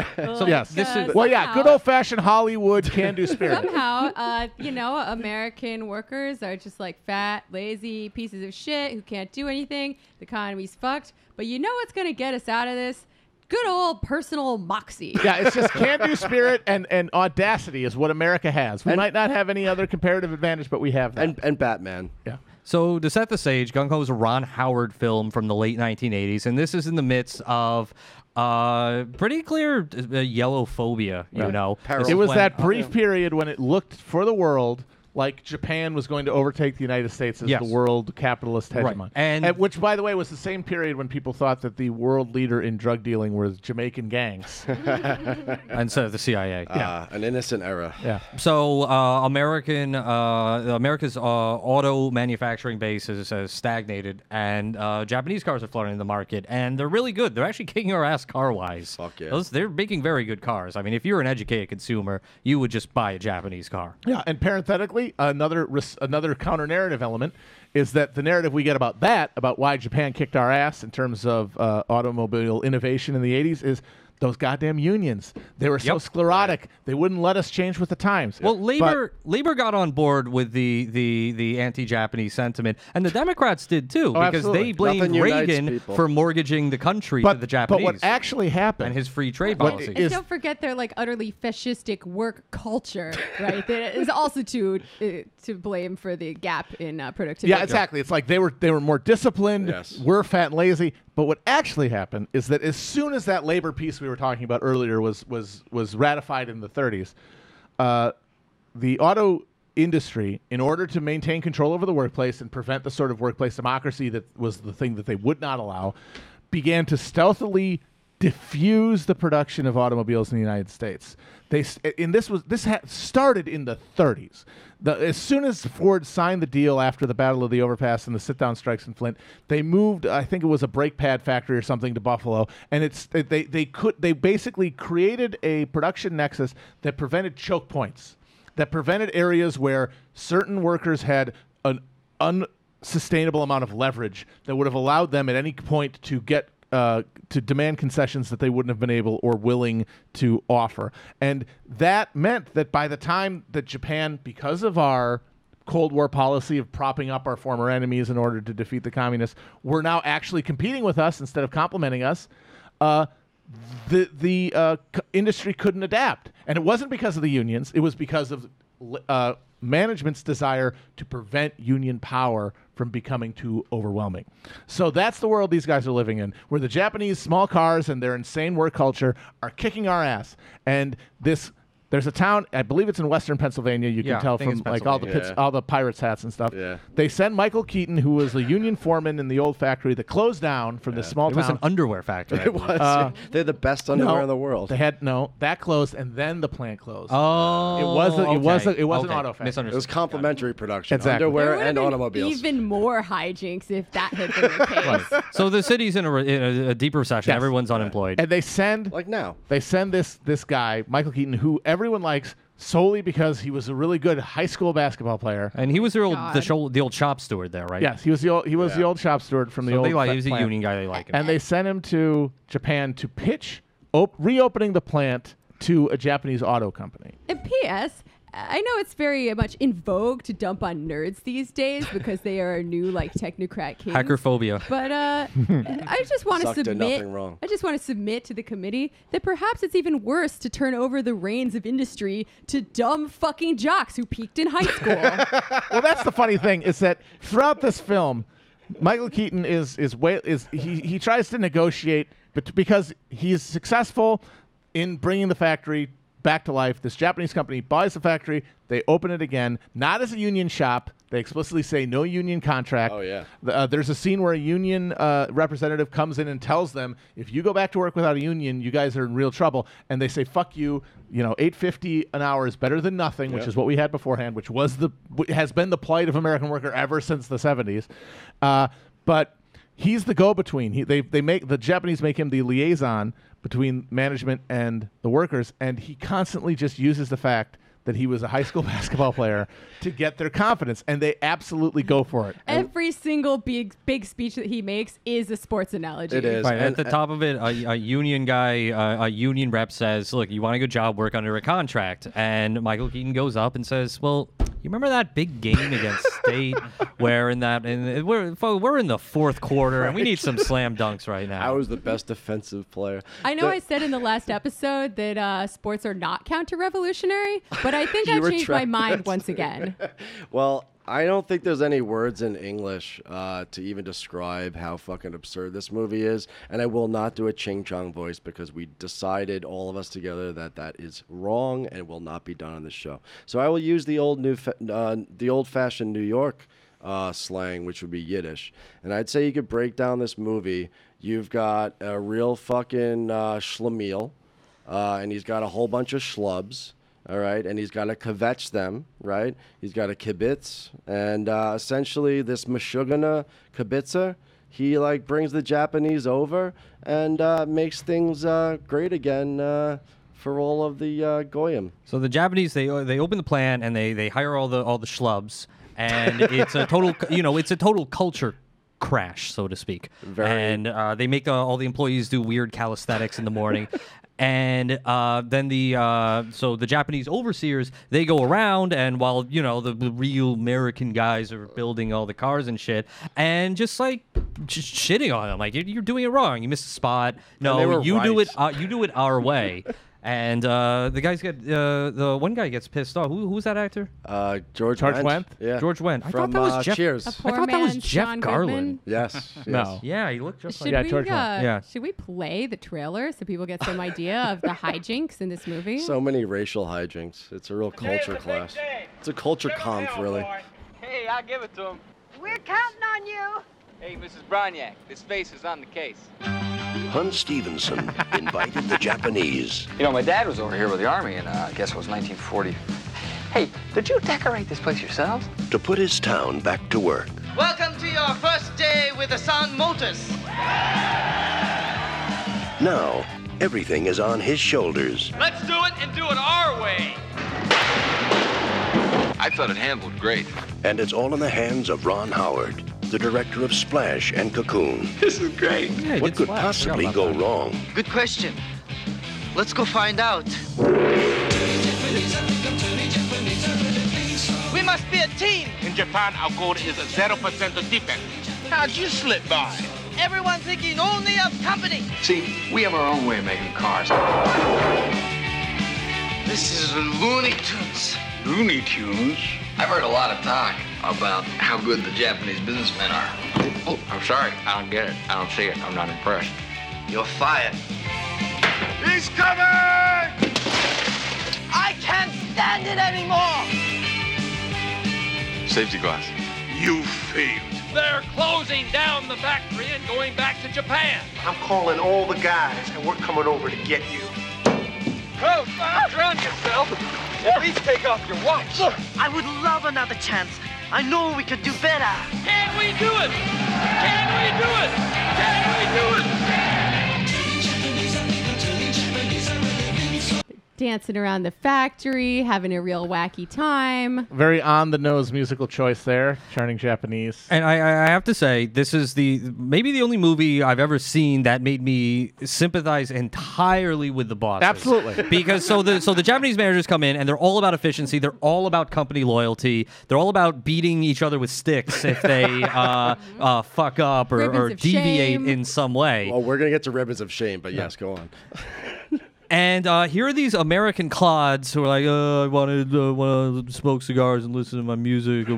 Speaker 4: Good old-fashioned Hollywood can-do spirit.
Speaker 1: Somehow, American workers are just like fat, lazy pieces of shit who can't do anything. The economy's fucked. But you know what's going to get us out of this? Good old personal moxie.
Speaker 4: Yeah, it's just can-do spirit and audacity is what America has. We might not have any other comparative advantage, but we have that.
Speaker 2: And Batman.
Speaker 4: Yeah.
Speaker 3: So to set the stage, Gung Ho is a Ron Howard film from the late 1980s, and this is in the midst of pretty clear yellow phobia,
Speaker 4: It was that brief period when it looked for the world like Japan was going to overtake the United States as the world capitalist hegemon.
Speaker 3: Right. And
Speaker 4: which, by the way, was the same period when people thought that the world leader in drug dealing was Jamaican gangs.
Speaker 3: Instead of the CIA.
Speaker 2: An innocent era.
Speaker 4: Yeah.
Speaker 3: So America's auto manufacturing base has stagnated, and Japanese cars are flooding the market, and they're really good. They're actually kicking our ass car-wise.
Speaker 2: Fuck yeah.
Speaker 3: They're making very good cars. I mean, if you're an educated consumer, you would just buy a Japanese car.
Speaker 4: Yeah, and parenthetically, another counter-narrative element is that the narrative we get about why Japan kicked our ass in terms of automobile innovation in the 80s is those goddamn unions. They were so sclerotic. They wouldn't let us change with the times.
Speaker 3: Well, labor got on board with the anti-Japanese sentiment, and the Democrats did too, because they blamed Reagan for mortgaging the country to the Japanese.
Speaker 4: But what actually happened,
Speaker 3: and his free trade policy,
Speaker 1: and don't forget their like utterly fascistic work culture, right? That is also to blame for the gap in productivity.
Speaker 4: Yeah, exactly. It's like they were more disciplined.
Speaker 2: Yes.
Speaker 4: We're fat and lazy. But what actually happened is that as soon as that labor peace we were talking about earlier was ratified in the 30s, the auto industry, in order to maintain control over the workplace and prevent the sort of workplace democracy that was the thing that they would not allow, began to stealthily diffuse the production of automobiles in the United States. This started in the 30s. As soon as Ford signed the deal after the Battle of the Overpass and the sit-down strikes in Flint, they moved. I think it was a brake pad factory or something to Buffalo, and they basically created a production nexus that prevented choke points, that prevented areas where certain workers had an unsustainable amount of leverage that would have allowed them at any point to get to demand concessions that they wouldn't have been able or willing to offer. And that meant that by the time that Japan, because of our Cold War policy of propping up our former enemies in order to defeat the communists, were now actually competing with us instead of complementing us, the industry couldn't adapt. And it wasn't because of the unions. It was because of management's desire to prevent union power from becoming too overwhelming. So that's the world these guys are living in, where the Japanese small cars and their insane work culture are kicking our ass. And there's a town, I believe it's in western Pennsylvania, you can tell from like all the Pirates hats and stuff. Yeah. They send Michael Keaton, who was the union foreman in the old factory that closed down from this small town.
Speaker 3: It was an underwear factory.
Speaker 2: It was. They're the best underwear in the world.
Speaker 4: That closed, and then the plant closed.
Speaker 3: Oh,
Speaker 4: it was an auto factory.
Speaker 2: It was complementary production,
Speaker 4: exactly.
Speaker 2: underwear and automobiles.
Speaker 1: Even more hijinks if that had been the case.
Speaker 3: Right. So the city's in a deep recession. Yes. Everyone's unemployed,
Speaker 4: and they send this guy, Michael Keaton, who everyone likes solely because he was a really good high school basketball player,
Speaker 3: and he was the old shop steward there, right?
Speaker 4: Yes, he was the old shop steward from the old.
Speaker 3: He was a union guy. They like him,
Speaker 4: and they sent him to Japan to pitch reopening the plant to a Japanese auto company.
Speaker 1: And P.S. I know it's very much in vogue to dump on nerds these days because they are a new like technocrat kings.
Speaker 3: Hackerphobia.
Speaker 1: But I just want to submit. I just want to submit to the committee that perhaps it's even worse to turn over the reins of industry to dumb fucking jocks who peaked in high school.
Speaker 4: Well, that's the funny thing is that throughout this film, Michael Keaton he tries to negotiate, but because he's successful in bringing the factory back to life. This Japanese company buys the factory. They open it again, not as a union shop. They explicitly say no union contract. Oh, yeah. There's a scene where a union representative comes in and tells them, if you go back to work without a union, you guys are in real trouble. And they say, fuck you. $8.50 an hour is better than nothing, which is what we had beforehand, which has been the plight of American worker ever since the 70s. But he's the go-between. The Japanese make him the liaison between management and the workers, and he constantly just uses the fact that he was a high school basketball player to get their confidence, and they absolutely go for it.
Speaker 1: Every single big speech that he makes is a sports analogy.
Speaker 2: It is.
Speaker 3: Right, at the top of it, a union guy, a union rep says, look, you want a good job, work under a contract. And Michael Keaton goes up and says, well, you remember that big game against State where we're in the fourth quarter and we need some slam dunks right now.
Speaker 2: I was the best defensive player.
Speaker 1: I know I said in the last episode that sports are not counter-revolutionary, but I think I changed my mind once again.
Speaker 2: Well, I don't think there's any words in English to even describe how fucking absurd this movie is, and I will not do a Ching Chong voice because we decided, all of us together, that is wrong and will not be done on this show. So I will use the old-fashioned New York slang, which would be Yiddish, and I'd say you could break down this movie. You've got a real fucking schlemiel, and he's got a whole bunch of schlubs. All right, and he's got to kvetch them, right? He's got a kibitz, and essentially this Meshuggah kibitzer, he like brings the Japanese over and makes things great again for all of the goyim.
Speaker 3: So the Japanese, they open the plant and they hire all the schlubs, and it's a total culture crash, so to speak. And they make all the employees do weird calisthenics in the morning. And then so the Japanese overseers, they go around, and while the real American guys are building all the cars and shit, and just shitting on them, like you're doing it wrong, you missed a spot. No, you do it our way. And the guys the one guy gets pissed off. Who's that actor?
Speaker 2: George Wendt.
Speaker 3: Yeah, George Wendt. I
Speaker 2: From
Speaker 3: thought that was Jeff.
Speaker 2: Cheers.
Speaker 1: A poor I thought that was Jeff Garland.
Speaker 2: Yes.
Speaker 4: No.
Speaker 3: Yeah, he looked just
Speaker 1: Should
Speaker 3: like
Speaker 1: we,
Speaker 4: George Wendt.
Speaker 3: Yeah.
Speaker 1: Should we play the trailer so people get some idea of the hijinks in this movie?
Speaker 2: So many racial hijinks. It's a real culture class. It's a culture conf, really.
Speaker 13: Hey, I'll give it to him.
Speaker 14: We're counting on you.
Speaker 13: Hey, Mrs. Broniak, this face is on the case.
Speaker 15: Hun Stevenson invited the Japanese.
Speaker 13: You know, my dad was over here with the army in, I guess it was 1940. Hey, did you decorate this place yourselves?
Speaker 15: To put his town back to work.
Speaker 8: Welcome to your first day with the Sun Motors.
Speaker 15: Now, everything is on his shoulders.
Speaker 8: Let's do it and do it our way.
Speaker 6: I thought it handled great.
Speaker 15: And it's all in the hands of Ron Howard, the director of Splash and Cocoon.
Speaker 8: This is great.
Speaker 15: Yeah, what could possibly go wrong?
Speaker 8: Good question. Let's go find out. We must be a team.
Speaker 12: In Japan, our goal is 0% of defense. How'd you slip by?
Speaker 8: Everyone thinking only of company.
Speaker 13: See, we have our own way of making cars.
Speaker 8: This is Looney Tunes.
Speaker 13: Looney Tunes? I've heard a lot of talk about how good the Japanese businessmen are. Oh, I'm sorry. I don't get it. I don't see it. I'm not impressed.
Speaker 8: You're fired.
Speaker 12: He's coming!
Speaker 8: I can't stand it anymore.
Speaker 6: Safety glass.
Speaker 12: You failed.
Speaker 16: They're closing down the factory and going back to Japan.
Speaker 10: I'm calling all the guys, and we're coming over to get you.
Speaker 16: Oh, drown yourself. At least take off your watch.
Speaker 8: I would love another chance. I know we could do better.
Speaker 16: Can we do it? Can we do it? Can we do it?
Speaker 1: Dancing around the factory, having a real wacky time.
Speaker 4: Very on-the-nose musical choice there, charting Japanese.
Speaker 3: And I have to say, this is maybe the only movie I've ever seen that made me sympathize entirely with the bosses.
Speaker 4: Absolutely.
Speaker 3: Because so the Japanese managers come in and they're all about efficiency. They're all about company loyalty. They're all about beating each other with sticks if they fuck up or deviate in some way.
Speaker 2: Well, we're gonna get to ribbons of shame, but yes, go on.
Speaker 3: And here are these American clods who are like, I want to smoke cigars and listen to my music.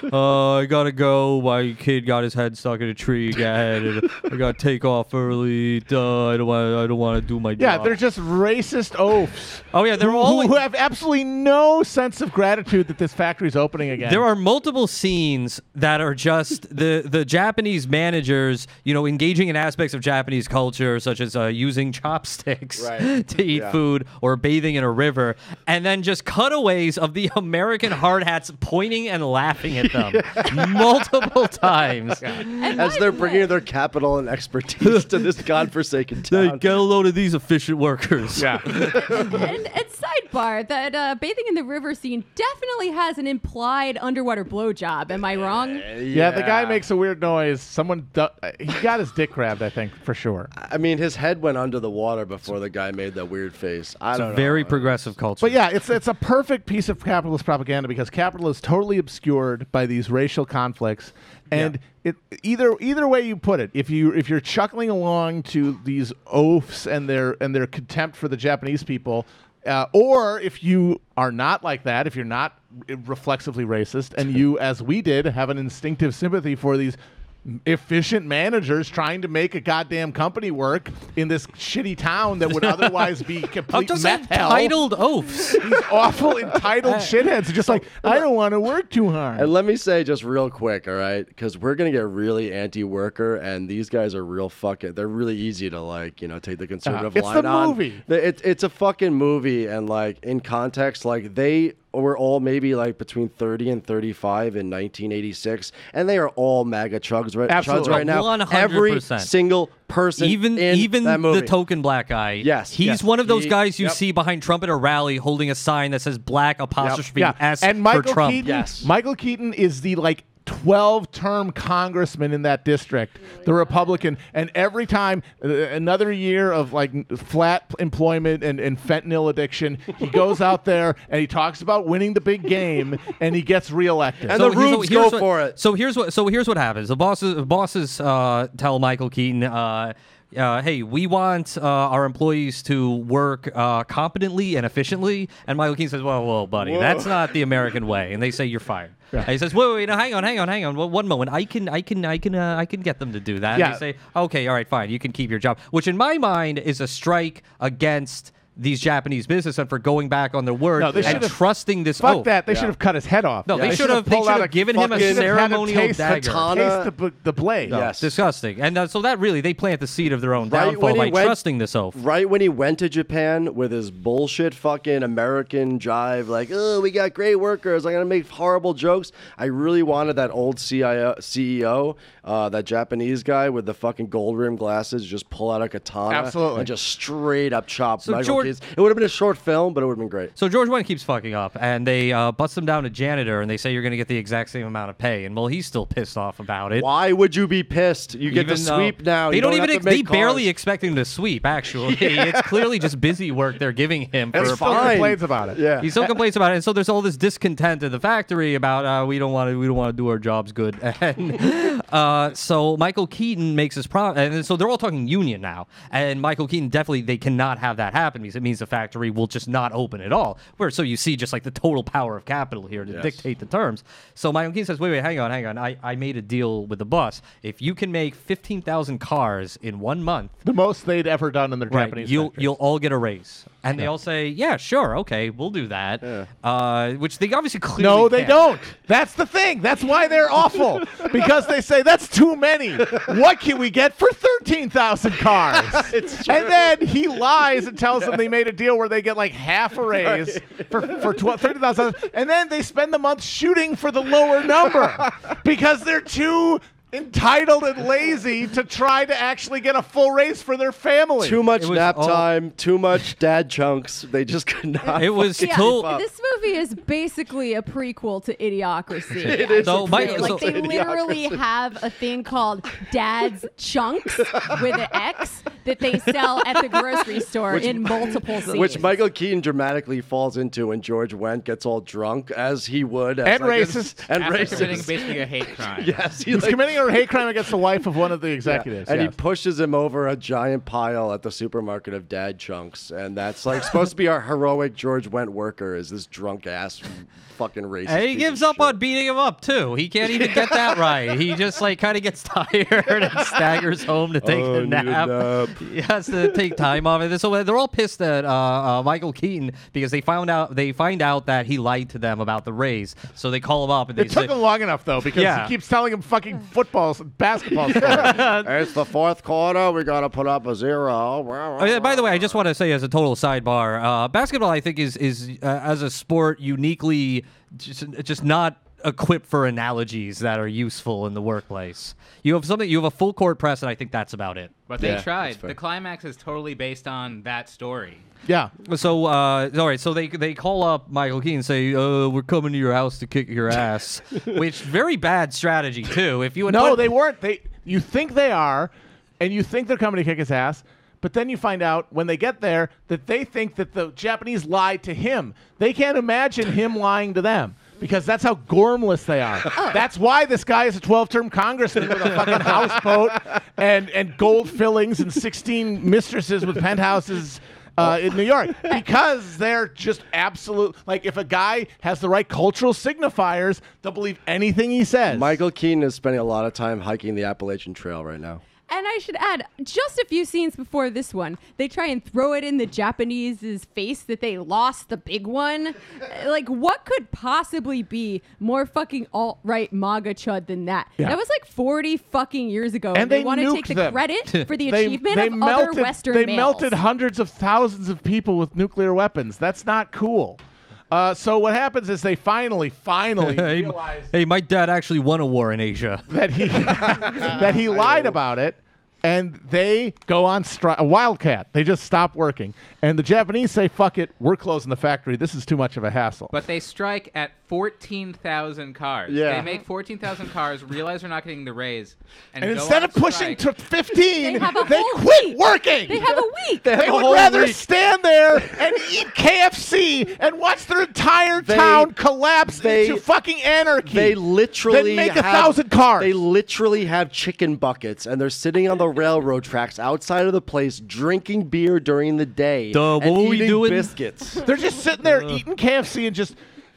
Speaker 3: I gotta go. My kid got his head stuck in a tree again, and I gotta take off early. I don't want to do my job.
Speaker 4: Yeah, they're just racist oafs.
Speaker 3: Oh yeah, they're all
Speaker 4: who have absolutely no sense of gratitude that this factory's opening again.
Speaker 3: There are multiple scenes that are just the Japanese managers, engaging in aspects of Japanese culture, such as using chopsticks. Right. To eat food or bathing in a river, and then just cutaways of the American hard hats pointing and laughing at them multiple times
Speaker 2: as they're bringing their capital and expertise to this godforsaken town.
Speaker 3: Get a load of these efficient workers.
Speaker 2: Yeah.
Speaker 1: and sidebar, that bathing in the river scene definitely has an implied underwater blowjob. Am I wrong?
Speaker 4: Yeah, the guy makes a weird noise. He got his dick grabbed, I think, for sure.
Speaker 2: I mean, his head went under the water before the guy made that weird face. I don't know.
Speaker 3: Very progressive culture.
Speaker 4: But yeah, it's a perfect piece of capitalist propaganda because capital is totally obscured by these racial conflicts. And either way you put it, if you're chuckling along to these oafs and their contempt for the Japanese people, or if you are not like that, if you're not reflexively racist, and you, as we did, have an instinctive sympathy for these efficient managers trying to make a goddamn company work in this shitty town that would otherwise be complete meth hell.
Speaker 3: Entitled oafs.
Speaker 4: These awful entitled shitheads are just like, I don't want to work too hard.
Speaker 2: And let me say just real quick, all right, because we're gonna get really anti-worker, and these guys are real fucking. They're really easy to take the conservative line on.
Speaker 4: It's the movie.
Speaker 2: It's a fucking movie, and in context, they were all maybe between 30 and 35 in 1986, and they are all MAGA chuds right now.
Speaker 3: 100%.
Speaker 2: Every single person,
Speaker 3: even
Speaker 2: that movie.
Speaker 3: the token black guy.
Speaker 2: Yes,
Speaker 3: he's one of those guys you see behind Trump at a rally holding a sign that says black apostrophe S
Speaker 4: and Michael
Speaker 3: for Trump.
Speaker 4: Keaton, Michael Keaton is the 12-term congressman in that district, the Republican, and every time another year of like flat employment and fentanyl addiction, he goes out there and he talks about winning the big game and he gets reelected.
Speaker 2: And the rubes go for it.
Speaker 3: So here's what happens. The bosses tell Michael Keaton, hey, we want our employees to work competently and efficiently. And Michael Keaton says, whoa, buddy, that's not the American way. And they say, you're fired. Yeah. And he says, wait, no, hang on. Well, one moment. I can get them to do that. Yeah. And they say, okay, all right, fine. You can keep your job. Which in my mind is a strike against these Japanese businessmen for going back on their word and trusting this oath.
Speaker 4: Fuck that. They should have cut his head off.
Speaker 3: No, they should have given him a ceremonial dagger.
Speaker 4: Taste the blade.
Speaker 3: No, yes. Disgusting. And so that really, they plant the seed of their own downfall by trusting this oath.
Speaker 2: Right when he went to Japan with his bullshit fucking American jive, like, oh, we got great workers, I'm going to make horrible jokes. I really wanted that old CEO, that Japanese guy with the fucking gold-rimmed glasses, just pull out a katana.
Speaker 4: Absolutely.
Speaker 2: And just straight up chop
Speaker 3: So
Speaker 2: Michael. It would have been a short film, but it would have been great.
Speaker 3: So George Wendt keeps fucking up, and they bust him down to janitor, and they say you're going to get the exact same amount of pay. And well, he's still pissed off about it.
Speaker 2: Why would you be pissed? You get to sweep now.
Speaker 3: They
Speaker 2: don't even.
Speaker 3: They barely expect him to sweep. Actually, it's clearly just busy work they're giving him.
Speaker 4: He still complains about it.
Speaker 2: Yeah,
Speaker 3: he still complains about it, and so there's all this discontent in the factory about we don't want to do our jobs good. And so Michael Keaton makes his promise, and so they're all talking union now. And Michael Keaton they cannot have that happen because it means the factory will just not open at all. So you see just like the total power of capital here to dictate the terms. So Michael Keaton says, wait, hang on. I made a deal with the boss. If you can make 15,000 cars in 1 month,
Speaker 4: the most they'd ever done in their Japanese factories,
Speaker 3: you'll all get a raise. And they all say, yeah, sure, okay, we'll do that. Yeah. Which they obviously clearly
Speaker 4: No, they
Speaker 3: can't.
Speaker 4: don't. That's the thing. That's why they're awful. Because they say, that's too many. What can we get for 13,000 cars? And then he lies and tells them they made a deal where they get like half a raise for 30,000. And then they spend the month shooting for the lower number because they're too entitled and lazy to try to actually get a full raise for their family.
Speaker 2: Too much nap time, too much dad chunks. They just could not.
Speaker 3: It was
Speaker 1: This movie is basically a prequel to Idiocracy.
Speaker 2: It is.
Speaker 1: They literally have a thing called Dad's Chunks with an X that they sell at the grocery store in multiple scenes.
Speaker 2: Which Michael Keaton dramatically falls into when George Wendt gets all drunk, as he would.
Speaker 4: And racist.
Speaker 2: And
Speaker 5: After
Speaker 2: racist.
Speaker 5: committing basically a hate crime.
Speaker 2: Yes.
Speaker 4: He's committing a hate crime against the wife of one of the executives.
Speaker 2: And he pushes him over a giant pile at the supermarket of dad chunks. And that's like supposed to be our heroic George Wendt worker, is this drunk ass fucking racist.
Speaker 3: And he gives up on beating him up too. He can't even get that right. He just like kind of gets tired and staggers home to take a nap. He has to take time off it. So they're all pissed at Michael Keaton because they find out that he lied to them about the raise. So they call him up and they say,
Speaker 4: took him long enough though because he keeps telling him fucking basketball stories.
Speaker 2: It's the fourth quarter. We got to put up a 0.
Speaker 3: Oh, yeah, by the way, I just want to say as a total sidebar, basketball I think is as a sport uniquely just not equipped for analogies that are useful in the workplace. You have a full court press, and I think that's about it.
Speaker 5: But they tried. The climax is totally based on that story.
Speaker 4: Yeah.
Speaker 3: So, all right. So they call up Michael Keaton and say, "We're coming to your house to kick your ass," which very bad strategy too. If you
Speaker 4: they weren't. You think they are, and you think they're coming to kick his ass. But then you find out when they get there that they think that the Japanese lied to him. They can't imagine him lying to them because that's how gormless they are. That's why this guy is a 12-term congressman with a fucking houseboat and gold fillings and 16 mistresses with penthouses in New York. Because they're just absolute. Like, if a guy has the right cultural signifiers, they'll believe anything he says.
Speaker 2: Michael Keaton is spending a lot of time hiking the Appalachian Trail right now.
Speaker 1: And I should add, just a few scenes before this one, they try and throw it in the Japanese's face that they lost the big one. Like, what could possibly be more fucking alt-right MAGA chud than that? Yeah. That was like 40 fucking years ago.
Speaker 4: And they
Speaker 1: want to take the credit for the achievement of other Western males.
Speaker 4: They melted hundreds of thousands of people with nuclear weapons. That's not cool. So what happens is they finally realize
Speaker 3: hey, my dad actually won a war in Asia.
Speaker 4: That he lied about it, and they go on strike. A wildcat. They just stop working. And the Japanese say, fuck it, we're closing the factory. This is too much of a hassle.
Speaker 5: But they strike at 14,000 cars.
Speaker 2: Yeah.
Speaker 5: They make 14,000 cars, realize they're not getting the raise. And go
Speaker 4: instead
Speaker 5: on
Speaker 4: of pushing
Speaker 5: strike.
Speaker 4: to 15,
Speaker 1: They have a
Speaker 4: they
Speaker 1: whole
Speaker 4: quit
Speaker 1: week.
Speaker 4: working.
Speaker 1: They have a week.
Speaker 4: They would rather stand there and eat KFC and watch their entire town collapse into fucking anarchy.
Speaker 2: They literally
Speaker 4: than make
Speaker 2: have
Speaker 4: 1,000 cars.
Speaker 2: They literally have chicken buckets, and they're sitting on the railroad tracks outside of the place, drinking beer during the day,
Speaker 3: What
Speaker 2: and
Speaker 3: we
Speaker 2: eating
Speaker 3: doing?
Speaker 2: biscuits.
Speaker 4: They're just sitting there eating KFC and just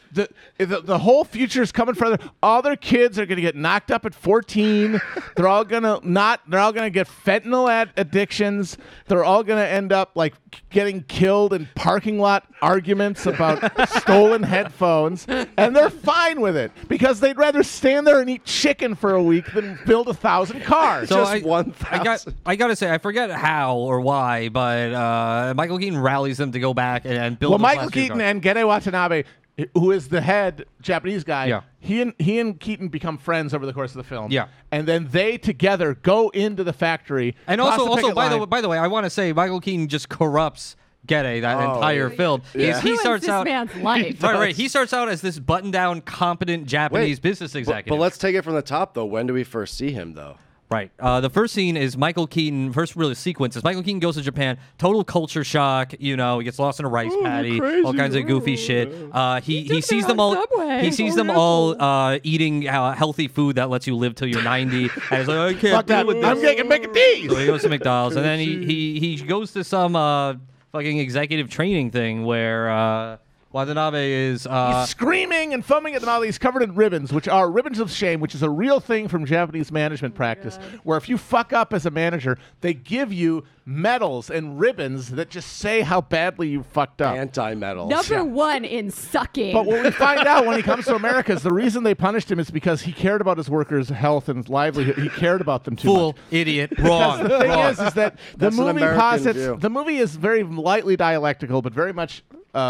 Speaker 4: the whole future is coming further. All their kids are gonna get knocked up at 14. They're all gonna get fentanyl addictions. They're all gonna end up like getting killed in parking lot arguments about stolen headphones, and they're fine with it because they'd rather stand there and eat chicken for a week than build 1,000 cars.
Speaker 3: So
Speaker 2: Just 1,000.
Speaker 3: I gotta say, I forget how or why, but Michael Keaton rallies them to go back and build.
Speaker 4: Well,
Speaker 3: the
Speaker 4: Michael
Speaker 3: last
Speaker 4: Keaton
Speaker 3: car.
Speaker 4: and Gere Watanabe, who is the head Japanese guy,
Speaker 3: Yeah.
Speaker 4: he and Keaton become friends over the course of the film.
Speaker 3: Yeah.
Speaker 4: And then they together go into the factory.
Speaker 3: And
Speaker 4: cross
Speaker 3: also,
Speaker 4: the picket line.
Speaker 3: by the way, I want to say Michael Keaton just corrupts Gere that entire film.
Speaker 2: Yeah.
Speaker 3: He
Speaker 1: Ruins
Speaker 3: starts
Speaker 1: this
Speaker 3: out
Speaker 1: man's life.
Speaker 3: right. He starts out as this button-down, competent Japanese business executive.
Speaker 2: But let's take it from the top, though. When do we first see him, though?
Speaker 3: Right. The first scene is Michael Keaton. First, really sequence is Michael Keaton goes to Japan. Total culture shock. You know, he gets lost in a rice paddy. All kinds of goofy shit. He sees them all.
Speaker 1: Subway.
Speaker 3: He sees them all eating healthy food that lets you live till you're 90. And he's like, I can't
Speaker 4: Fuck that.
Speaker 3: do with
Speaker 4: I'm
Speaker 3: this.
Speaker 4: getting McD's.
Speaker 3: So he goes to McDonald's, and then he goes to some fucking executive training thing where Watanabe is
Speaker 4: He's screaming and foaming at the mouth. He's covered in ribbons, which are ribbons of shame, which is a real thing from Japanese management practice, where if you fuck up as a manager, they give you medals and ribbons that just say how badly you fucked up.
Speaker 2: Anti-medals.
Speaker 1: Number one in sucking.
Speaker 4: But what we find out when he comes to America is the reason they punished him is because he cared about his workers' health and livelihood. He cared about them too
Speaker 3: fool,
Speaker 4: much.
Speaker 3: idiot, wrong.
Speaker 4: The thing is that the
Speaker 2: That's an
Speaker 4: movie
Speaker 2: American
Speaker 4: posits
Speaker 2: view.
Speaker 4: the movie is very lightly dialectical, but very much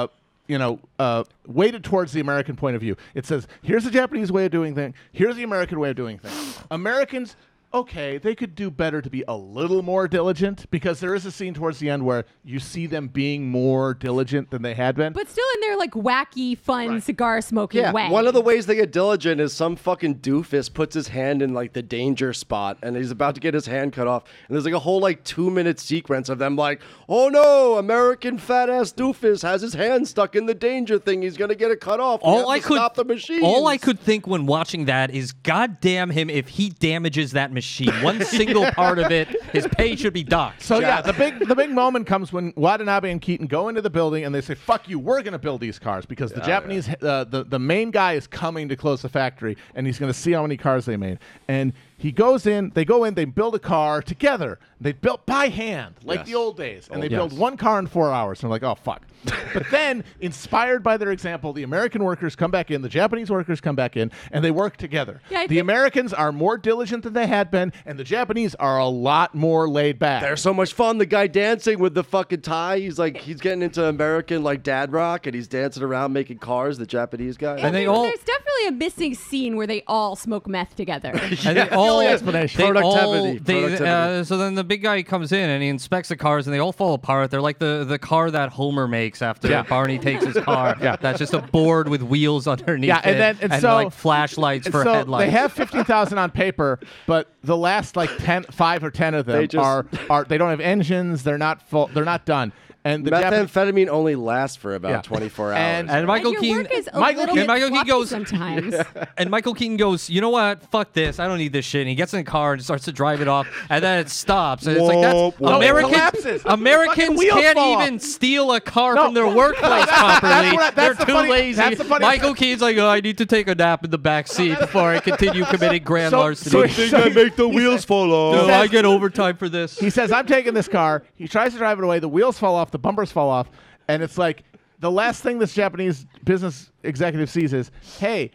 Speaker 4: weighted towards the American point of view. It says, here's the Japanese way of doing things. Here's the American way of doing things. Americans, okay, they could do better to be a little more diligent, because there is a scene towards the end where you see them being more diligent than they had been.
Speaker 1: but still in their like wacky, fun cigar smoking
Speaker 2: Yeah,
Speaker 1: way.
Speaker 2: one of the ways they get diligent is some fucking doofus puts his hand in like the danger spot, and he's about to get his hand cut off, and there's like a whole like 2-minute sequence of them like, oh no, American fat ass doofus has his hand stuck in the danger thing. He's gonna get it cut off. Stop the machine.
Speaker 3: All I could think when watching that is, God damn him if he damages that machine. One single part of it, his pay should be docked.
Speaker 4: So yeah, the big moment comes when Watanabe and Keaton go into the building and they say, "Fuck you, we're going to build these cars," because the Japanese, the main guy is coming to close the factory, and he's going to see how many cars they made. And he goes in, they go in, they build a car together. They built by hand, like the old days, and they build one car in 4 hours. And they're like, "Oh fuck!" But then, inspired by their example, the American workers come back in, the Japanese workers come back in, and they work together.
Speaker 1: Yeah,
Speaker 4: the Americans are more diligent than they had been, and the Japanese are a lot more laid back.
Speaker 2: They're so much fun. The guy dancing with the fucking tie, he's getting into American like dad rock, and he's dancing around making cars. The Japanese guy,
Speaker 3: And they all-
Speaker 1: There's definitely a missing scene where they all smoke meth together.
Speaker 3: And they all,
Speaker 4: explanation.
Speaker 2: Productivity.
Speaker 3: So then the big guy comes in and he inspects the cars, and they all fall apart. They're like the car that Homer makes after Barney takes his car. That's just a board with wheels underneath
Speaker 4: Yeah,
Speaker 3: it,
Speaker 4: and so
Speaker 3: like flashlights for
Speaker 4: so
Speaker 3: headlights.
Speaker 4: they have 15,000 on paper, but the last like 5 or 10 of them are they don't have engines. They're not full. They're not done. And the
Speaker 2: methamphetamine only lasts for about 24 hours.
Speaker 3: And Michael
Speaker 1: your
Speaker 3: Keaton,
Speaker 1: work is a
Speaker 3: Michael
Speaker 1: little
Speaker 3: Keaton,
Speaker 1: bit
Speaker 3: Michael Keaton
Speaker 1: floppy
Speaker 3: goes
Speaker 1: sometimes.
Speaker 3: and Michael Keaton goes, you know what? Fuck this. I don't need this shit. And he gets in the car and starts to drive it off, and then it stops. And it's like that's
Speaker 4: collapses.
Speaker 3: Americans
Speaker 4: wheels
Speaker 3: can't
Speaker 4: fall
Speaker 3: even steal a car from their workplace properly. They're too lazy.
Speaker 4: That's the funny
Speaker 3: Michael Keaton's like, oh, I need to take a nap in the back seat before I continue committing grand larceny.
Speaker 2: I make the wheels fall off.
Speaker 3: No, I get overtime for this.
Speaker 4: He says, "I'm taking this car." He tries to drive it away. The wheels fall off. The bumpers fall off. And it's like the last thing this Japanese business executive sees is, hey,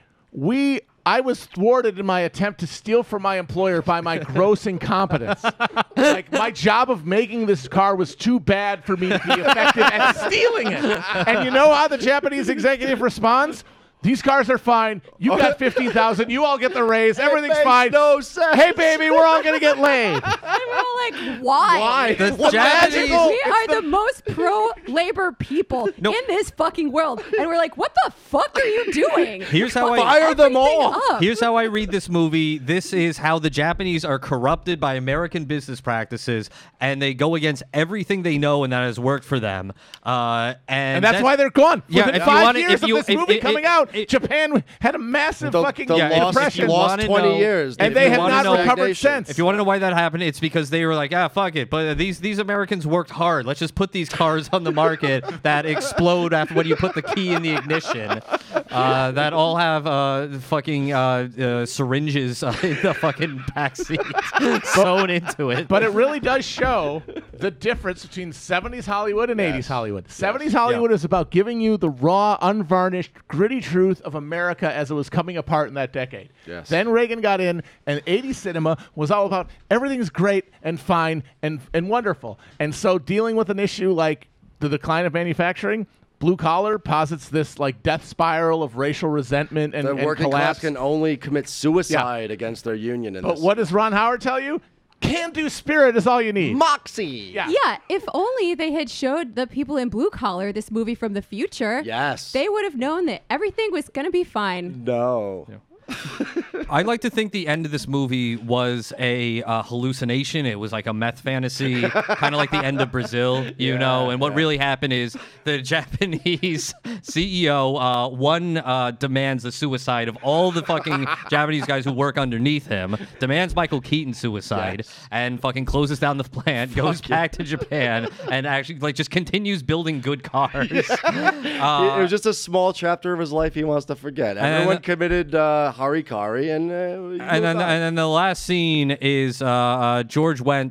Speaker 4: I was thwarted in my attempt to steal from my employer by my gross incompetence. Like, my job of making this car was too bad for me to be effective at stealing it. And you know how the Japanese executive responds? These cars are fine. You got 15,000. You all get the raise. Everything's fine.
Speaker 2: No sense.
Speaker 4: Hey, baby, we're all gonna get laid.
Speaker 1: And we're all like, why?
Speaker 4: Why?
Speaker 3: The Japanese-
Speaker 1: We are the most pro-labor people in this fucking world, and we're like, what the fuck are you doing?
Speaker 3: Here's how I
Speaker 2: fire them all.
Speaker 3: Here's how I read this movie. This is how the Japanese are corrupted by American business practices, and they go against everything they know and that has worked for them. And
Speaker 4: that's why they're gone.
Speaker 3: Yeah,
Speaker 4: Within
Speaker 3: if you
Speaker 4: 5
Speaker 3: wanna-
Speaker 4: years
Speaker 3: if
Speaker 4: of
Speaker 3: you-
Speaker 4: this
Speaker 3: if-
Speaker 4: movie
Speaker 3: if-
Speaker 4: coming out, Japan had a massive fucking depression.
Speaker 2: lost 20 years.
Speaker 4: And they have not recovered since.
Speaker 3: If you want to know why that happened, it's because they were like, fuck it. But these Americans worked hard. Let's just put these cars on the market that explode after when you put the key in the ignition. That all have fucking syringes in the fucking backseat sewn into it.
Speaker 4: But it really does show the difference between 70s Hollywood and 80s Hollywood. 70s Hollywood is about giving you the raw, unvarnished, gritty truth of America as it was coming apart in that decade.
Speaker 2: Yes.
Speaker 4: Then Reagan got in, and 80s cinema was all about everything's great and fine and wonderful. And so dealing with an issue like the decline of manufacturing, Blue Collar posits this like death spiral of racial resentment and
Speaker 2: The working
Speaker 4: collapse.
Speaker 2: class can only commit suicide against their union.
Speaker 4: But what does Ron Howard tell you? Can-do spirit is all you need.
Speaker 2: Moxie.
Speaker 4: Yeah.
Speaker 1: Yeah, if only they had showed the people in Blue Collar this movie from the future.
Speaker 2: Yes.
Speaker 1: They would have known that everything was going to be fine.
Speaker 2: No.
Speaker 3: I like to think the end of this movie was a hallucination. It was like a meth fantasy, kind of like the end of Brazil, you know. And what really happened is the Japanese CEO, demands the suicide of all the fucking Japanese guys who work underneath him, demands Michael Keaton's suicide, and fucking closes down the plant, goes back to Japan, and actually like just continues building good cars.
Speaker 2: It was just a small chapter of his life he wants to forget. Everyone committed harikari, and
Speaker 3: then the last scene is George Wendt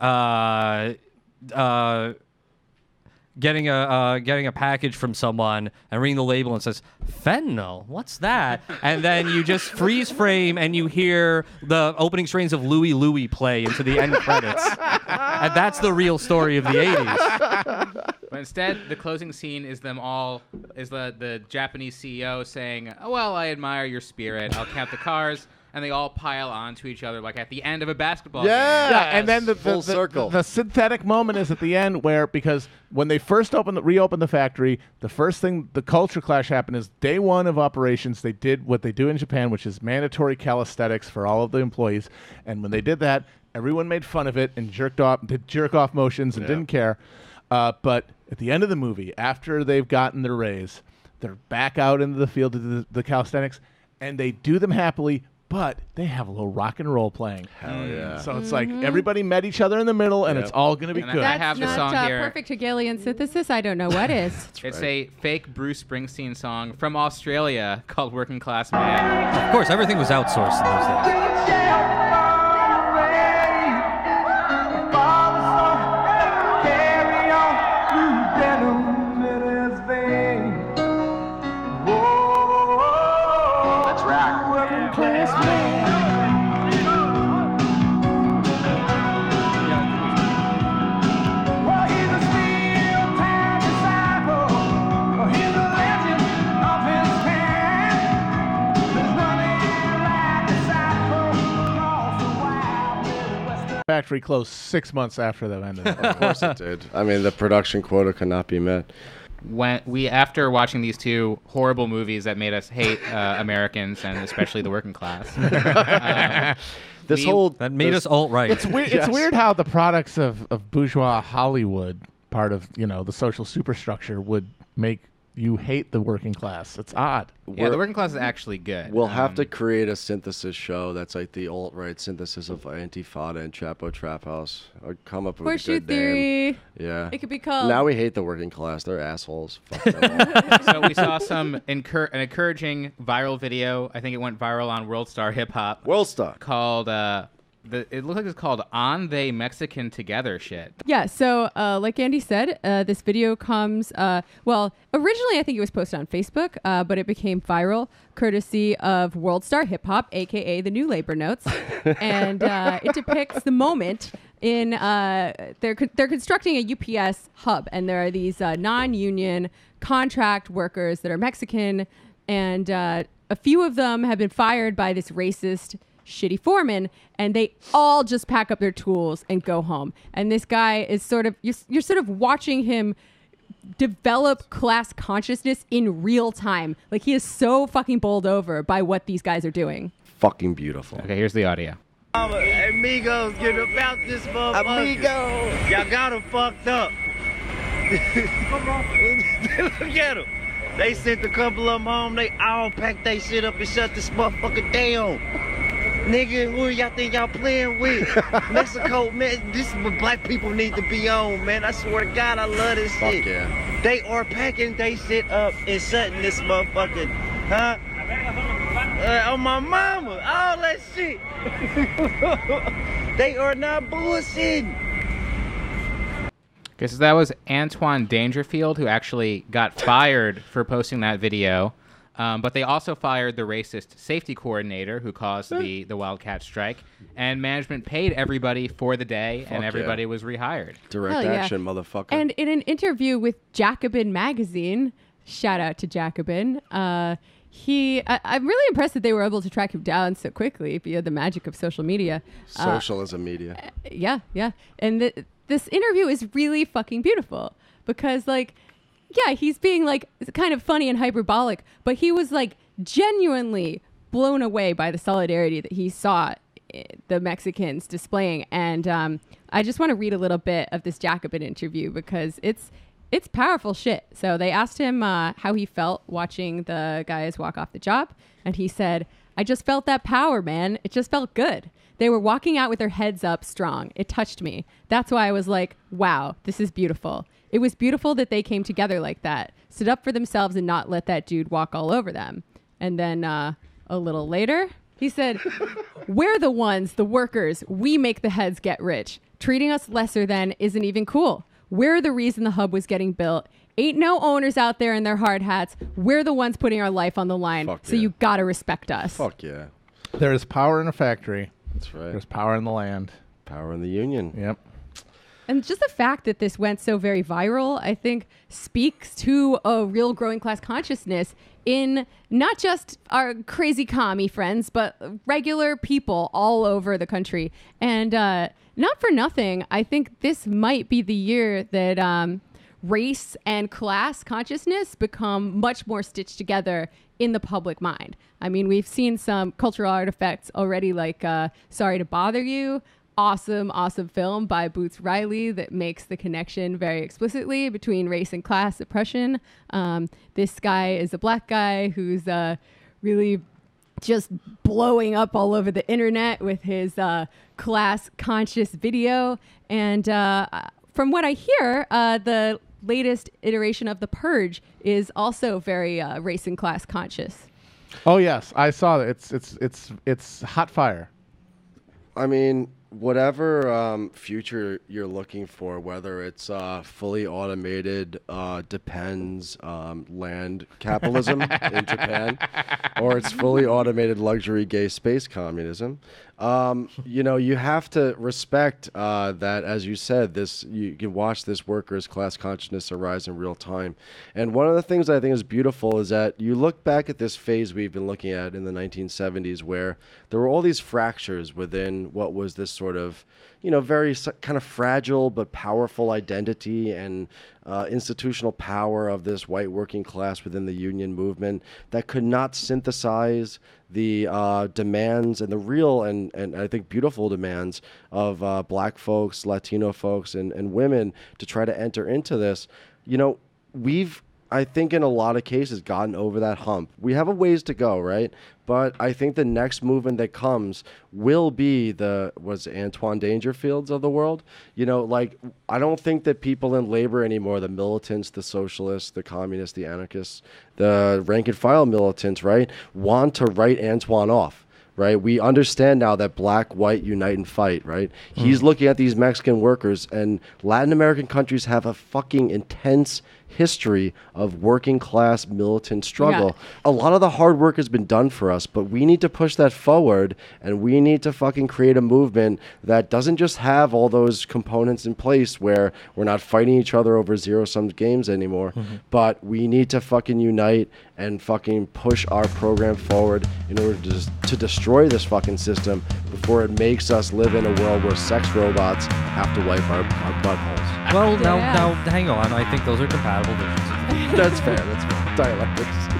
Speaker 3: getting a package from someone and reading the label and says, fentanyl, what's that? And then you just freeze frame and you hear the opening strains of Louie Louie play into the end credits. And that's the real story of the 80s.
Speaker 5: But instead, the closing scene is the Japanese CEO saying, "Oh, well, I admire your spirit. I'll count the cars." And they all pile onto each other like at the end of a basketball game.
Speaker 4: Yeah, and then the
Speaker 2: full circle.
Speaker 4: The synthetic moment is at the end where, because when they first reopened the factory, the first thing, the culture clash happened is day one of operations, they did what they do in Japan, which is mandatory calisthenics for all of the employees. And when they did that, everyone made fun of it and did jerk-off motions and didn't care. But at the end of the movie, after they've gotten their raise, they're back out into the field to do the calisthenics, and they do them happily, but they have a little rock and roll playing.
Speaker 2: Hell yeah.
Speaker 4: So it's like everybody met each other in the middle, and it's all going to be
Speaker 5: And
Speaker 4: good.
Speaker 5: I have the
Speaker 1: That's
Speaker 5: song
Speaker 1: not
Speaker 5: here.
Speaker 1: perfect Hegelian synthesis. I don't know what is.
Speaker 5: It's a fake Bruce Springsteen song from Australia called Working Class Man.
Speaker 3: Of course, everything was outsourced in those days.
Speaker 10: Let's rock.
Speaker 4: Factory closed 6 months after that ended.
Speaker 2: Of course it did. I mean, the production quota cannot be met.
Speaker 5: After watching these two horrible movies that made us hate Americans and especially the working class,
Speaker 3: that made us alt-right.
Speaker 4: It's weird. It's weird how the products of bourgeois Hollywood, part of the social superstructure, would make you hate the working class. It's odd.
Speaker 5: Yeah, the working class is actually good.
Speaker 2: We'll have to create a synthesis show that's like the alt-right synthesis of Antifada and Chapo Trap House. Or come up with
Speaker 1: Horseshoe
Speaker 2: a good
Speaker 1: theory.
Speaker 2: name. Yeah.
Speaker 1: It could be called.
Speaker 2: Now we hate the working class. They're assholes. Fuck them all.
Speaker 5: So we saw an encouraging viral video. I think it went viral on World Star Hip Hop.
Speaker 2: World Star.
Speaker 5: Called it looked like it's called "On They Mexican Together" shit.
Speaker 1: Yeah, so like Andy said, this video comes, originally I think it was posted on Facebook, but it became viral courtesy of World Star Hip Hop, a.k.a. the New Labor Notes. And it depicts the moment in, they're constructing a UPS hub, and there are these non-union contract workers that are Mexican and a few of them have been fired by this racist, shitty foreman, and they all just pack up their tools and go home. And this guy is sort of, you're sort of watching him develop class consciousness in real time. Like, he is so fucking bowled over by what these guys are doing.
Speaker 2: Fucking beautiful.
Speaker 5: Okay, here's the audio.
Speaker 17: Amigos, get about this motherfucker. Amigos. Y'all got them fucked up. Look at them. They sent a couple of them home. They all packed their shit up and shut this motherfucker down. Nigga, who y'all think y'all playing with? Mexico, man, this is what black people need to be on, man. I swear to God, I love this
Speaker 2: Fuck
Speaker 17: shit.
Speaker 2: Yeah.
Speaker 17: They are packing their shit up and shutting this motherfucker, huh? On my mama, all that shit. They are not bullshitting.
Speaker 5: Okay, so that was Antoine Dangerfield, who actually got fired for posting that video. But they also fired the racist safety coordinator who caused the wildcat strike. And management paid everybody for the day, and everybody was rehired.
Speaker 2: Direct action, motherfucker.
Speaker 1: And in an interview with Jacobin magazine, shout out to Jacobin, I'm really impressed that they were able to track him down so quickly via the magic of social media.
Speaker 2: Socialism media.
Speaker 1: Yeah. And this interview is really fucking beautiful because, like, yeah, he's being, like, kind of funny and hyperbolic, but he was, like, genuinely blown away by the solidarity that he saw the Mexicans displaying. And I just want to read a little bit of this Jacobin interview because it's powerful shit. So they asked him how he felt watching the guys walk off the job. And he said, "I just felt that power, man. It just felt good. They were walking out with their heads up strong. It touched me. That's why I was like, wow, this is beautiful. It was beautiful that they came together like that, stood up for themselves and not let that dude walk all over them." And then a little later, he said, "We're the ones, the workers. We make the heads get rich. Treating us lesser than isn't even cool. We're the reason the hub was getting built. Ain't no owners out there in their hard hats. We're the ones putting our life on the line. So you gotta respect us."
Speaker 2: Fuck yeah.
Speaker 4: There is power in a factory.
Speaker 2: That's right.
Speaker 4: There's power in the land.
Speaker 2: Power in the union.
Speaker 4: Yep.
Speaker 1: And just the fact that this went so very viral, I think, speaks to a real growing class consciousness in not just our crazy commie friends, but regular people all over the country. And not for nothing, I think this might be the year that race and class consciousness become much more stitched together in the public mind. I mean, we've seen some cultural artifacts already, like Sorry to Bother You. Awesome film by Boots Riley that makes the connection very explicitly between race and class oppression. This guy is a black guy who's really just blowing up all over the internet with his class conscious video. And from what I hear, the latest iteration of The Purge is also very race and class conscious.
Speaker 4: Oh yes, I saw that. It's hot fire.
Speaker 2: I mean, whatever future you're looking for, whether it's fully automated depends land capitalism in Japan, or it's fully automated luxury gay space communism, you have to respect that, as you said, you can watch this workers' class consciousness arise in real time. And one of the things I think is beautiful is that you look back at this phase we've been looking at in the 1970s, where there were all these fractures within what was this sort of, very kind of fragile but powerful identity and institutional power of this white working class within the union movement that could not synthesize the demands and the real and I think beautiful demands of black folks, Latino folks, and women to try to enter into this. We've, I think, in a lot of cases gotten over that hump. We have a ways to go, right? But I think the next movement that comes will be Antoine Dangerfields of the world. I don't think that people in labor anymore, the militants, the socialists, the communists, the anarchists, the rank and file militants, right, want to write Antoine off. Right, we understand now that black, white, unite and fight. Right, He's looking at these Mexican workers, and Latin American countries have a fucking intense history of working class militant struggle. A lot of the hard work has been done for us, but we need to push that forward, and we need to fucking create a movement that doesn't just have all those components in place where we're not fighting each other over zero-sum games anymore, but we need to fucking unite and fucking push our program forward in order to destroy this fucking system before it makes us live in a world where sex robots have to wipe our buttholes.
Speaker 3: Well, now hang on. I think those are compatible visions.
Speaker 2: That's fair. That's fair. Dialectics.